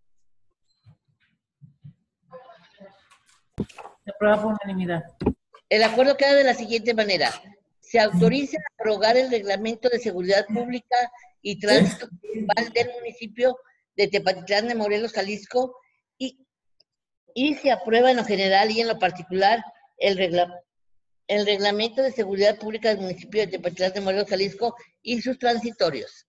Se aprueba por unanimidad. El acuerdo queda de la siguiente manera. Se autoriza a aprobar el Reglamento de Seguridad Pública y Tránsito Municipal del municipio de Tepatitlán de Morelos, Jalisco, y se aprueba en lo general y en lo particular el Reglamento de Seguridad Pública del municipio de Tepatitlán de Morelos, Jalisco, y sus transitorios.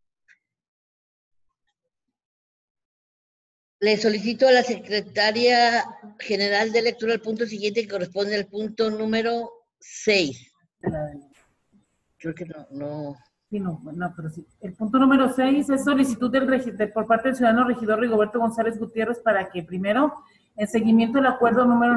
Le solicito a la Secretaria General de Lectura el punto siguiente que corresponde al punto número 6. Creo que no. Sí, no, pero sí. El punto número 6 es solicitud por parte del ciudadano regidor Rigoberto González Gutiérrez para que, primero, en seguimiento del acuerdo número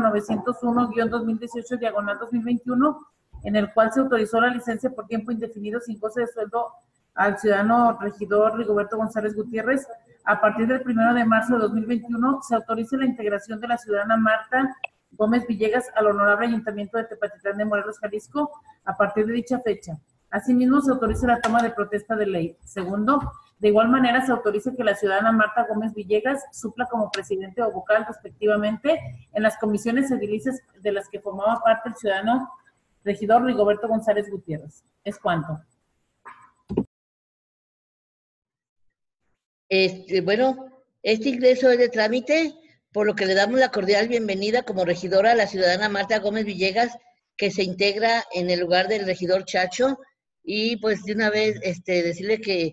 901-2018/2021, en el cual se autorizó la licencia por tiempo indefinido sin goce de sueldo al ciudadano regidor Rigoberto González Gutiérrez, a partir del 1 de marzo de 2021, se autoriza la integración de la ciudadana Marta Gómez Villegas al Honorable Ayuntamiento de Tepatitlán de Morelos, Jalisco, a partir de dicha fecha. Asimismo, se autoriza la toma de protesta de ley. Segundo, de igual manera, se autoriza que la ciudadana Marta Gómez Villegas supla como presidente o vocal, respectivamente, en las comisiones edilicias de las que formaba parte el ciudadano regidor Rigoberto González Gutiérrez. Es cuanto. Bueno, este ingreso es de trámite, por lo que le damos la cordial bienvenida como regidora a la ciudadana Marta Gómez Villegas, que se integra en el lugar del regidor Chacho, y pues de una vez decirle que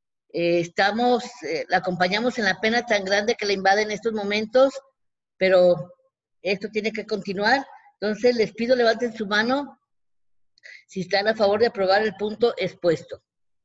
la acompañamos en la pena tan grande que le invade en estos momentos, pero esto tiene que continuar. Entonces les pido levanten su mano si están a favor de aprobar el punto expuesto.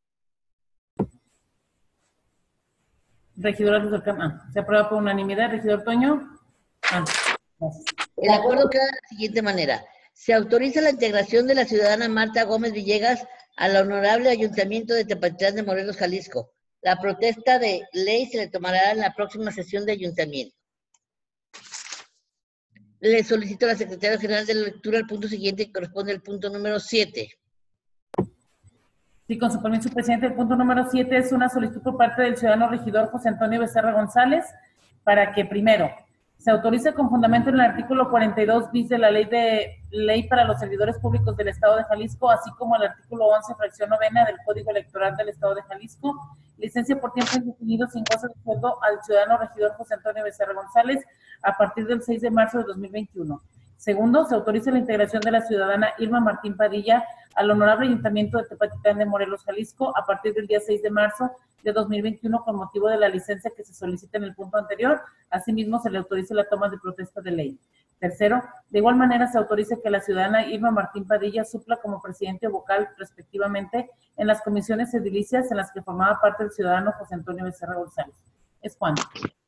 Regidora Luz del Carmen, se aprueba por unanimidad. Regidor Toño. El acuerdo queda de la siguiente manera. Se autoriza la integración de la ciudadana Marta Gómez Villegas al Honorable Ayuntamiento de Tepatitlán de Morelos, Jalisco. La protesta de ley se le tomará en la próxima sesión de ayuntamiento. Le solicito a la Secretaria General de Lectura el punto siguiente que corresponde al punto número 7. Sí, con su permiso, presidente. El punto número 7 es una solicitud por parte del ciudadano regidor José Antonio Becerra González para que, primero, se autorice con fundamento en el artículo 42 bis de la ley para los servidores públicos del Estado de Jalisco, así como el artículo 11, fracción novena del Código Electoral del Estado de Jalisco, licencia por tiempo indefinido sin goce de sueldo al ciudadano regidor José Antonio Becerra González a partir del 6 de marzo de 2021. Segundo, se autoriza la integración de la ciudadana Irma Martín Padilla al Honorable Ayuntamiento de Tepatitlán de Morelos, Jalisco, a partir del día 6 de marzo de 2021 con motivo de la licencia que se solicita en el punto anterior. Asimismo, se le autoriza la toma de protesta de ley. Tercero, de igual manera se autoriza que la ciudadana Irma Martín Padilla supla como presidente o vocal, respectivamente, en las comisiones edilicias en las que formaba parte el ciudadano José Antonio Becerra González. Es cuanto.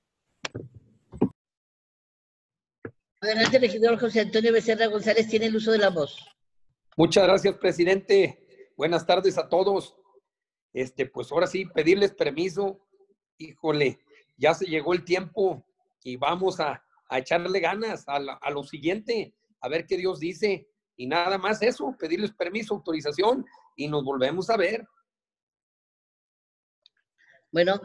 Adelante, regidor José Antonio Becerra González, tiene el uso de la voz. Muchas gracias, presidente. Buenas tardes a todos. Pues ahora sí, pedirles permiso. Híjole, ya se llegó el tiempo y vamos a echarle ganas a lo siguiente, a ver qué Dios dice. Y nada más eso, pedirles permiso, autorización y nos volvemos a ver. Bueno,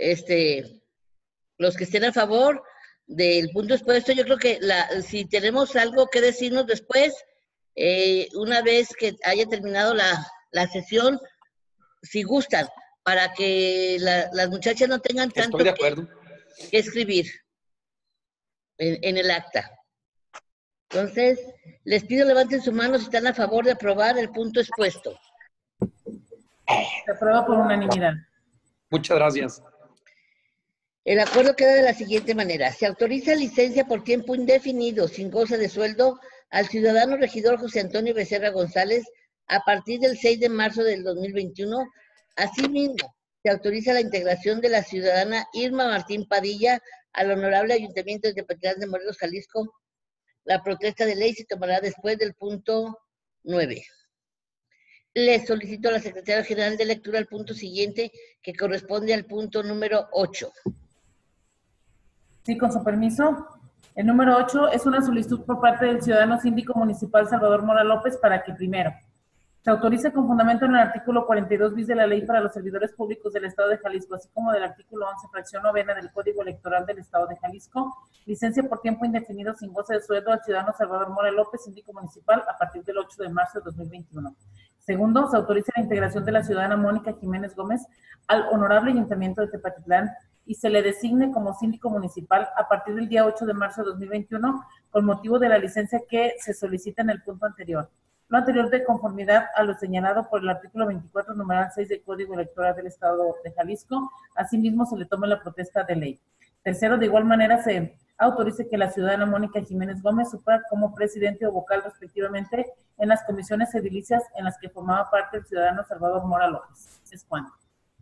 los que estén a favor del punto expuesto, yo creo que si tenemos algo que decirnos después, una vez que haya terminado la sesión, si gustan, para que las muchachas no tengan tanto que escribir en el acta. Entonces, les pido levanten su mano si están a favor de aprobar el punto expuesto. Se aprueba por unanimidad. Muchas gracias. El acuerdo queda de la siguiente manera. Se autoriza licencia por tiempo indefinido, sin goce de sueldo, al ciudadano regidor José Antonio Becerra González a partir del 6 de marzo del 2021. Asimismo, se autoriza la integración de la ciudadana Irma Martín Padilla al Honorable Ayuntamiento de Tepatitlán de Morelos, Jalisco. La protesta de ley se tomará después del punto 9. Le solicito a la Secretaria General de Lectura el punto siguiente, que corresponde al punto número 8. Sí, con su permiso. El número 8 es una solicitud por parte del ciudadano síndico municipal Salvador Mora López para que, primero, se autorice con fundamento en el artículo 42 bis de la Ley para los Servidores Públicos del Estado de Jalisco, así como del artículo 11, fracción novena del Código Electoral del Estado de Jalisco, licencia por tiempo indefinido sin goce de sueldo al ciudadano Salvador Mora López, síndico municipal, a partir del 8 de marzo de 2021. Segundo, se autoriza la integración de la ciudadana Mónica Jiménez Gómez al Honorable Ayuntamiento de Tepatitlán y se le designe como síndico municipal a partir del día 8 de marzo de 2021 con motivo de la licencia que se solicita en el punto anterior. Lo anterior de conformidad a lo señalado por el artículo 24, numeral 6 del Código Electoral del Estado de Jalisco. Asimismo, se le toma la protesta de ley. Tercero, de igual manera, se autorice que la ciudadana Mónica Jiménez Gómez supla como presidente o vocal, respectivamente, en las comisiones edilicias en las que formaba parte el ciudadano Salvador Mora López. Es cuanto.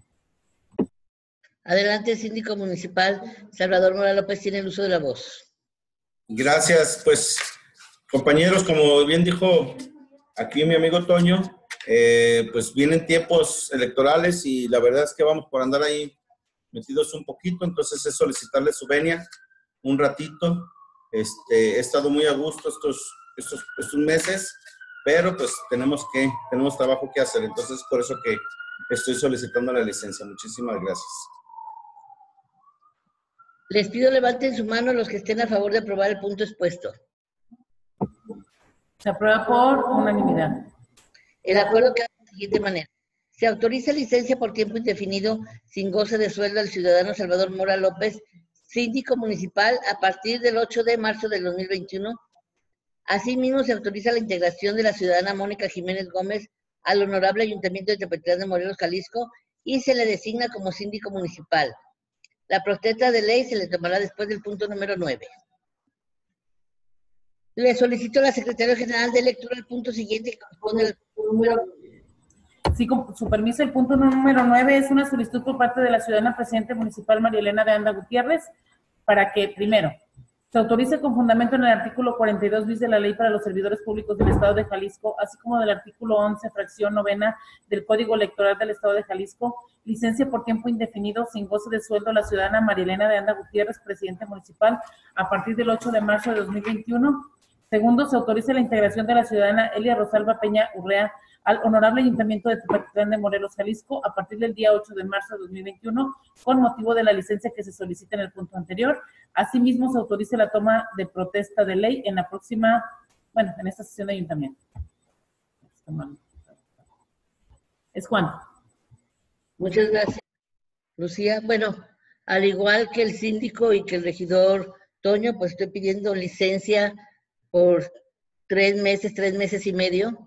Adelante, síndico municipal Salvador Mora López, tiene el uso de la voz. Gracias, pues, compañeros, como bien dijo aquí mi amigo Toño, pues vienen tiempos electorales y la verdad es que vamos por andar ahí metidos un poquito, entonces es solicitarle su venia un ratito. He estado muy a gusto estos meses, pero pues tenemos trabajo que hacer, entonces por eso que estoy solicitando la licencia. Muchísimas gracias. Les pido levanten su mano los que estén a favor de aprobar el punto expuesto. Se aprueba por unanimidad. El acuerdo queda de la siguiente manera. Se autoriza licencia por tiempo indefinido sin goce de sueldo al ciudadano Salvador Mora López, síndico municipal, a partir del 8 de marzo del 2021. Asimismo, se autoriza la integración de la ciudadana Mónica Jiménez Gómez al Honorable Ayuntamiento de Tepatitlán de Morelos, Jalisco, y se le designa como síndico municipal. La protesta de ley se le tomará después del punto número 9. Le solicito a la Secretaria General de Lectura el punto siguiente que corresponde al número. Sí, con su permiso, el punto número 9 es una solicitud por parte de la ciudadana presidente municipal María Elena de Anda Gutiérrez para que, primero, se autorice con fundamento en el artículo 42 bis de la Ley para los Servidores Públicos del Estado de Jalisco, así como del artículo 11, fracción novena del Código Electoral del Estado de Jalisco, licencia por tiempo indefinido sin goce de sueldo a la ciudadana María Elena de Anda Gutiérrez, presidente municipal, a partir del 8 de marzo de 2021. Segundo, se autoriza la integración de la ciudadana Elia Rosalba Peña Urrea al Honorable Ayuntamiento de Tepatitlán de Morelos, Jalisco, a partir del día 8 de marzo de 2021, con motivo de la licencia que se solicita en el punto anterior. Asimismo, se autoriza la toma de protesta de ley en la próxima, bueno, en esta sesión de ayuntamiento. Es Juan. Muchas gracias, Lucía. Bueno, al igual que el síndico y que el regidor Toño, pues estoy pidiendo licencia por 3 meses y medio,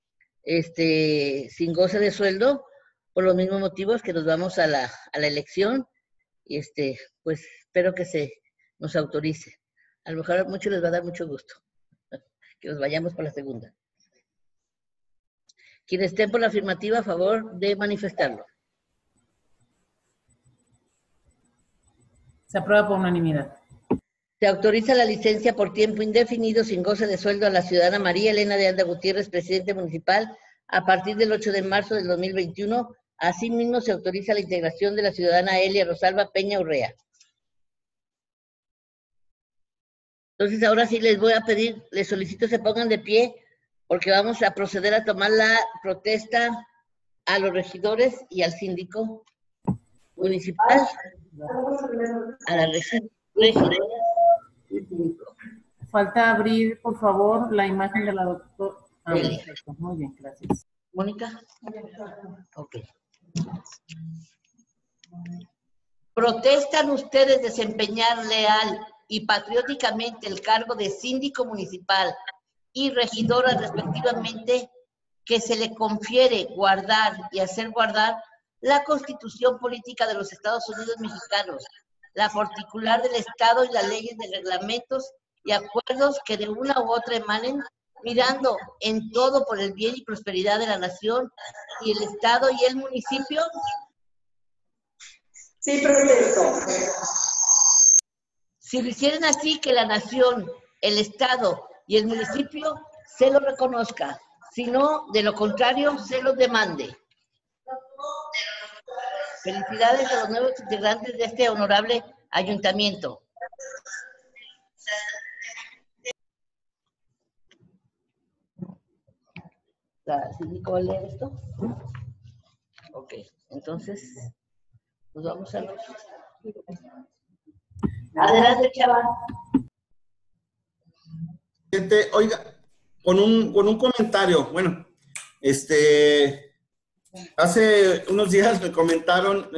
sin goce de sueldo, por los mismos motivos que nos vamos a la elección, y pues espero que se nos autorice. A lo mejor a muchos les va a dar mucho gusto que nos vayamos por la segunda. Quienes estén por la afirmativa, a favor de manifestarlo. Se aprueba por unanimidad. Se autoriza la licencia por tiempo indefinido sin goce de sueldo a la ciudadana María Elena de Anda Gutiérrez, presidente municipal, a partir del 8 de marzo del 2021. Asimismo, se autoriza la integración de la ciudadana Elia Rosalba Peña Urrea. Entonces, ahora sí les voy a pedir, les solicito se pongan de pie, porque vamos a proceder a tomar la protesta a los regidores y al síndico municipal, a la regidora. Falta abrir, por favor, la imagen de la doctora. Perfecto. Muy bien, gracias. Mónica. Ok. ¿Protestan ustedes desempeñar leal y patrióticamente el cargo de síndico municipal y regidora respectivamente, que se le confiere guardar y hacer guardar la Constitución Política de los Estados Unidos Mexicanos, la particular del Estado y las leyes de reglamentos y acuerdos que de una u otra emanen, mirando en todo por el bien y prosperidad de la nación y el Estado y el municipio? Sí, protesto. Si lo hicieran así, que la nación, el Estado y el municipio se lo reconozca, si no, de lo contrario, se los demande. Felicidades a los nuevos integrantes de este honorable ayuntamiento. ¿La síndico va a leer esto? Ok, entonces nos vamos a los... Adelante, Chava. Oiga, con un comentario, bueno, hace unos días me comentaron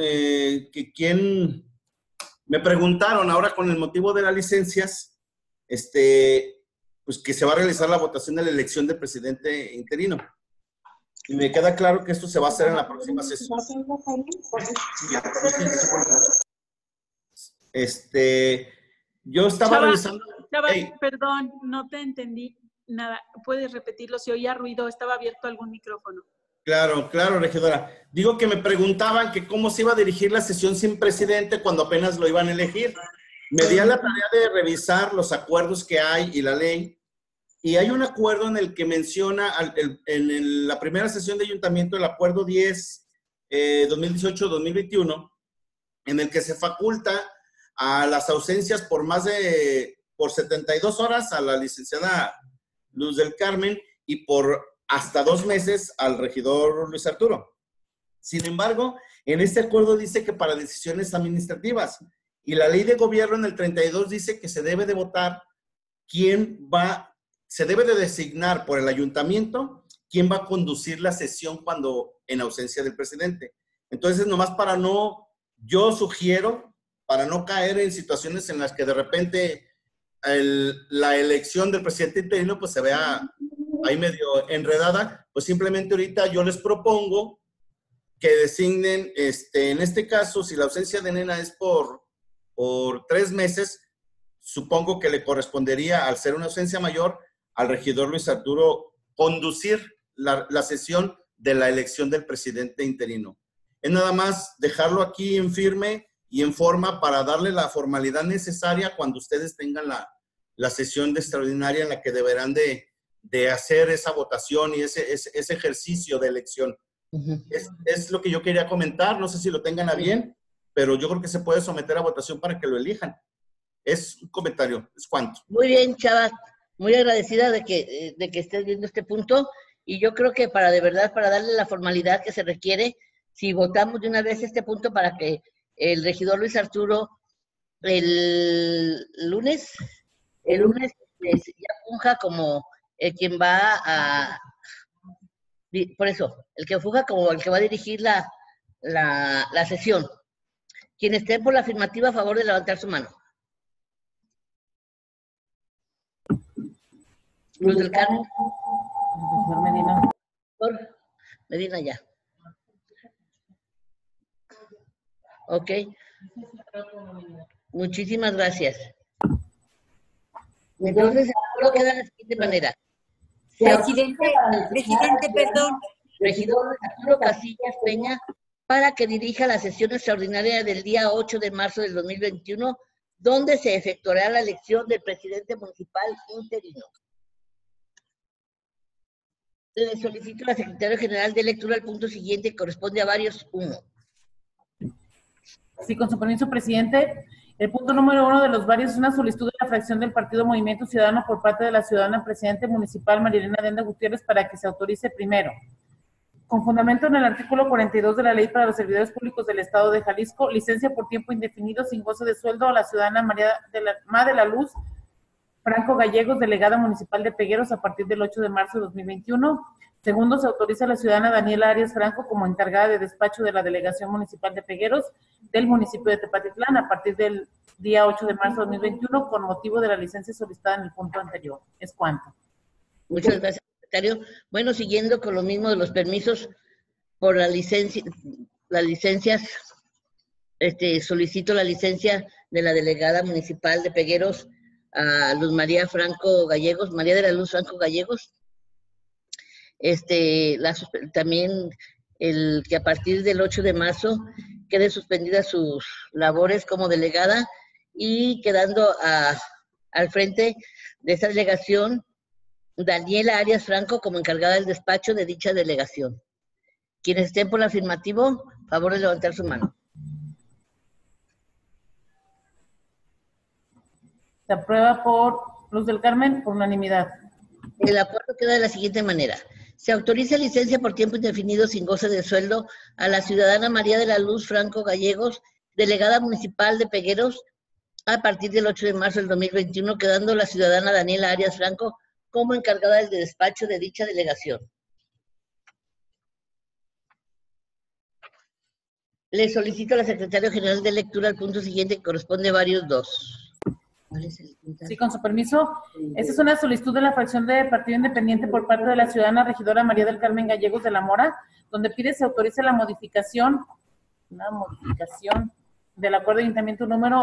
me preguntaron ahora con el motivo de las licencias, pues que se va a realizar la votación de la elección del presidente interino. Y me queda claro que esto se va a hacer en la próxima sesión. Yo estaba revisando... Chava, perdón, no te entendí nada. ¿Puedes repetirlo? Si oía ruido, estaba abierto algún micrófono. Claro, regidora. Digo que me preguntaban que cómo se iba a dirigir la sesión sin presidente cuando apenas lo iban a elegir. Me di a la tarea de revisar los acuerdos que hay y la ley. Y hay un acuerdo en el que menciona en la primera sesión de ayuntamiento, el acuerdo 10, 2018-2021, en el que se faculta a las ausencias por 72 horas a la licenciada Luz del Carmen y por hasta 2 meses al regidor Luis Arturo. Sin embargo, en este acuerdo dice que para decisiones administrativas, y la ley de gobierno en el 32 dice que se debe de votar se debe de designar por el ayuntamiento quién va a conducir la sesión cuando en ausencia del presidente. Entonces, nomás yo sugiero, para no caer en situaciones en las que de repente la elección del presidente interino pues se vea ahí medio enredada, pues simplemente ahorita yo les propongo que designen, en este caso, si la ausencia de Nena es por 3 meses, supongo que le correspondería, al ser una ausencia mayor, al regidor Luis Arturo conducir la sesión de la elección del presidente interino. Es nada más dejarlo aquí en firme y en forma para darle la formalidad necesaria cuando ustedes tengan la sesión de extraordinaria en la que deberán de hacer esa votación y ese ejercicio de elección. Es lo que yo quería comentar, no sé si lo tengan a bien, pero yo creo que se puede someter a votación para que lo elijan. Es un comentario, es cuanto. Muy bien, Chava, muy agradecida de que estés viendo este punto Y yo creo que de verdad, para darle la formalidad que se requiere, si votamos de una vez este punto para que el regidor Luis Arturo el lunes ya funja como quien va por eso, el que funja como el que va a dirigir la sesión. Quien esté por la afirmativa, a favor de levantar su mano. Luz del Carmen. Señor Medina. Medina ya. Ok. Muchísimas gracias. Entonces, el acuerdo queda de la siguiente manera. Presidente, perdón. Regidor Arturo Casillas Peña, para que dirija la sesión extraordinaria del día 8 de marzo del 2021, donde se efectuará la elección del presidente municipal interino. Le solicito al secretario general de lectura el punto siguiente, que corresponde a varios 1. Sí, con su permiso, presidente. El punto número 1 de los varios es una solicitud de la fracción del Partido Movimiento Ciudadano por parte de la ciudadana presidente municipal Marilena Denda Gutiérrez para que se autorice primero, con fundamento en el artículo 42 de la Ley para los Servidores Públicos del Estado de Jalisco, licencia por tiempo indefinido sin goce de sueldo a la ciudadana Ma de la Luz Franco Gallegos, delegada municipal de Pegueros, a partir del 8 de marzo de 2021. Segundo, se autoriza a la ciudadana Daniela Arias Franco como encargada de despacho de la Delegación Municipal de Pegueros del municipio de Tepatitlán a partir del día 8 de marzo de 2021 con motivo de la licencia solicitada en el punto anterior. ¿Es cuánto? Muchas gracias, secretario. Bueno, siguiendo con lo mismo de los permisos por las licencias, solicito la licencia de la delegada municipal de Pegueros a Luz María Franco Gallegos, María de la Luz Franco Gallegos. También el que a partir del 8 de marzo quede suspendida sus labores como delegada y quedando al frente de esta delegación Daniela Arias Franco como encargada del despacho de dicha delegación. Quienes estén por el afirmativo, favor de levantar su mano. Se aprueba por Luz del Carmen por unanimidad. El acuerdo queda de la siguiente manera. Se autoriza licencia por tiempo indefinido sin goce de sueldo a la ciudadana María de la Luz Franco Gallegos, delegada municipal de Pegueros, a partir del 8 de marzo del 2021, quedando la ciudadana Daniela Arias Franco como encargada del despacho de dicha delegación. Le solicito a la secretaria general de lectura el punto siguiente, que corresponde a varios 2. Sí, con su permiso. Esta es una solicitud de la fracción de Partido Independiente por parte de la ciudadana regidora María del Carmen Gallegos de la Mora, donde pide se autorice la modificación del acuerdo de ayuntamiento número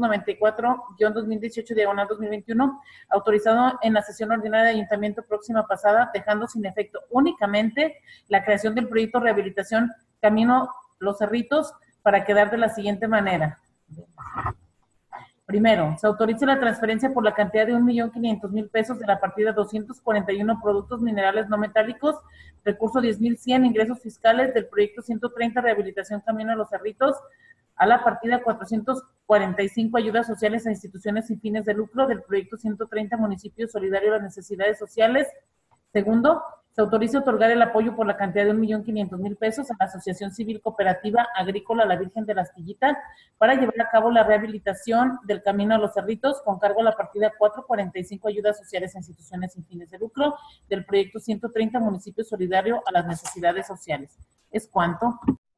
894-2018-2021, autorizado en la sesión ordinaria de ayuntamiento próxima pasada, dejando sin efecto únicamente la creación del proyecto de rehabilitación Camino Los Cerritos, para quedar de la siguiente manera. Primero, se autoriza la transferencia por la cantidad de 1.500.000 pesos de la partida 241 productos minerales no metálicos, recurso 10.100 ingresos fiscales del proyecto 130 rehabilitación Camino a los Cerritos, a la partida 445 ayudas sociales a instituciones sin fines de lucro del proyecto 130 municipio solidario a las necesidades sociales. Segundo, se autoriza otorgar el apoyo por la cantidad de 1.500.000 pesos a la Asociación Civil Cooperativa Agrícola La Virgen de la Astillita para llevar a cabo la rehabilitación del Camino a los Cerritos con cargo a la partida 445 ayudas sociales a instituciones sin fines de lucro del proyecto 130 municipio solidario a las necesidades sociales. ¿Es cuánto?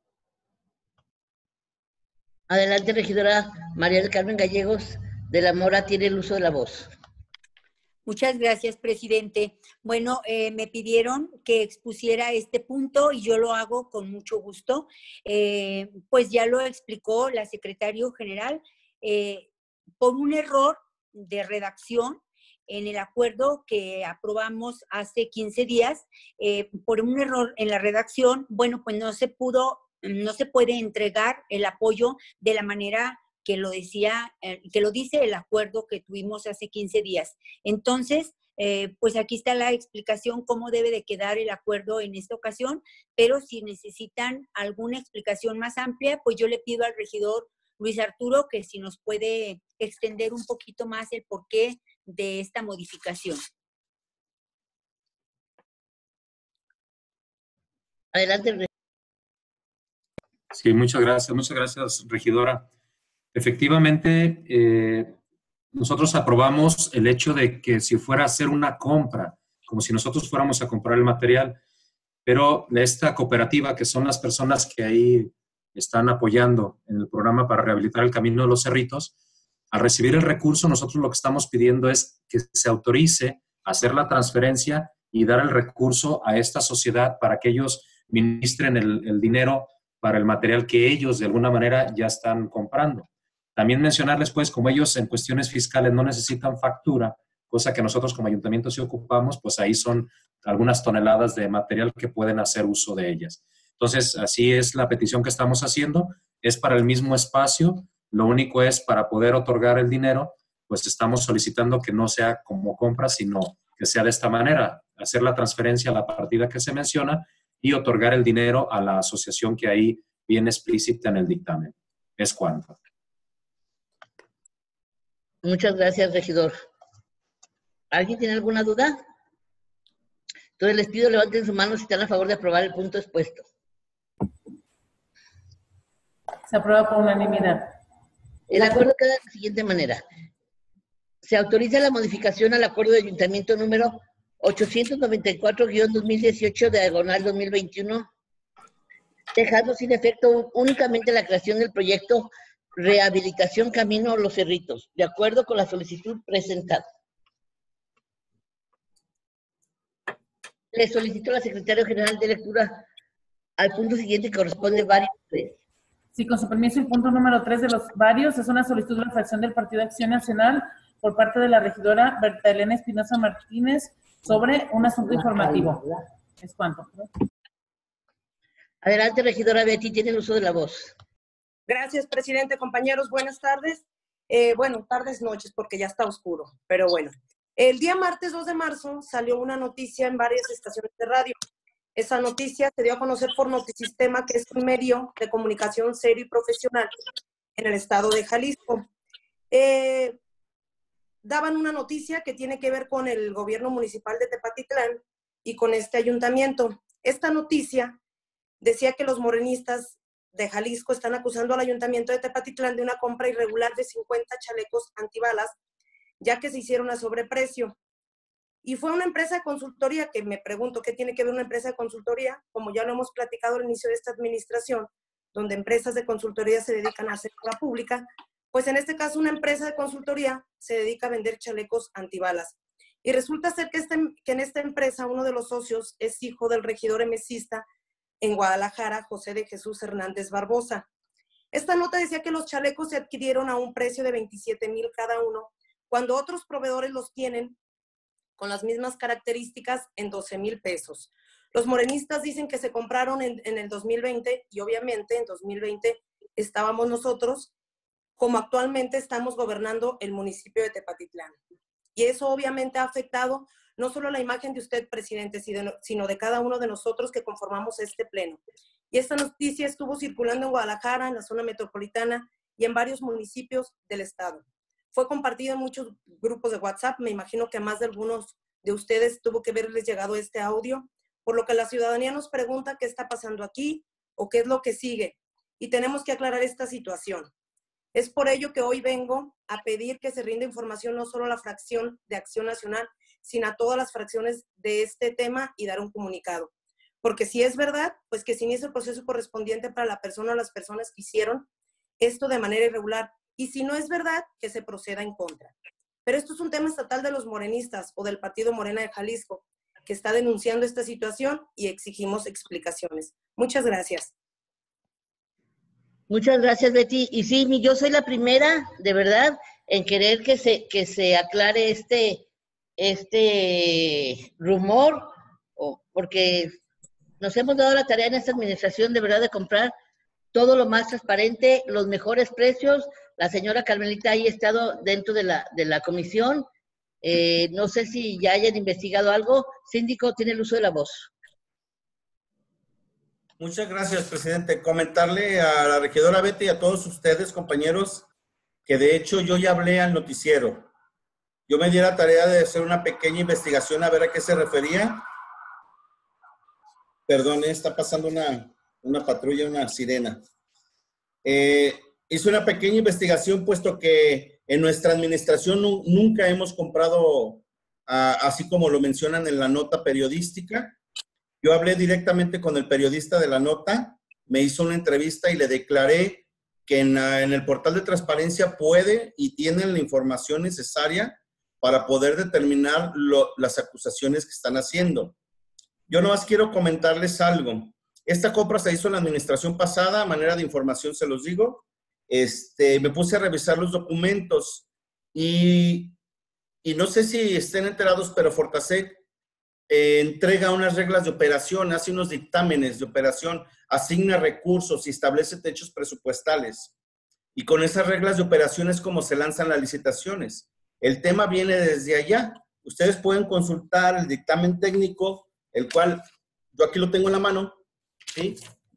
Adelante, regidora María del Carmen Gallegos de la Mora, tiene el uso de la voz. Muchas gracias, presidente. Bueno, me pidieron que expusiera este punto y yo lo hago con mucho gusto. Pues ya lo explicó la secretaria general. Por un error de redacción en el acuerdo que aprobamos hace 15 días, por un error en la redacción, bueno, pues no se puede entregar el apoyo de la manera que lo dice el acuerdo que tuvimos hace 15 días. Entonces, pues aquí está la explicación cómo debe de quedar el acuerdo en esta ocasión, pero si necesitan alguna explicación más amplia, pues yo le pido al regidor Luis Arturo que si nos puede extender un poquito más el porqué de esta modificación. Adelante. Sí, muchas gracias, regidora. Efectivamente, nosotros aprobamos el hecho de que si fuera a hacer una compra, como si nosotros fuéramos a comprar el material, pero esta cooperativa, que son las personas que ahí están apoyando en el programa para rehabilitar el Camino de los Cerritos, al recibir el recurso, nosotros lo que estamos pidiendo es que se autorice a hacer la transferencia y dar el recurso a esta sociedad para que ellos ministren el dinero para el material que ellos de alguna manera ya están comprando. También mencionarles, pues, como ellos en cuestiones fiscales no necesitan factura, cosa que nosotros como ayuntamiento sí ocupamos, pues ahí son algunas toneladas de material que pueden hacer uso de ellas. Entonces, así es la petición que estamos haciendo, es para el mismo espacio, lo único es para poder otorgar el dinero, pues estamos solicitando que no sea como compra, sino que sea de esta manera, hacer la transferencia a la partida que se menciona y otorgar el dinero a la asociación que ahí viene explícita en el dictamen. Es cuanto. Muchas gracias, regidor. ¿Alguien tiene alguna duda? Entonces les pido levanten su mano si están a favor de aprobar el punto expuesto. Se aprueba por unanimidad. El acuerdo queda de la siguiente manera. Se autoriza la modificación al acuerdo de ayuntamiento número 894-2018 diagonal 2021, dejando sin efecto únicamente la creación del proyecto Rehabilitación Camino Los Cerritos, de acuerdo con la solicitud presentada. Le solicito a la Secretaria General de lectura al punto siguiente que corresponde varios. Sí, con su permiso, el punto número 3 de los varios es una solicitud de la fracción del Partido de Acción Nacional por parte de la regidora Berta Elena Espinosa Martínez sobre un asunto informativo. ¿Es cuánto? Adelante, regidora Betty, tiene el uso de la voz. Gracias, presidente. Compañeros, buenas tardes. Bueno, tardes, noches, porque ya está oscuro, pero bueno. El día martes 2 de marzo salió una noticia en varias estaciones de radio. Esa noticia se dio a conocer por Notisistema, que es un medio de comunicación serio y profesional en el estado de Jalisco. Daban una noticia que tiene que ver con el gobierno municipal de Tepatitlán y con este ayuntamiento. Esta noticia decía que los morenistas de Jalisco están acusando al ayuntamiento de Tepatitlán de una compra irregular de 50 chalecos antibalas, ya que se hicieron a sobreprecio. Y fue una empresa de consultoría, que me pregunto qué tiene que ver una empresa de consultoría, como ya lo hemos platicado al inicio de esta administración, donde empresas de consultoría se dedican a hacer obra pública, pues en este caso una empresa de consultoría se dedica a vender chalecos antibalas. Y resulta ser que en esta empresa uno de los socios es hijo del regidor emesista en Guadalajara, José de Jesús Hernández Barbosa. Esta nota decía que los chalecos se adquirieron a un precio de 27,000 cada uno, cuando otros proveedores los tienen con las mismas características en 12,000 pesos. Los morenistas dicen que se compraron en el 2020 y obviamente en 2020 estábamos nosotros, como actualmente estamos gobernando el municipio de Tepatitlán. Y eso obviamente ha afectado no solo la imagen de usted, presidente, sino de cada uno de nosotros que conformamos este pleno. Y esta noticia estuvo circulando en Guadalajara, en la zona metropolitana y en varios municipios del estado. Fue compartido en muchos grupos de WhatsApp. Me imagino que a más de algunos de ustedes tuvo que verles llegado este audio, por lo que la ciudadanía nos pregunta qué está pasando aquí o qué es lo que sigue. Y tenemos que aclarar esta situación. Es por ello que hoy vengo a pedir que se rinda información no solo a la fracción de Acción Nacional, sino a todas las fracciones de este tema y dar un comunicado. Porque si es verdad, pues que se inicie el proceso correspondiente para la persona o las personas que hicieron esto de manera irregular. Y si no es verdad, que se proceda en contra. Pero esto es un tema estatal de los morenistas o del Partido Morena de Jalisco, que está denunciando esta situación y exigimos explicaciones. Muchas gracias. Muchas gracias, Betty. Y sí, yo soy la primera, de verdad, en querer que se aclare este rumor, porque nos hemos dado la tarea en esta administración de verdad de comprar todo lo más transparente, los mejores precios. La señora Carmelita ha estado dentro de la comisión. No sé si ya hayan investigado algo. Síndico, tiene el uso de la voz. Muchas gracias, presidente. Comentarle a la regidora Betty y a todos ustedes, compañeros, que de hecho yo ya hablé al noticiero. Yo me di la tarea de hacer una pequeña investigación a ver a qué se refería. Perdón, está pasando una patrulla, una sirena. Hice una pequeña investigación, puesto que en nuestra administración nunca hemos comprado, así como lo mencionan en la nota periodística. Yo hablé directamente con el periodista de la nota, me hizo una entrevista y le declaré que en el portal de transparencia puede y tienen la información necesaria para poder determinar las acusaciones que están haciendo. Yo nomás quiero comentarles algo. Esta compra se hizo en la administración pasada, a manera de información se los digo. Me puse a revisar los documentos y no sé si estén enterados, pero Fortasec entrega unas reglas de operación, hace unos dictámenes de operación, asigna recursos y establece techos presupuestales. Y con esas reglas de operación es como se lanzan las licitaciones. El tema viene desde allá. Ustedes pueden consultar el dictamen técnico, el cual yo aquí lo tengo en la mano, ¿sí?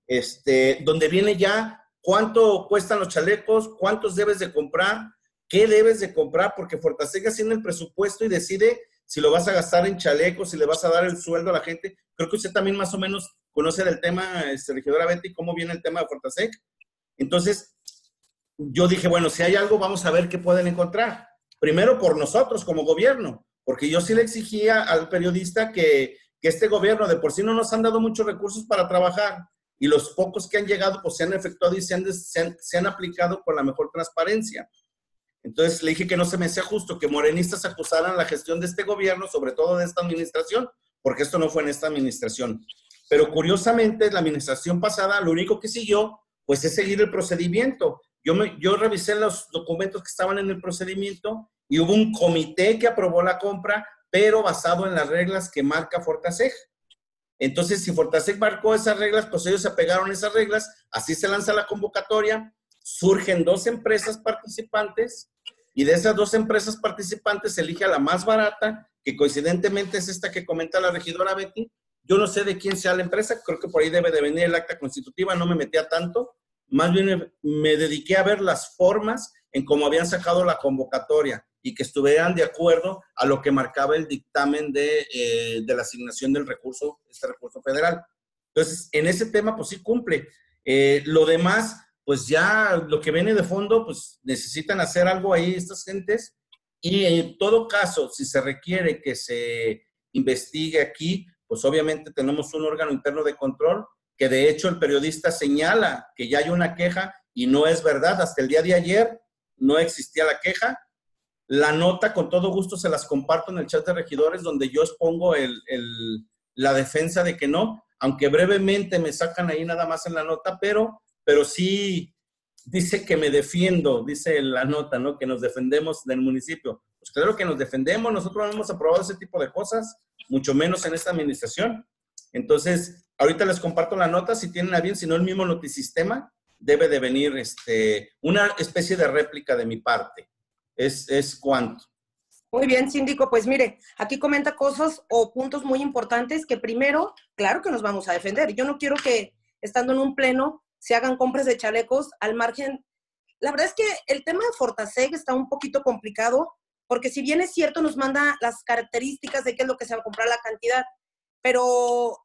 Donde viene ya cuánto cuestan los chalecos, cuántos debes de comprar, qué debes de comprar, porque Fortasec haciendo el presupuesto y decide si lo vas a gastar en chalecos, si le vas a dar el sueldo a la gente. Creo que usted también más o menos conoce del tema, regidora Betty, cómo viene el tema de Fortasec. Entonces, yo dije, bueno, si hay algo, vamos a ver qué pueden encontrar. Primero por nosotros como gobierno, porque yo sí le exigía al periodista que este gobierno de por sí no nos han dado muchos recursos para trabajar, y los pocos que han llegado pues se han efectuado y se han aplicado con la mejor transparencia. Entonces le dije que no se me hacía justo que morenistas acusaran la gestión de este gobierno, sobre todo de esta administración, porque esto no fue en esta administración. Pero curiosamente, la administración pasada, lo único que siguió, pues es seguir el procedimiento. Yo revisé los documentos que estaban en el procedimiento y hubo un comité que aprobó la compra, pero basado en las reglas que marca Fortasec. Entonces, si Fortasec marcó esas reglas, pues ellos se apegaron a esas reglas, así se lanza la convocatoria, surgen 2 empresas participantes, y de esas 2 empresas participantes se elige a la más barata, que coincidentemente es esta que comenta la regidora Betty. Yo no sé de quién sea la empresa, creo que por ahí debe de venir el acta constitutiva, no me metí a tanto, más bien me dediqué a ver las formas en cómo habían sacado la convocatoria y que estuvieran de acuerdo a lo que marcaba el dictamen de la asignación del recurso, este recurso federal. Entonces, en ese tema, pues sí cumple. Lo demás, pues ya lo que viene de fondo, pues necesitan hacer algo ahí estas gentes, y en todo caso, si se requiere que se investigue aquí, pues obviamente tenemos un órgano interno de control, que de hecho el periodista señala que ya hay una queja y no es verdad. Hasta el día de ayer no existía la queja. La nota, con todo gusto, se las comparto en el chat de regidores, donde yo expongo la defensa de que no, aunque brevemente me sacan ahí nada más en la nota, pero sí dice que me defiendo, dice la nota, ¿no? Que nos defendemos del municipio. Pues claro que nos defendemos, nosotros no hemos aprobado ese tipo de cosas, mucho menos en esta administración. Entonces, ahorita les comparto la nota, si tienen a bien, si no el mismo Notisistema, debe de venir una especie de réplica de mi parte. Es cuanto. Muy bien, síndico, pues mire, aquí comenta cosas o puntos muy importantes que primero, claro que nos vamos a defender. Yo no quiero que, estando en un pleno, se hagan compras de chalecos al margen. La verdad es que el tema de Fortasec está un poquito complicado, porque si bien es cierto, nos manda las características de qué es lo que se va a comprar, la cantidad, pero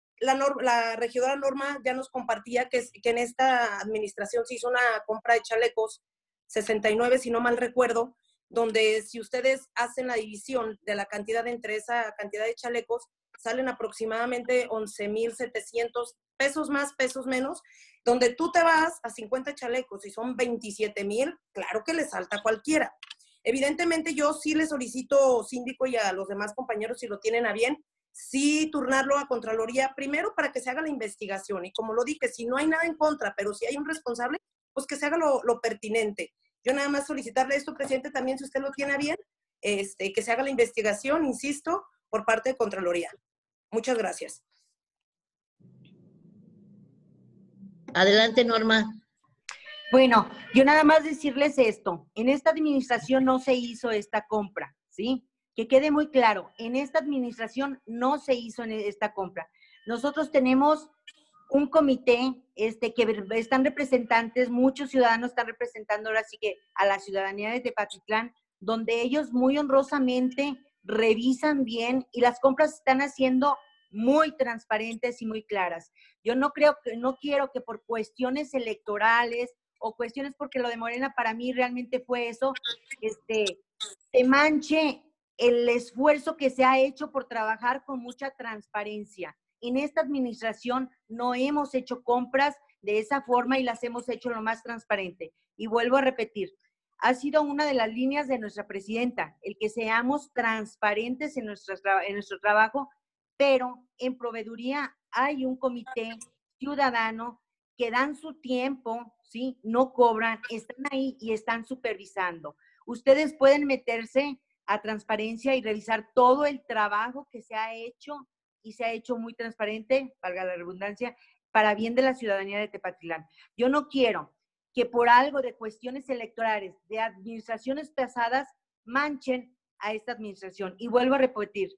la regidora Norma ya nos compartía que en esta administración se hizo una compra de chalecos, 69, si no mal recuerdo, donde si ustedes hacen la división de la cantidad entre esa cantidad de chalecos, salen aproximadamente 11,700 pesos más, pesos menos, donde tú te vas a 50 chalecos y son 27,000, claro que le salta a cualquiera. Evidentemente yo sí le solicito, síndico, y a los demás compañeros, si lo tienen a bien, sí turnarlo a Contraloría primero para que se haga la investigación. Y como lo dije, si no hay nada en contra, pero si hay un responsable, pues que se haga lo pertinente. Yo nada más solicitarle esto, presidente, también si usted lo tiene a bien, que se haga la investigación, insisto, por parte de Contraloría. Muchas gracias. Adelante, Norma. Bueno, yo nada más decirles esto. En esta administración no se hizo esta compra, ¿sí? Que quede muy claro, en esta administración no se hizo esta compra. Nosotros tenemos un comité que están representantes, muchos ciudadanos están representando ahora sí que a la ciudadanía de Tepatitlán, donde ellos muy honrosamente revisan bien y las compras se están haciendo muy transparentes y muy claras. Yo no quiero que por cuestiones electorales o cuestiones porque lo de Morena para mí realmente fue eso, se manche el esfuerzo que se ha hecho por trabajar con mucha transparencia. En esta administración no hemos hecho compras de esa forma y las hemos hecho lo más transparente. Y vuelvo a repetir, ha sido una de las líneas de nuestra presidenta, el que seamos transparentes en nuestro trabajo, pero en proveeduría hay un comité ciudadano que dan su tiempo, ¿sí? No cobran, están ahí y están supervisando. Ustedes pueden meterse a transparencia y revisar todo el trabajo que se ha hecho y se ha hecho muy transparente, valga la redundancia, para bien de la ciudadanía de Tepatitlán. Yo no quiero que por algo de cuestiones electorales, de administraciones pasadas, manchen a esta administración. Y vuelvo a repetir,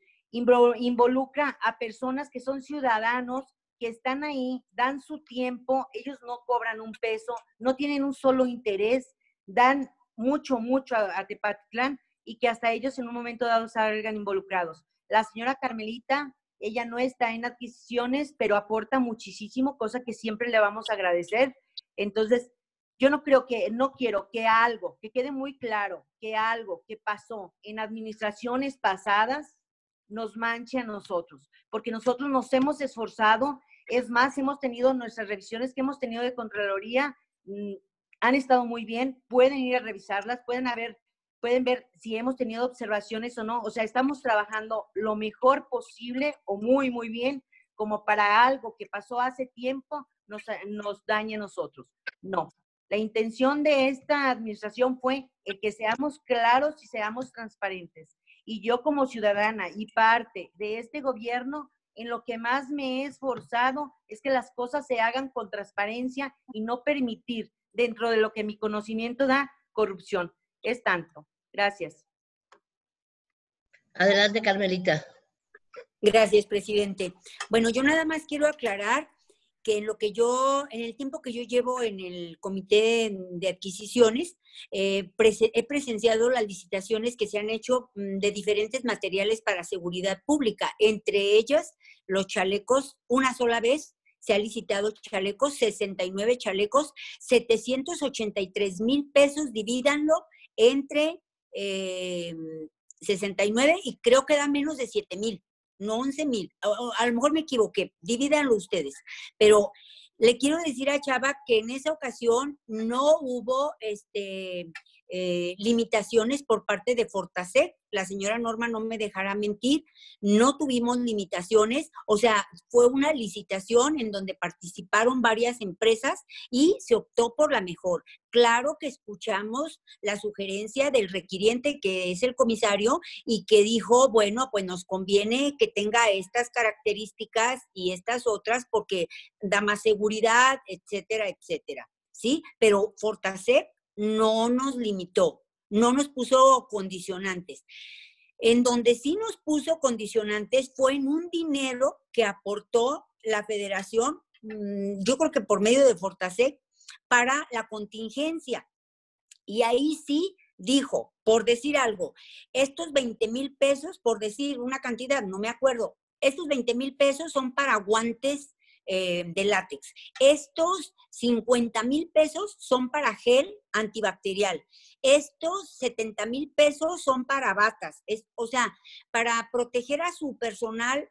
involucra a personas que son ciudadanos, que están ahí, dan su tiempo, ellos no cobran un peso, no tienen un solo interés, dan mucho a Tepatitlán y que hasta ellos en un momento dado salgan involucrados. La señora Carmelita, ella no está en adquisiciones, pero aporta muchísimo, cosa que siempre le vamos a agradecer. Entonces, yo no quiero que algo, que quede muy claro, que algo que pasó en administraciones pasadas nos manche a nosotros, porque nosotros nos hemos esforzado, es más, hemos tenido nuestras revisiones que hemos tenido de Contraloría, han estado muy bien, pueden ir a revisarlas, pueden ver si hemos tenido observaciones o no, o sea, estamos trabajando lo mejor posible o muy bien, como para algo que pasó hace tiempo nos dañe a nosotros. No, la intención de esta administración fue el que seamos claros y seamos transparentes. Y yo como ciudadana y parte de este gobierno, en lo que más me he esforzado es que las cosas se hagan con transparencia y no permitir, dentro de lo que mi conocimiento da, corrupción. Es tanto. Gracias. Adelante, Carmelita. Gracias, presidente. Bueno, yo nada más quiero aclarar que en el tiempo que yo llevo en el comité de adquisiciones, he presenciado las licitaciones que se han hecho de diferentes materiales para seguridad pública, entre ellas los chalecos, una sola vez se ha licitado chalecos, 69 chalecos, 783,000 pesos, divídanlo entre 69 y creo que da menos de 7,000. No 11,000, a lo mejor me equivoqué, divídanlo ustedes, pero le quiero decir a Chava que en esa ocasión no hubo limitaciones por parte de Fortasec, la señora Norma no me dejará mentir, no tuvimos limitaciones, o sea, fue una licitación en donde participaron varias empresas y se optó por la mejor. Claro que escuchamos la sugerencia del requiriente, que es el comisario, y que dijo, bueno, pues nos conviene que tenga estas características y estas otras porque da más seguridad, etcétera, etcétera, ¿sí? Pero Fortasec no nos limitó, no nos puso condicionantes. En donde sí nos puso condicionantes fue en un dinero que aportó la federación, yo creo que por medio de Fortasec, para la contingencia. Y ahí sí dijo, por decir algo, estos 20,000 pesos, por decir una cantidad, no me acuerdo, estos 20,000 pesos son para guantes de látex. Estos 50,000 pesos son para gel antibacterial. Estos 70,000 pesos son para batas. O sea, para proteger a su personal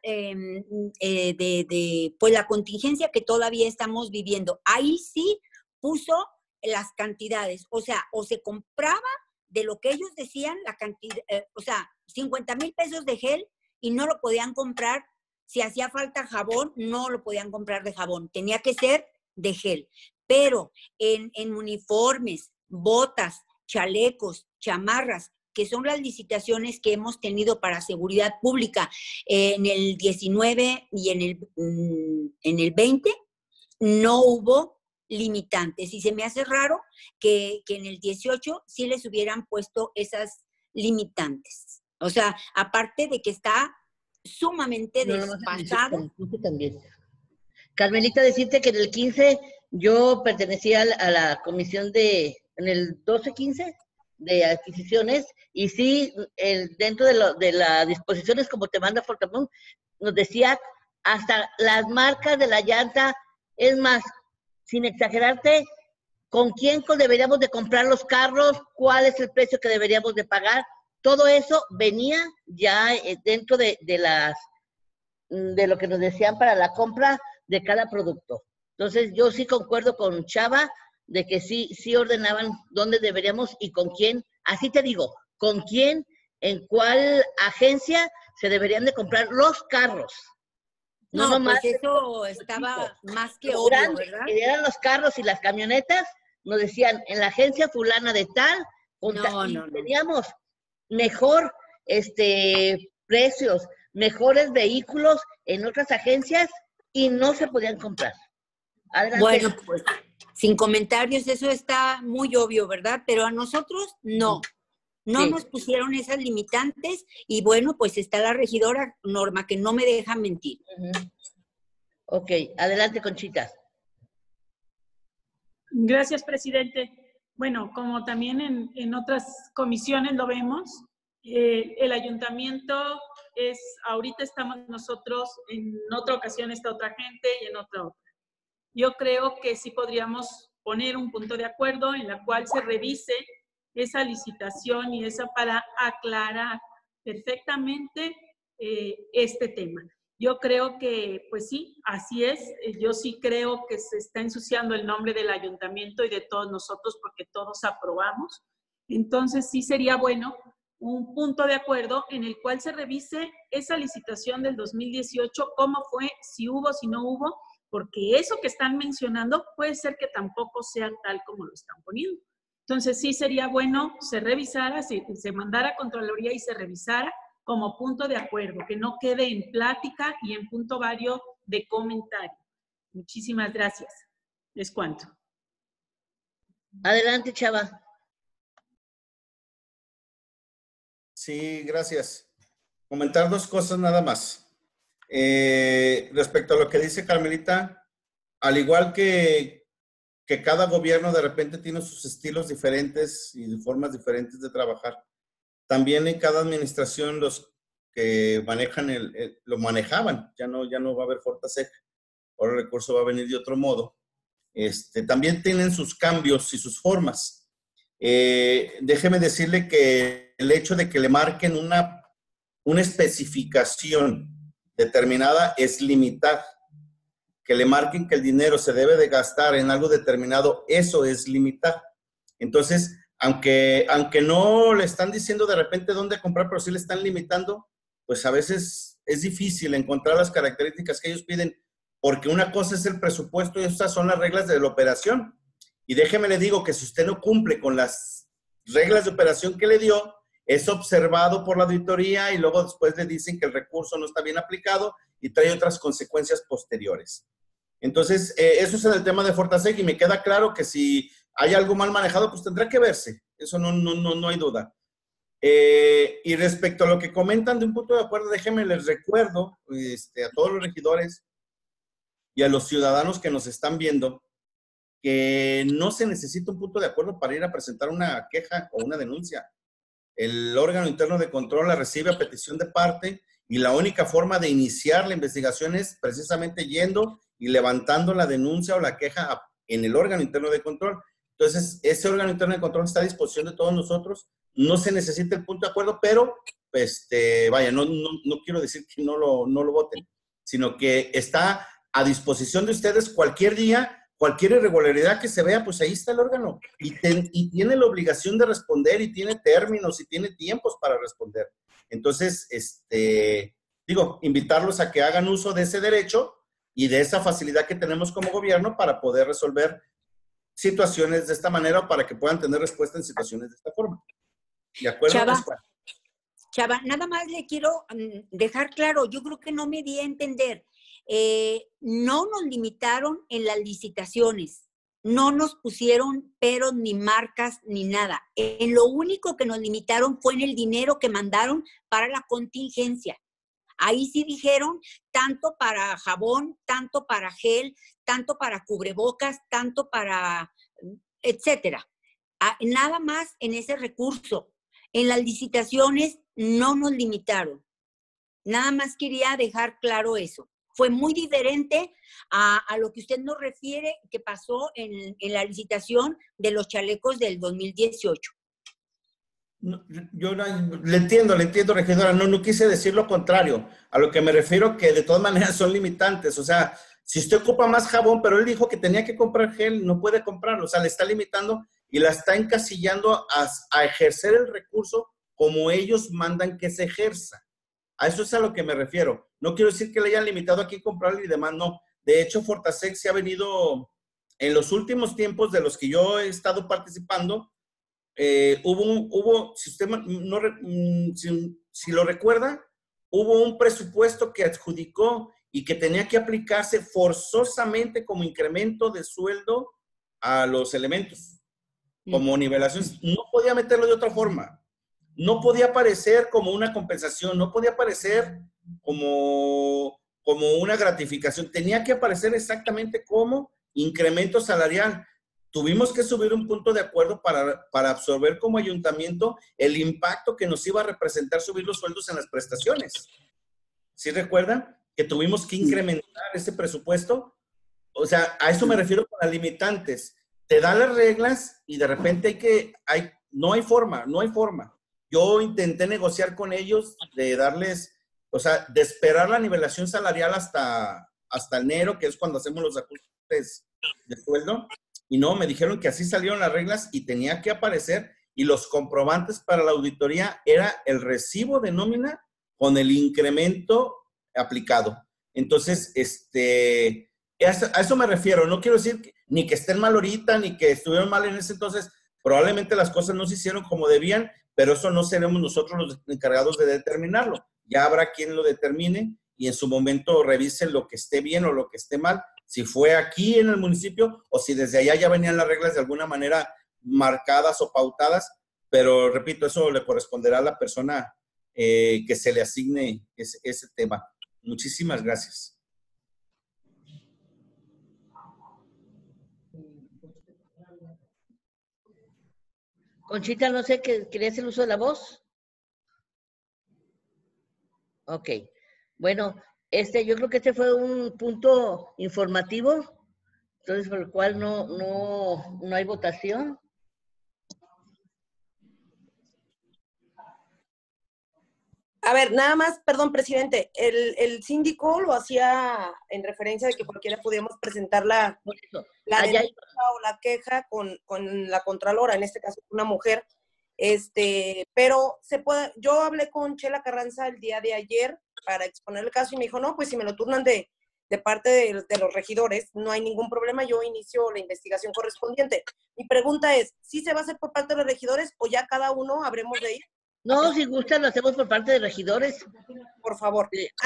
pues la contingencia que todavía estamos viviendo. Ahí sí puso las cantidades. O sea, o se compraba de lo que ellos decían, la cantidad, o sea, 50,000 pesos de gel y no lo podían comprar. Si hacía falta jabón, no lo podían comprar de jabón. Tenía que ser de gel. Pero en uniformes, botas, chalecos, chamarras, que son las licitaciones que hemos tenido para seguridad pública en el 19 y en el 20, no hubo limitantes. Y se me hace raro que en el 18 sí les hubieran puesto esas limitantes. O sea, aparte de que está sumamente desfasado. También. Carmelita, decirte que en el 15 yo pertenecía a la comisión en el 12-15 de adquisiciones, y sí, dentro de las disposiciones como te manda Fortamón, nos decía hasta las marcas de la llanta. Es más, sin exagerarte, ¿con quién deberíamos de comprar los carros? ¿Cuál es el precio que deberíamos de pagar? Todo eso venía ya dentro de lo que nos decían para la compra de cada producto. Entonces, yo sí concuerdo con Chava de que sí ordenaban dónde deberíamos y con quién. Así te digo, con quién, en cuál agencia se deberían de comprar los carros. No, nomás pues eso estaba más que obvio, ¿verdad? Que eran los carros y las camionetas, nos decían, en la agencia fulana de tal, teníamos mejor precios, mejores vehículos en otras agencias y no se podían comprar. Adelante. Bueno, pues sin comentarios, eso está muy obvio, ¿verdad? Pero a nosotros no. No nos pusieron esas limitantes y bueno, pues está la regidora Norma, que no me deja mentir. Ok, adelante, Conchita. Gracias, presidente. Bueno, como también en otras comisiones lo vemos, el ayuntamiento ahorita estamos nosotros, en otra ocasión está otra gente y en otra. Yo creo que sí podríamos poner un punto de acuerdo en la cual se revise esa licitación y esa para aclarar perfectamente este tema. Yo creo que, pues sí, así es. Yo sí creo que se está ensuciando el nombre del ayuntamiento y de todos nosotros porque todos aprobamos. Entonces sí sería bueno un punto de acuerdo en el cual se revise esa licitación del 2018, cómo fue, si hubo, si no hubo, porque eso que están mencionando puede ser que tampoco sea tal como lo están poniendo. Entonces sí sería bueno se revisara, se mandara a Contraloría y se revisara como punto de acuerdo, que no quede en plática y en punto vario de comentario. Muchísimas gracias. Es cuanto. Adelante, Chava. Sí, gracias. Comentar dos cosas nada más. Respecto a lo que dice Carmelita, al igual que cada gobierno de repente tiene sus estilos diferentes y formas diferentes de trabajar, también en cada administración los que manejan lo manejaban, ya no va a haber Fortaseg, ahora el recurso va a venir de otro modo. También tienen sus cambios y sus formas. Déjeme decirle que el hecho de que le marquen una especificación determinada es limitar. Que le marquen que el dinero se debe de gastar en algo determinado, eso es limitar. Entonces, aunque no le están diciendo de repente dónde comprar, pero sí le están limitando, pues a veces es difícil encontrar las características que ellos piden, porque una cosa es el presupuesto y estas son las reglas de la operación. Y déjeme le digo que si usted no cumple con las reglas de operación que le dio, es observado por la auditoría y luego después le dicen que el recurso no está bien aplicado y trae otras consecuencias posteriores. Entonces, eso es en el tema de Fortaseg y me queda claro que si hay algo mal manejado, pues tendrá que verse. Eso no hay duda. Y respecto a lo que comentan de un punto de acuerdo, déjenme les recuerdo a todos los regidores y a los ciudadanos que nos están viendo que no se necesita un punto de acuerdo para ir a presentar una queja o una denuncia. El órgano interno de control la recibe a petición de parte y la única forma de iniciar la investigación es precisamente yendo y levantando la denuncia o la queja en el órgano interno de control. Entonces, ese órgano interno de control está a disposición de todos nosotros. No se necesita el punto de acuerdo, pero, vaya, no quiero decir que no lo voten, sino que está a disposición de ustedes cualquier día, cualquier irregularidad que se vea, pues ahí está el órgano. Y tiene la obligación de responder y tiene términos y tiene tiempos para responder. Entonces, invitarlos a que hagan uso de ese derecho y de esa facilidad que tenemos como gobierno para poder resolver situaciones de esta manera o para que puedan tener respuesta en situaciones de esta forma. ¿De acuerdo? Chava, nada más le quiero dejar claro, yo creo que no me di a entender. No nos limitaron en las licitaciones, no nos pusieron peros ni marcas ni nada. En lo único que nos limitaron fue en el dinero que mandaron para la contingencia. Ahí sí dijeron tanto para jabón, tanto para gel, tanto para cubrebocas, tanto para etcétera. Nada más en ese recurso. En las licitaciones no nos limitaron. Nada más quería dejar claro eso. fue muy diferente a lo que usted nos refiere que pasó en la licitación de los chalecos del 2018. No, yo le entiendo, regidora, no quise decir lo contrario. A lo que me refiero que de todas maneras son limitantes. O sea, si usted ocupa más jabón, pero él dijo que tenía que comprar gel, no puede comprarlo. O sea, le está limitando y la está encasillando a ejercer el recurso como ellos mandan que se ejerza. A eso es a lo que me refiero. No quiero decir que le hayan limitado aquí comprarlo y demás, no. De hecho, Fortasec se ha venido, en los últimos tiempos de los que yo he estado participando, si usted si lo recuerda, hubo un presupuesto que adjudicó y que tenía que aplicarse forzosamente como incremento de sueldo a los elementos, como nivelación. No podía meterlo de otra forma. No podía aparecer como una compensación, no podía aparecer como una gratificación. Tenía que aparecer exactamente como incremento salarial. Tuvimos que subir un punto de acuerdo para absorber como ayuntamiento el impacto que nos iba a representar subir los sueldos en las prestaciones. ¿Sí recuerdan? Que tuvimos que incrementar ese presupuesto. O sea, a eso me refiero con las limitantes. Te dan las reglas y de repente no hay forma. Yo intenté negociar con ellos de darles, o sea, de esperar la nivelación salarial hasta enero, que es cuando hacemos los ajustes de sueldo. Y no, me dijeron que así salieron las reglas y tenía que aparecer, y los comprobantes para la auditoría era el recibo de nómina con el incremento aplicado. Entonces, a eso me refiero. No quiero decir ni que estén mal ahorita, ni que estuvieron mal en ese entonces. Probablemente las cosas no se hicieron como debían, pero eso no seremos nosotros los encargados de determinarlo. Ya habrá quien lo determine y en su momento revise lo que esté bien o lo que esté mal, si fue aquí en el municipio o si desde allá ya venían las reglas de alguna manera marcadas o pautadas, pero repito, eso le corresponderá a la persona que se le asigne ese tema. Muchísimas gracias. Conchita, no sé, ¿querías el uso de la voz? Ok. Bueno, yo creo que este fue un punto informativo, entonces por el cual no hay votación. A ver, nada más, perdón, presidente, el síndico lo hacía en referencia de que cualquiera podíamos presentar la denuncia o la queja con la contralora, en este caso una mujer, pero yo hablé con Chela Carranza el día de ayer para exponer el caso y me dijo, no, pues si me lo turnan de parte de los regidores, no hay ningún problema, yo inicio la investigación correspondiente. Mi pregunta es, ¿sí se va a hacer por parte de los regidores o ya cada uno habremos de ir? No, si gusta, lo hacemos por parte de regidores. Por favor.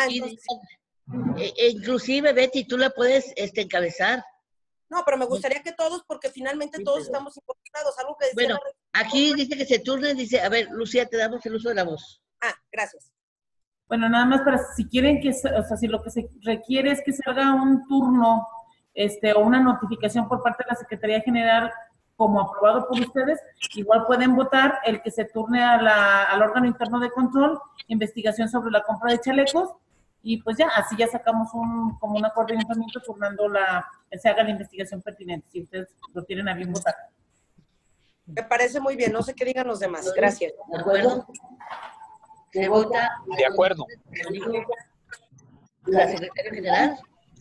Inclusive, Betty, tú la puedes encabezar. No, pero me gustaría que todos, porque finalmente todos estamos involucrados. Algo que decía. Bueno, aquí dice que se turne, dice, a ver, Lucía, te damos el uso de la voz. Gracias. Bueno, nada más para, si quieren que, o sea, si lo que se requiere es que se haga un turno, o una notificación por parte de la Secretaría General como aprobado por ustedes, igual pueden votar el que se turne al órgano interno de control, investigación sobre la compra de chalecos, y pues ya, así ya sacamos como un acuerdo de ayuntamiento turnando que se haga la investigación pertinente, si ustedes lo tienen a bien votar. Me parece muy bien, no sé qué digan los demás. Gracias. ¿De acuerdo? Se vota. De acuerdo. La secretaria general.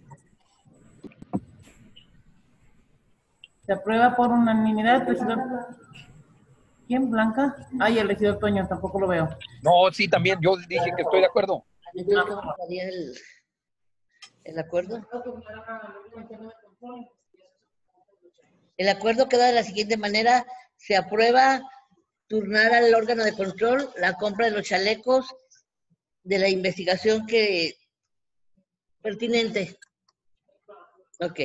Se aprueba por unanimidad, regidor. ¿Quién? ¿Blanca? Ay, el regidor Toño, tampoco lo veo. No, sí, también, yo dije que estoy de acuerdo. ¿El acuerdo? El acuerdo queda de la siguiente manera: se aprueba turnar al órgano de control la compra de los chalecos de la investigación pertinente. Ok.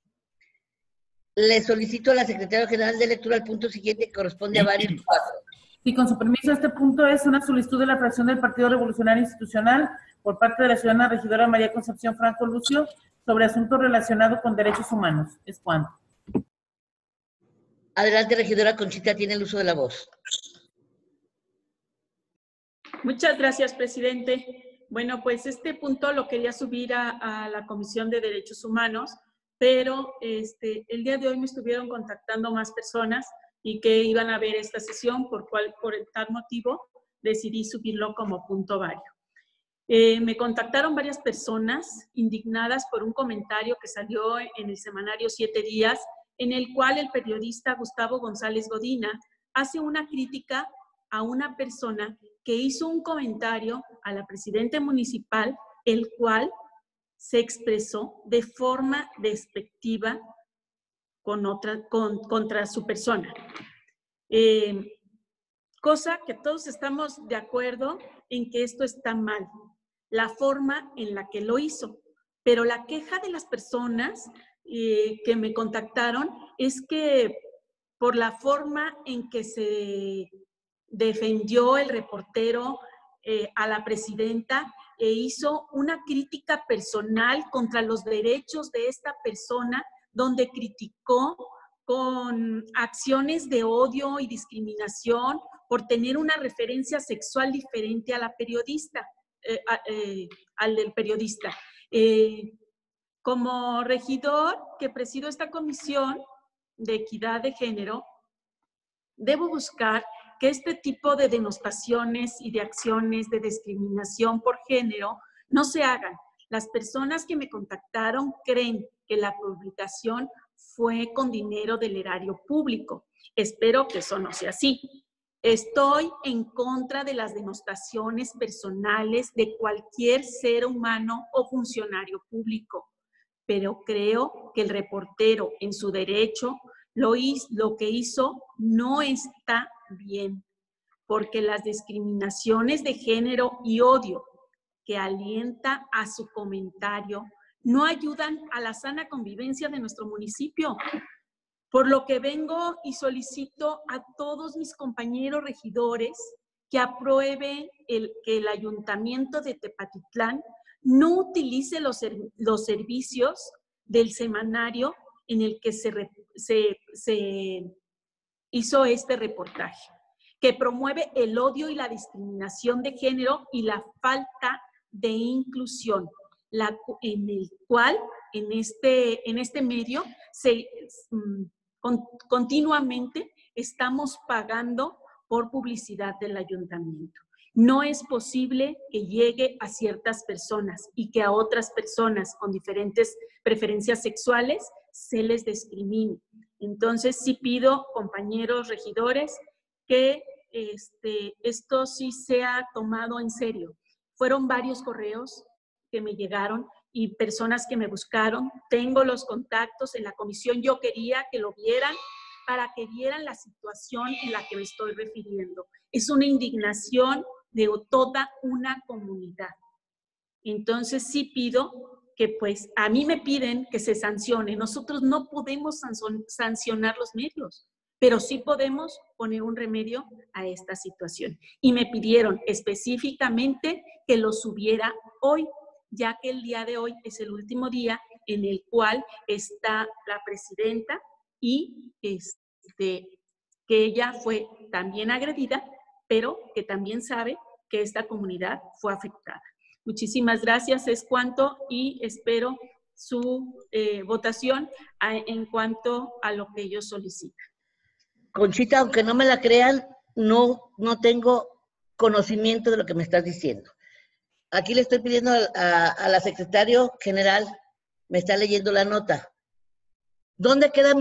Le solicito a la Secretaria General de Lectura el punto siguiente que corresponde a varios pasos. Sí, con su permiso, este punto es una solicitud de la fracción del Partido Revolucionario Institucional por parte de la ciudadana regidora María Concepción Franco Lucio sobre asuntos relacionados con derechos humanos. ¿Es cuánto? Adelante, regidora Conchita, tiene el uso de la voz. Muchas gracias, presidente. Bueno, pues este punto lo quería subir a la Comisión de Derechos Humanos, pero el día de hoy me estuvieron contactando más personas y que iban a ver esta sesión, por tal motivo decidí subirlo como punto vario. Me contactaron varias personas indignadas por un comentario que salió en el semanario 7 Días, en el cual el periodista Gustavo González Godina hace una crítica a una persona que hizo un comentario a la presidenta municipal, el cual se expresó de forma despectiva contra su persona. Cosa que todos estamos de acuerdo en que esto está mal, la forma en la que lo hizo. Pero la queja de las personas que me contactaron es que por la forma en que se defendió el reportero a la presidenta e hizo una crítica personal contra los derechos de esta persona, donde criticó con acciones de odio y discriminación por tener una referencia sexual diferente a la periodista, al del periodista. Como regidor que presido esta comisión de equidad de género, debo buscar que este tipo de denostaciones y de acciones de discriminación por género no se hagan. Las personas que me contactaron creen que la publicación fue con dinero del erario público. Espero que eso no sea así. Estoy en contra de las denostaciones personales de cualquier ser humano o funcionario público, pero creo que el reportero en su derecho lo que hizo no está bien, porque las discriminaciones de género y odio que alienta a su comentario no ayudan a la sana convivencia de nuestro municipio. Por lo que vengo y solicito a todos mis compañeros regidores que aprueben que el Ayuntamiento de Tepatitlán no utilice los servicios del semanario en el que se hizo este reportaje, que promueve el odio y la discriminación de género y la falta de inclusión, en el cual en este medio continuamente estamos pagando por publicidad del ayuntamiento. No es posible que llegue a ciertas personas y que a otras personas con diferentes preferencias sexuales se les discrimine. Entonces sí pido, compañeros regidores, que esto sí sea tomado en serio. Fueron varios correos que me llegaron y personas que me buscaron. Tengo los contactos en la comisión. Yo quería que lo vieran para que vieran la situación en la que me estoy refiriendo. Es una indignación de toda una comunidad. Entonces sí pido que pues a mí me piden que se sancione. Nosotros no podemos sancionar los medios, pero sí podemos poner un remedio a esta situación. Y me pidieron específicamente que lo subiera hoy, ya que el día de hoy es el último día en el cual está la presidenta y que ella fue también agredida, pero que también sabe que esta comunidad fue afectada. Muchísimas gracias, es cuanto, y espero su votación en cuanto a lo que ellos solicitan. Conchita, aunque no me la crean, no tengo conocimiento de lo que me estás diciendo. Aquí le estoy pidiendo a la secretaria general, me está leyendo la nota. ¿Dónde queda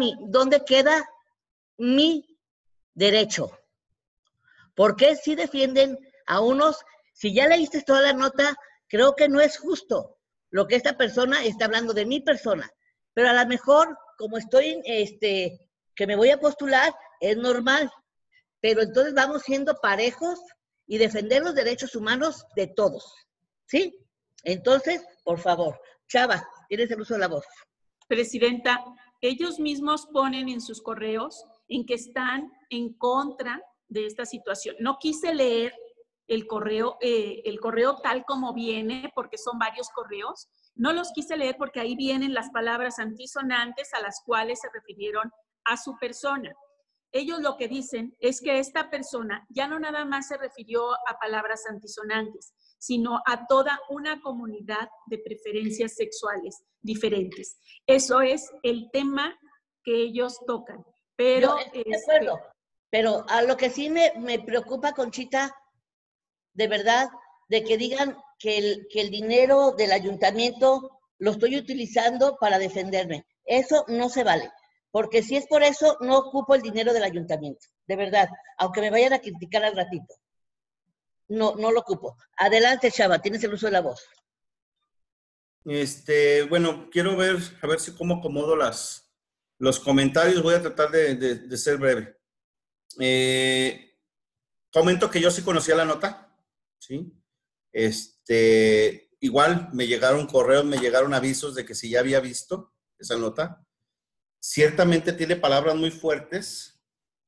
mi derecho? ¿Por qué si defienden a unos? Si ya leíste toda la nota, creo que no es justo lo que esta persona está hablando de mi persona. Pero a lo mejor, como estoy, que me voy a postular, es normal. Pero entonces vamos siendo parejos y defender los derechos humanos de todos. ¿Sí? Entonces, por favor, Chava, tienes el uso de la voz. Presidenta, ellos mismos ponen en sus correos en que están en contra de esta situación. No quise leer el correo tal como viene, porque son varios correos. No los quise leer porque ahí vienen las palabras antisonantes a las cuales se refirieron a su persona. Ellos lo que dicen es que esta persona ya no nada más se refirió a palabras antisonantes, sino a toda una comunidad de preferencias sexuales diferentes. Eso es el tema que ellos tocan. Pero, yo estoy de acuerdo, pero a lo que sí me preocupa, Conchita, de verdad, de que digan que el dinero del ayuntamiento lo estoy utilizando para defenderme. Eso no se vale, porque si es por eso, no ocupo el dinero del ayuntamiento, de verdad, aunque me vayan a criticar al ratito. No lo ocupo. Adelante, Chava, tienes el uso de la voz. Bueno, quiero ver, a ver si cómo acomodo los comentarios. Voy a tratar de ser breve. Comento que yo sí conocía la nota, ¿sí? Igual me llegaron correos, me llegaron avisos de que si ya había visto esa nota. Ciertamente tiene palabras muy fuertes,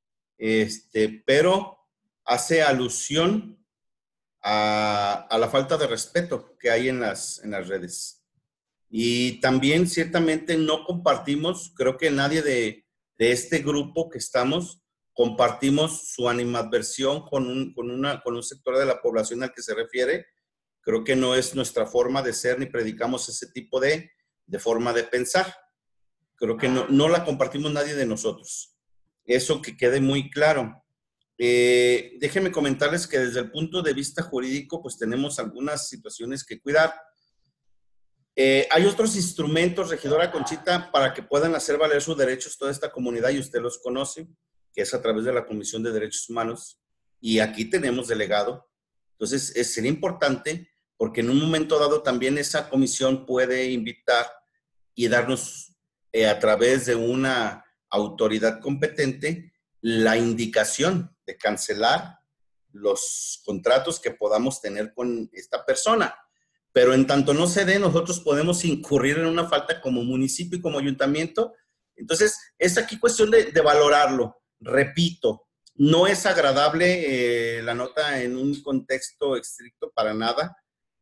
pero hace alusión a la falta de respeto que hay en las redes. Y también ciertamente no compartimos, creo que nadie de este grupo que estamos, compartimos su animadversión con un sector de la población al que se refiere. Creo que no es nuestra forma de ser ni predicamos ese tipo de forma de pensar. Creo que no la compartimos nadie de nosotros. Eso que quede muy claro. Déjenme comentarles que desde el punto de vista jurídico, pues tenemos algunas situaciones que cuidar. Hay otros instrumentos, regidora Conchita, para que puedan hacer valer sus derechos toda esta comunidad, y usted los conoce, que es a través de la Comisión de Derechos Humanos, y aquí tenemos delegado. Entonces, sería importante, porque en un momento dado también esa comisión puede invitar y darnos, a través de una autoridad competente, la indicación de cancelar los contratos que podamos tener con esta persona. Pero en tanto no se dé, nosotros podemos incurrir en una falta como municipio y como ayuntamiento. Entonces, es aquí cuestión de valorarlo. Repito, no es agradable la nota en un contexto estricto para nada.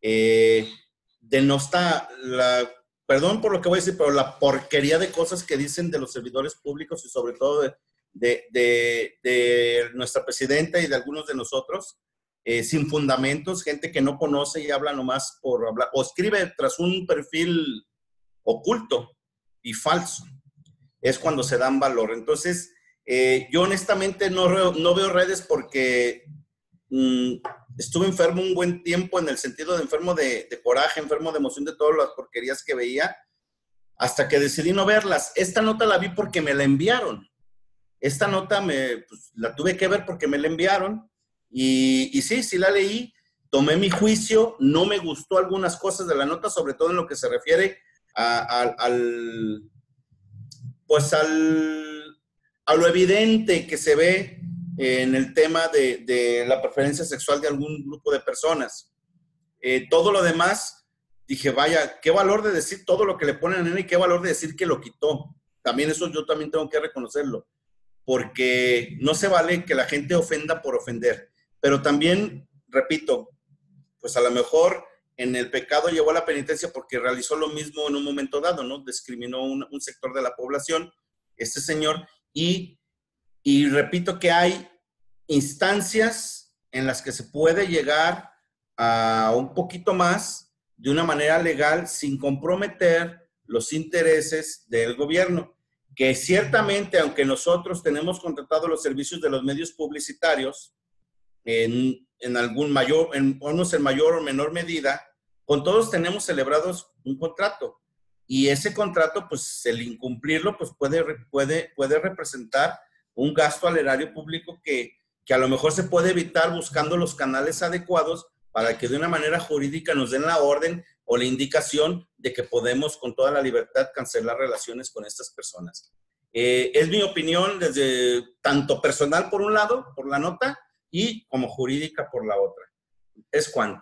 Denosta perdón por lo que voy a decir, pero la porquería de cosas que dicen de los servidores públicos y sobre todo de nuestra presidenta y de algunos de nosotros. Sin fundamentos, gente que no conoce y habla nomás por hablar, o escribe tras un perfil oculto y falso. Es cuando se dan valor. Entonces, yo honestamente no veo redes porque estuve enfermo un buen tiempo, en el sentido de enfermo de coraje, enfermo de emoción, de todas las porquerías que veía, hasta que decidí no verlas. Esta nota la vi porque me la enviaron. Esta nota pues, la tuve que ver porque me la enviaron. Y sí la leí, tomé mi juicio, no me gustó algunas cosas de la nota, sobre todo en lo que se refiere a lo evidente que se ve en el tema de la preferencia sexual de algún grupo de personas. Todo lo demás, dije, vaya, qué valor de decir todo lo que le ponen en él y qué valor de decir que lo quitó. También eso yo también tengo que reconocerlo, porque no se vale que la gente ofenda por ofender. Pero también, repito, pues a lo mejor en el pecado llevó a la penitencia porque realizó lo mismo en un momento dado, ¿no? Discriminó un sector de la población, este señor, y repito que hay instancias en las que se puede llegar a un poquito más de una manera legal sin comprometer los intereses del gobierno, que ciertamente, aunque nosotros tenemos contratado los servicios de los medios publicitarios, en algún mayor, unos en mayor o menor medida, con todos tenemos celebrados un contrato. Y ese contrato, pues el incumplirlo, pues puede representar un gasto al erario público que a lo mejor se puede evitar buscando los canales adecuados para que de una manera jurídica nos den la orden o la indicación de que podemos con toda la libertad cancelar relaciones con estas personas. Es mi opinión desde tanto personal por un lado, por la nota, y como jurídica por la otra. Es cuanto.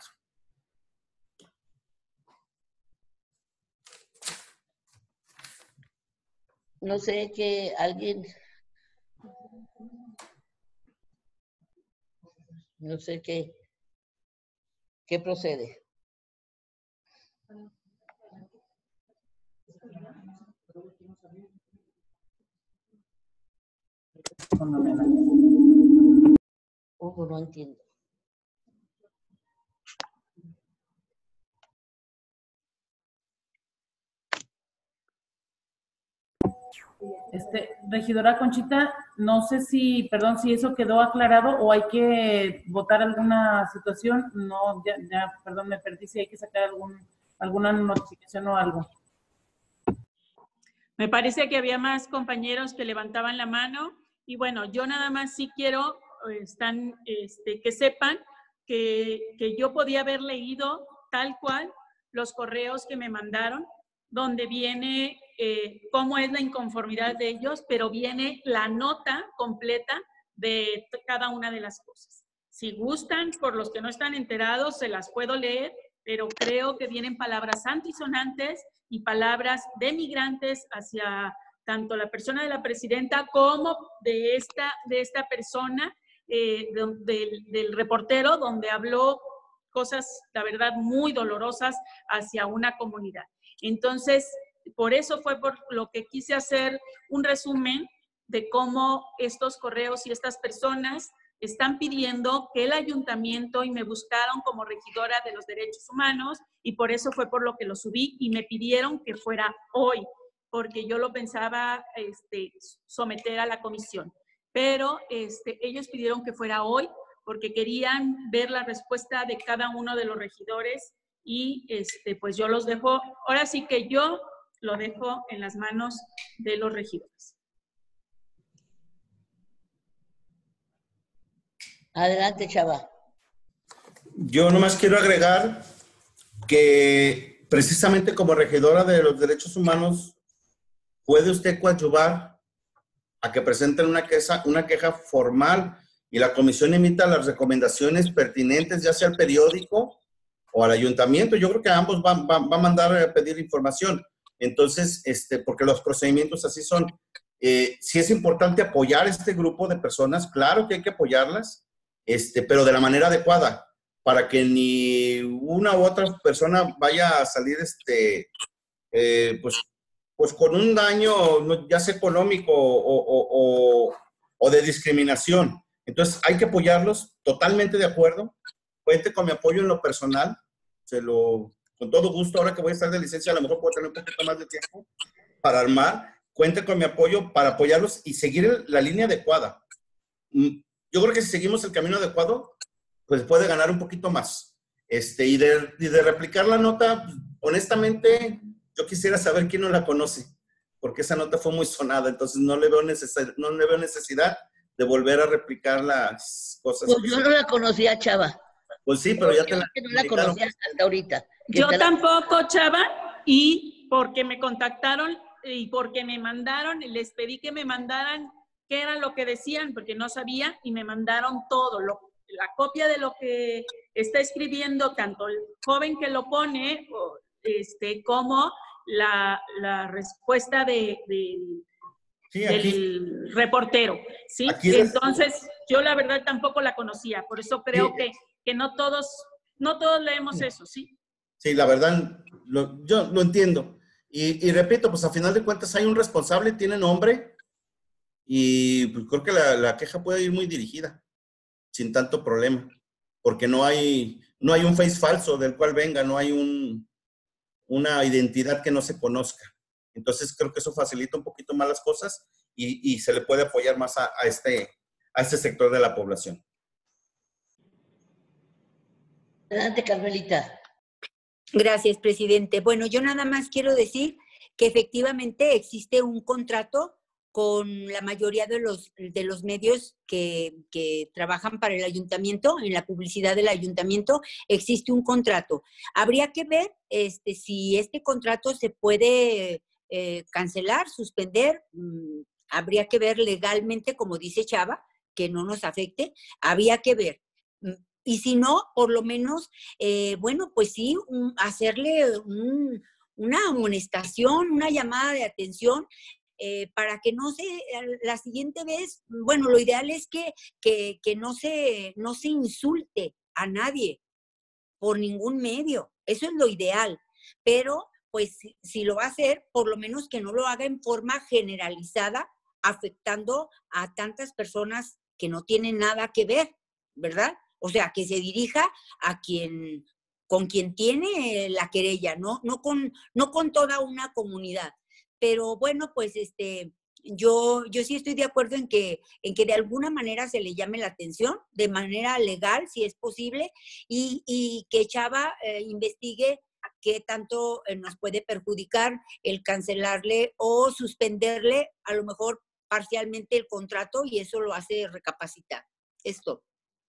No sé, que alguien... No sé qué procede. No entiendo. Regidora Conchita, no sé si, perdón, si eso quedó aclarado o hay que votar alguna situación. No, ya, perdón, me perdí, si hay que sacar alguna notificación o algo. Me parece que había más compañeros que levantaban la mano y bueno, yo nada más sí quiero que sepan que yo podía haber leído tal cual los correos que me mandaron, donde viene cómo es la inconformidad de ellos, pero viene la nota completa de cada una de las cosas. Si gustan, por los que no están enterados, se las puedo leer, pero creo que vienen palabras antisonantes y palabras denigrantes hacia tanto la persona de la presidenta como de esta persona, del reportero, donde habló cosas, la verdad, muy dolorosas hacia una comunidad. Entonces, por eso fue por lo que quise hacer un resumen de cómo estos correos y estas personas están pidiendo que el ayuntamiento, y me buscaron como regidora de los derechos humanos, y por eso fue por lo que lo subí, y me pidieron que fuera hoy, porque yo lo pensaba someter a la comisión. Pero ellos pidieron que fuera hoy, porque querían ver la respuesta de cada uno de los regidores, y pues yo los dejo, ahora sí que yo lo dejo en las manos de los regidores. Adelante, Chava. Yo nomás quiero agregar que precisamente como regidora de los derechos humanos, puede usted coadyuvar a que presenten una queja formal y la comisión emita las recomendaciones pertinentes, ya sea al periódico o al ayuntamiento. Yo creo que a ambos va a mandar a pedir información. Entonces, porque los procedimientos así son. Sí es importante apoyar este grupo de personas, claro que hay que apoyarlas, pero de la manera adecuada, para que ni una u otra persona vaya a salir pues con un daño, ya sea económico o de discriminación. Entonces, hay que apoyarlos, totalmente de acuerdo. Cuente con mi apoyo en lo personal, con todo gusto. Ahora que voy a estar de licencia, a lo mejor puedo tener un poquito más de tiempo para armar. Cuente con mi apoyo para apoyarlos y seguir la línea adecuada. Yo creo que si seguimos el camino adecuado, pues puede ganar un poquito más. Y de replicar la nota, honestamente, yo quisiera saber quién no la conoce, porque esa nota fue muy sonada, entonces no le veo necesidad de volver a replicar las cosas. Pues yo no la conocía, Chava. Pues sí, pero ya te la... No la conocía hasta ahorita. Yo tampoco, Chava, y porque me contactaron y porque me mandaron, les pedí que me mandaran qué era lo que decían, porque no sabía, y me mandaron todo, la copia de lo que está escribiendo tanto el joven que lo pone, como la respuesta del reportero, ¿sí? Entonces, yo la verdad tampoco la conocía, por eso creo que no todos leemos eso, ¿sí? Sí, la verdad, yo lo entiendo. Y repito, pues a final de cuentas hay un responsable, tiene nombre, y pues creo que la queja puede ir muy dirigida, sin tanto problema, porque no hay un face falso del cual venga, no hay una identidad que no se conozca. Entonces creo que eso facilita un poquito más las cosas y se le puede apoyar más a este sector de la población. Adelante, Carmelita. Gracias, presidente. Bueno, yo nada más quiero decir que efectivamente existe un contrato con la mayoría de los medios que trabajan para el ayuntamiento, en la publicidad del ayuntamiento, existe un contrato. Habría que ver si este contrato se puede cancelar, suspender, habría que ver legalmente, como dice Chava, que no nos afecte, habría que ver. Y si no, por lo menos, bueno, pues sí, hacerle una amonestación, una llamada de atención, para que no la siguiente vez, bueno, lo ideal es que no se insulte a nadie por ningún medio. Eso es lo ideal. Pero, pues, si lo va a hacer, por lo menos que no lo haga en forma generalizada, afectando a tantas personas que no tienen nada que ver, ¿verdad? O sea, que se dirija con quien tiene la querella, no con toda una comunidad. Pero bueno, pues yo sí estoy de acuerdo en que de alguna manera se le llame la atención, de manera legal, si es posible, y que Chava investigue qué tanto nos puede perjudicar el cancelarle o suspenderle a lo mejor parcialmente el contrato, y eso lo hace recapacitar. Esto.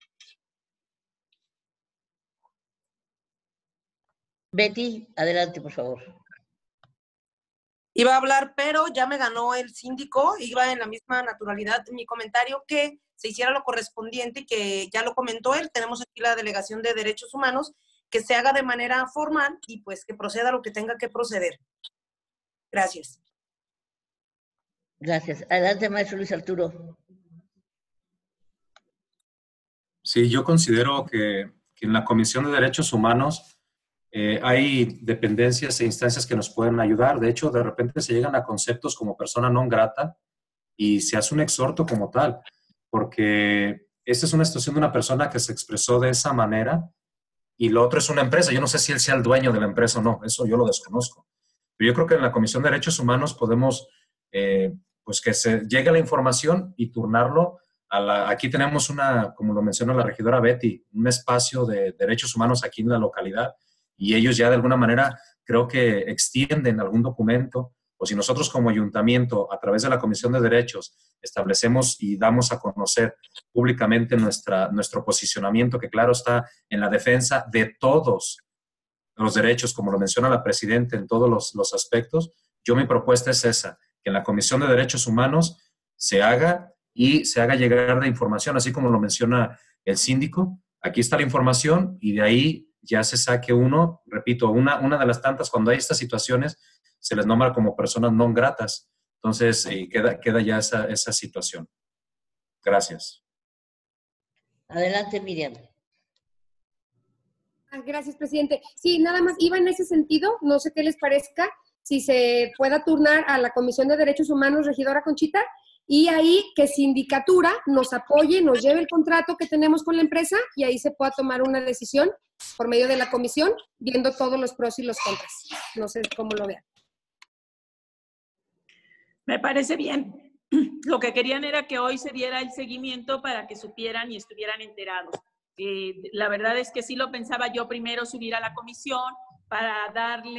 Betty, adelante, por favor. Iba a hablar, pero ya me ganó el síndico, iba en la misma naturalidad mi comentario, que se hiciera lo correspondiente, que ya lo comentó él, tenemos aquí la Delegación de Derechos Humanos, que se haga de manera formal y pues que proceda lo que tenga que proceder. Gracias. Gracias. Adelante, maestro Luis Arturo. Sí, yo considero que en la Comisión de Derechos Humanos hay dependencias e instancias que nos pueden ayudar. De hecho, de repente se llegan a conceptos como persona non grata y se hace un exhorto como tal, porque esta es una situación de una persona que se expresó de esa manera y lo otro es una empresa. Yo no sé si él sea el dueño de la empresa o no, eso yo lo desconozco. Pero yo creo que en la Comisión de Derechos Humanos podemos, pues que se llegue la información y turnarlo. Aquí tenemos como lo mencionó la regidora Betty, un espacio de derechos humanos aquí en la localidad, y ellos ya de alguna manera creo que extienden algún documento, o si nosotros como ayuntamiento, a través de la Comisión de Derechos, establecemos y damos a conocer públicamente nuestro posicionamiento, que claro está en la defensa de todos los derechos, como lo menciona la Presidenta, en todos los aspectos. Mi propuesta es esa, que en la Comisión de Derechos Humanos se haga y se haga llegar de información, así como lo menciona el síndico. Aquí está la información y de ahí ya se saque uno, repito, una de las tantas, cuando hay estas situaciones, se les nombra como personas no gratas. Entonces, queda ya esa situación. Gracias. Adelante, Miriam. Gracias, presidente. Sí, nada más iba en ese sentido, no sé qué les parezca, si se pueda turnar a la Comisión de Derechos Humanos, regidora Conchita, y ahí que Sindicatura nos apoye, nos lleve el contrato que tenemos con la empresa y ahí se pueda tomar una decisión por medio de la comisión, viendo todos los pros y los contras. No sé cómo lo vean. Me parece bien. Lo que querían era que hoy se diera el seguimiento para que supieran y estuvieran enterados. La verdad es que sí lo pensaba yo primero subir a la comisión para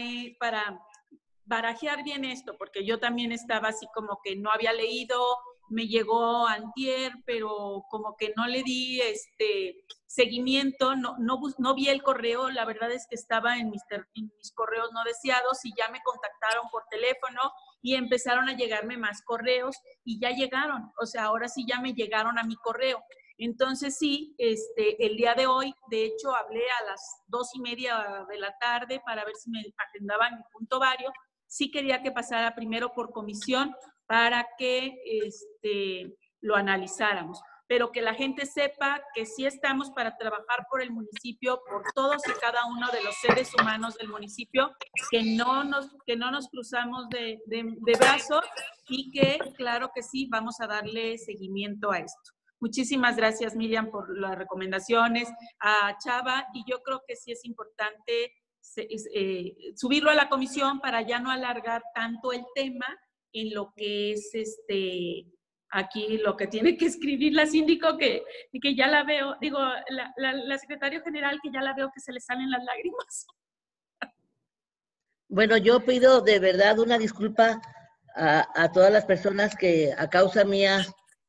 barajear bien esto, porque yo también estaba así como que no había leído, me llegó antier, pero como que no le di seguimiento, no vi el correo, la verdad es que estaba en mis correos no deseados y ya me contactaron por teléfono y empezaron a llegarme más correos y ya llegaron, o sea, ahora sí ya me llegaron a mi correo. Entonces sí, el día de hoy, de hecho, hablé a las 2:30 de la tarde para ver si me agendaban mi punto vario. Sí quería que pasara primero por comisión para que lo analizáramos, pero que la gente sepa que sí estamos para trabajar por el municipio, por todos y cada uno de los seres humanos del municipio, que no nos cruzamos de brazos y que, claro que sí, vamos a darle seguimiento a esto. Muchísimas gracias, Miriam, por las recomendaciones, a Chava, y yo creo que sí es importante subirlo a la comisión para ya no alargar tanto el tema en lo que es aquí lo que tiene que escribir la síndico, que ya la veo, digo, la secretaria general, que ya la veo que se le salen las lágrimas. Bueno, yo pido de verdad una disculpa a todas las personas que a causa mía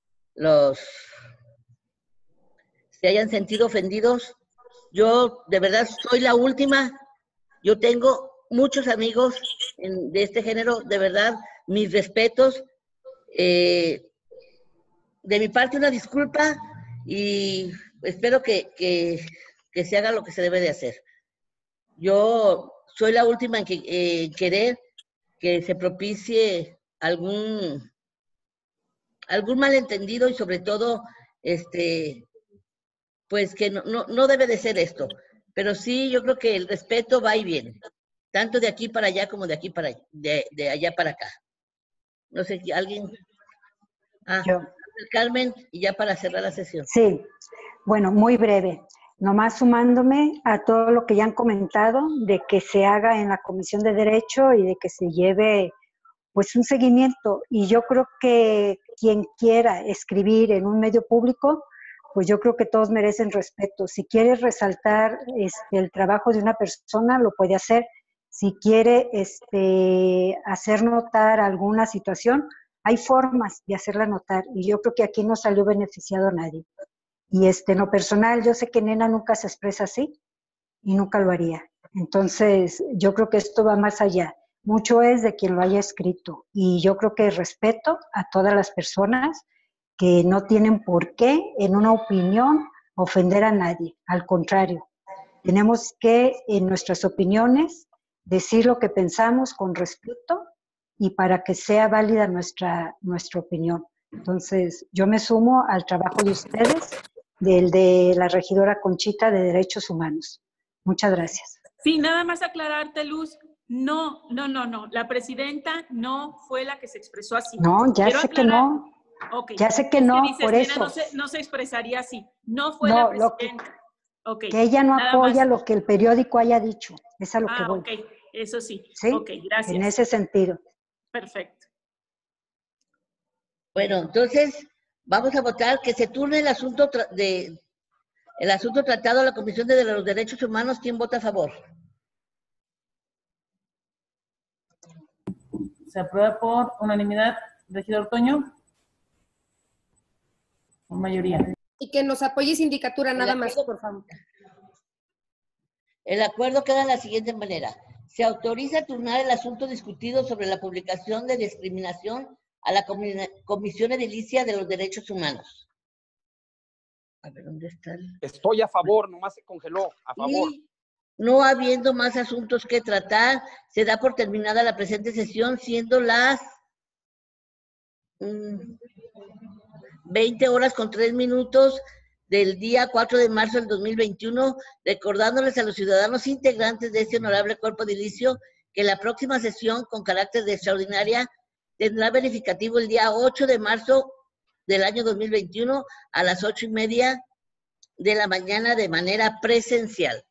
se hayan sentido ofendidos. Yo de verdad soy la última. Yo tengo muchos amigos de este género, de verdad, mis respetos. De mi parte una disculpa y espero que se haga lo que se debe de hacer. Yo soy la última en querer que se propicie algún malentendido y sobre todo, pues que no debe de ser esto. Pero sí, yo creo que el respeto va y viene, tanto de aquí para allá como de aquí para de allá para acá. No sé si alguien... yo. Carmen, y ya para cerrar la sesión. Sí, bueno, muy breve. Nomás sumándome a todo lo que ya han comentado, de que se haga en la Comisión de Derecho y de que se lleve pues un seguimiento. Y yo creo que quien quiera escribir en un medio público, pues yo creo que todos merecen respeto. Si quiere resaltar el trabajo de una persona, lo puede hacer. Si quiere hacer notar alguna situación, hay formas de hacerla notar. Y yo creo que aquí no salió beneficiado a nadie. Y en lo personal, yo sé que Nena nunca se expresa así y nunca lo haría. Entonces, yo creo que esto va más allá. Mucho es de quien lo haya escrito. Y yo creo que respeto a todas las personas que no tienen por qué, en una opinión, ofender a nadie. Al contrario, tenemos que, en nuestras opiniones, decir lo que pensamos con respeto y para que sea válida nuestra opinión. Entonces, yo me sumo al trabajo de ustedes, del de la regidora Conchita de Derechos Humanos. Muchas gracias. Sí, nada más aclararte, Luz. No. La presidenta no fue la que se expresó así. No, ya Quiero sé aclarar. que no. Okay. Ya sé que no, dices, por eso. No se expresaría así. No fue la presidenta. Que ella no apoya lo que el periódico haya dicho. Es a lo que voy. Ok. Eso sí. ¿Sí? Ok, gracias. En ese sentido. Perfecto. Bueno, entonces vamos a votar que se turne el asunto tratado a la Comisión de los Derechos Humanos. ¿Quién vota a favor? Se aprueba por unanimidad. Regidor Toño. Por mayoría. Y que nos apoye sindicatura nada más, por favor. El acuerdo queda de la siguiente manera. Se autoriza a turnar el asunto discutido sobre la publicación de discriminación a la Comisión Edilicia de los Derechos Humanos. A ver, ¿dónde está el...? Estoy a favor, nomás se congeló, a favor. Y no habiendo más asuntos que tratar, se da por terminada la presente sesión, siendo las 20:03 del día 4 de marzo del 2021, recordándoles a los ciudadanos integrantes de este honorable cuerpo edilicio que la próxima sesión, con carácter de extraordinaria, tendrá verificativo el día 8 de marzo del año 2021 a las 8:30 de la mañana de manera presencial.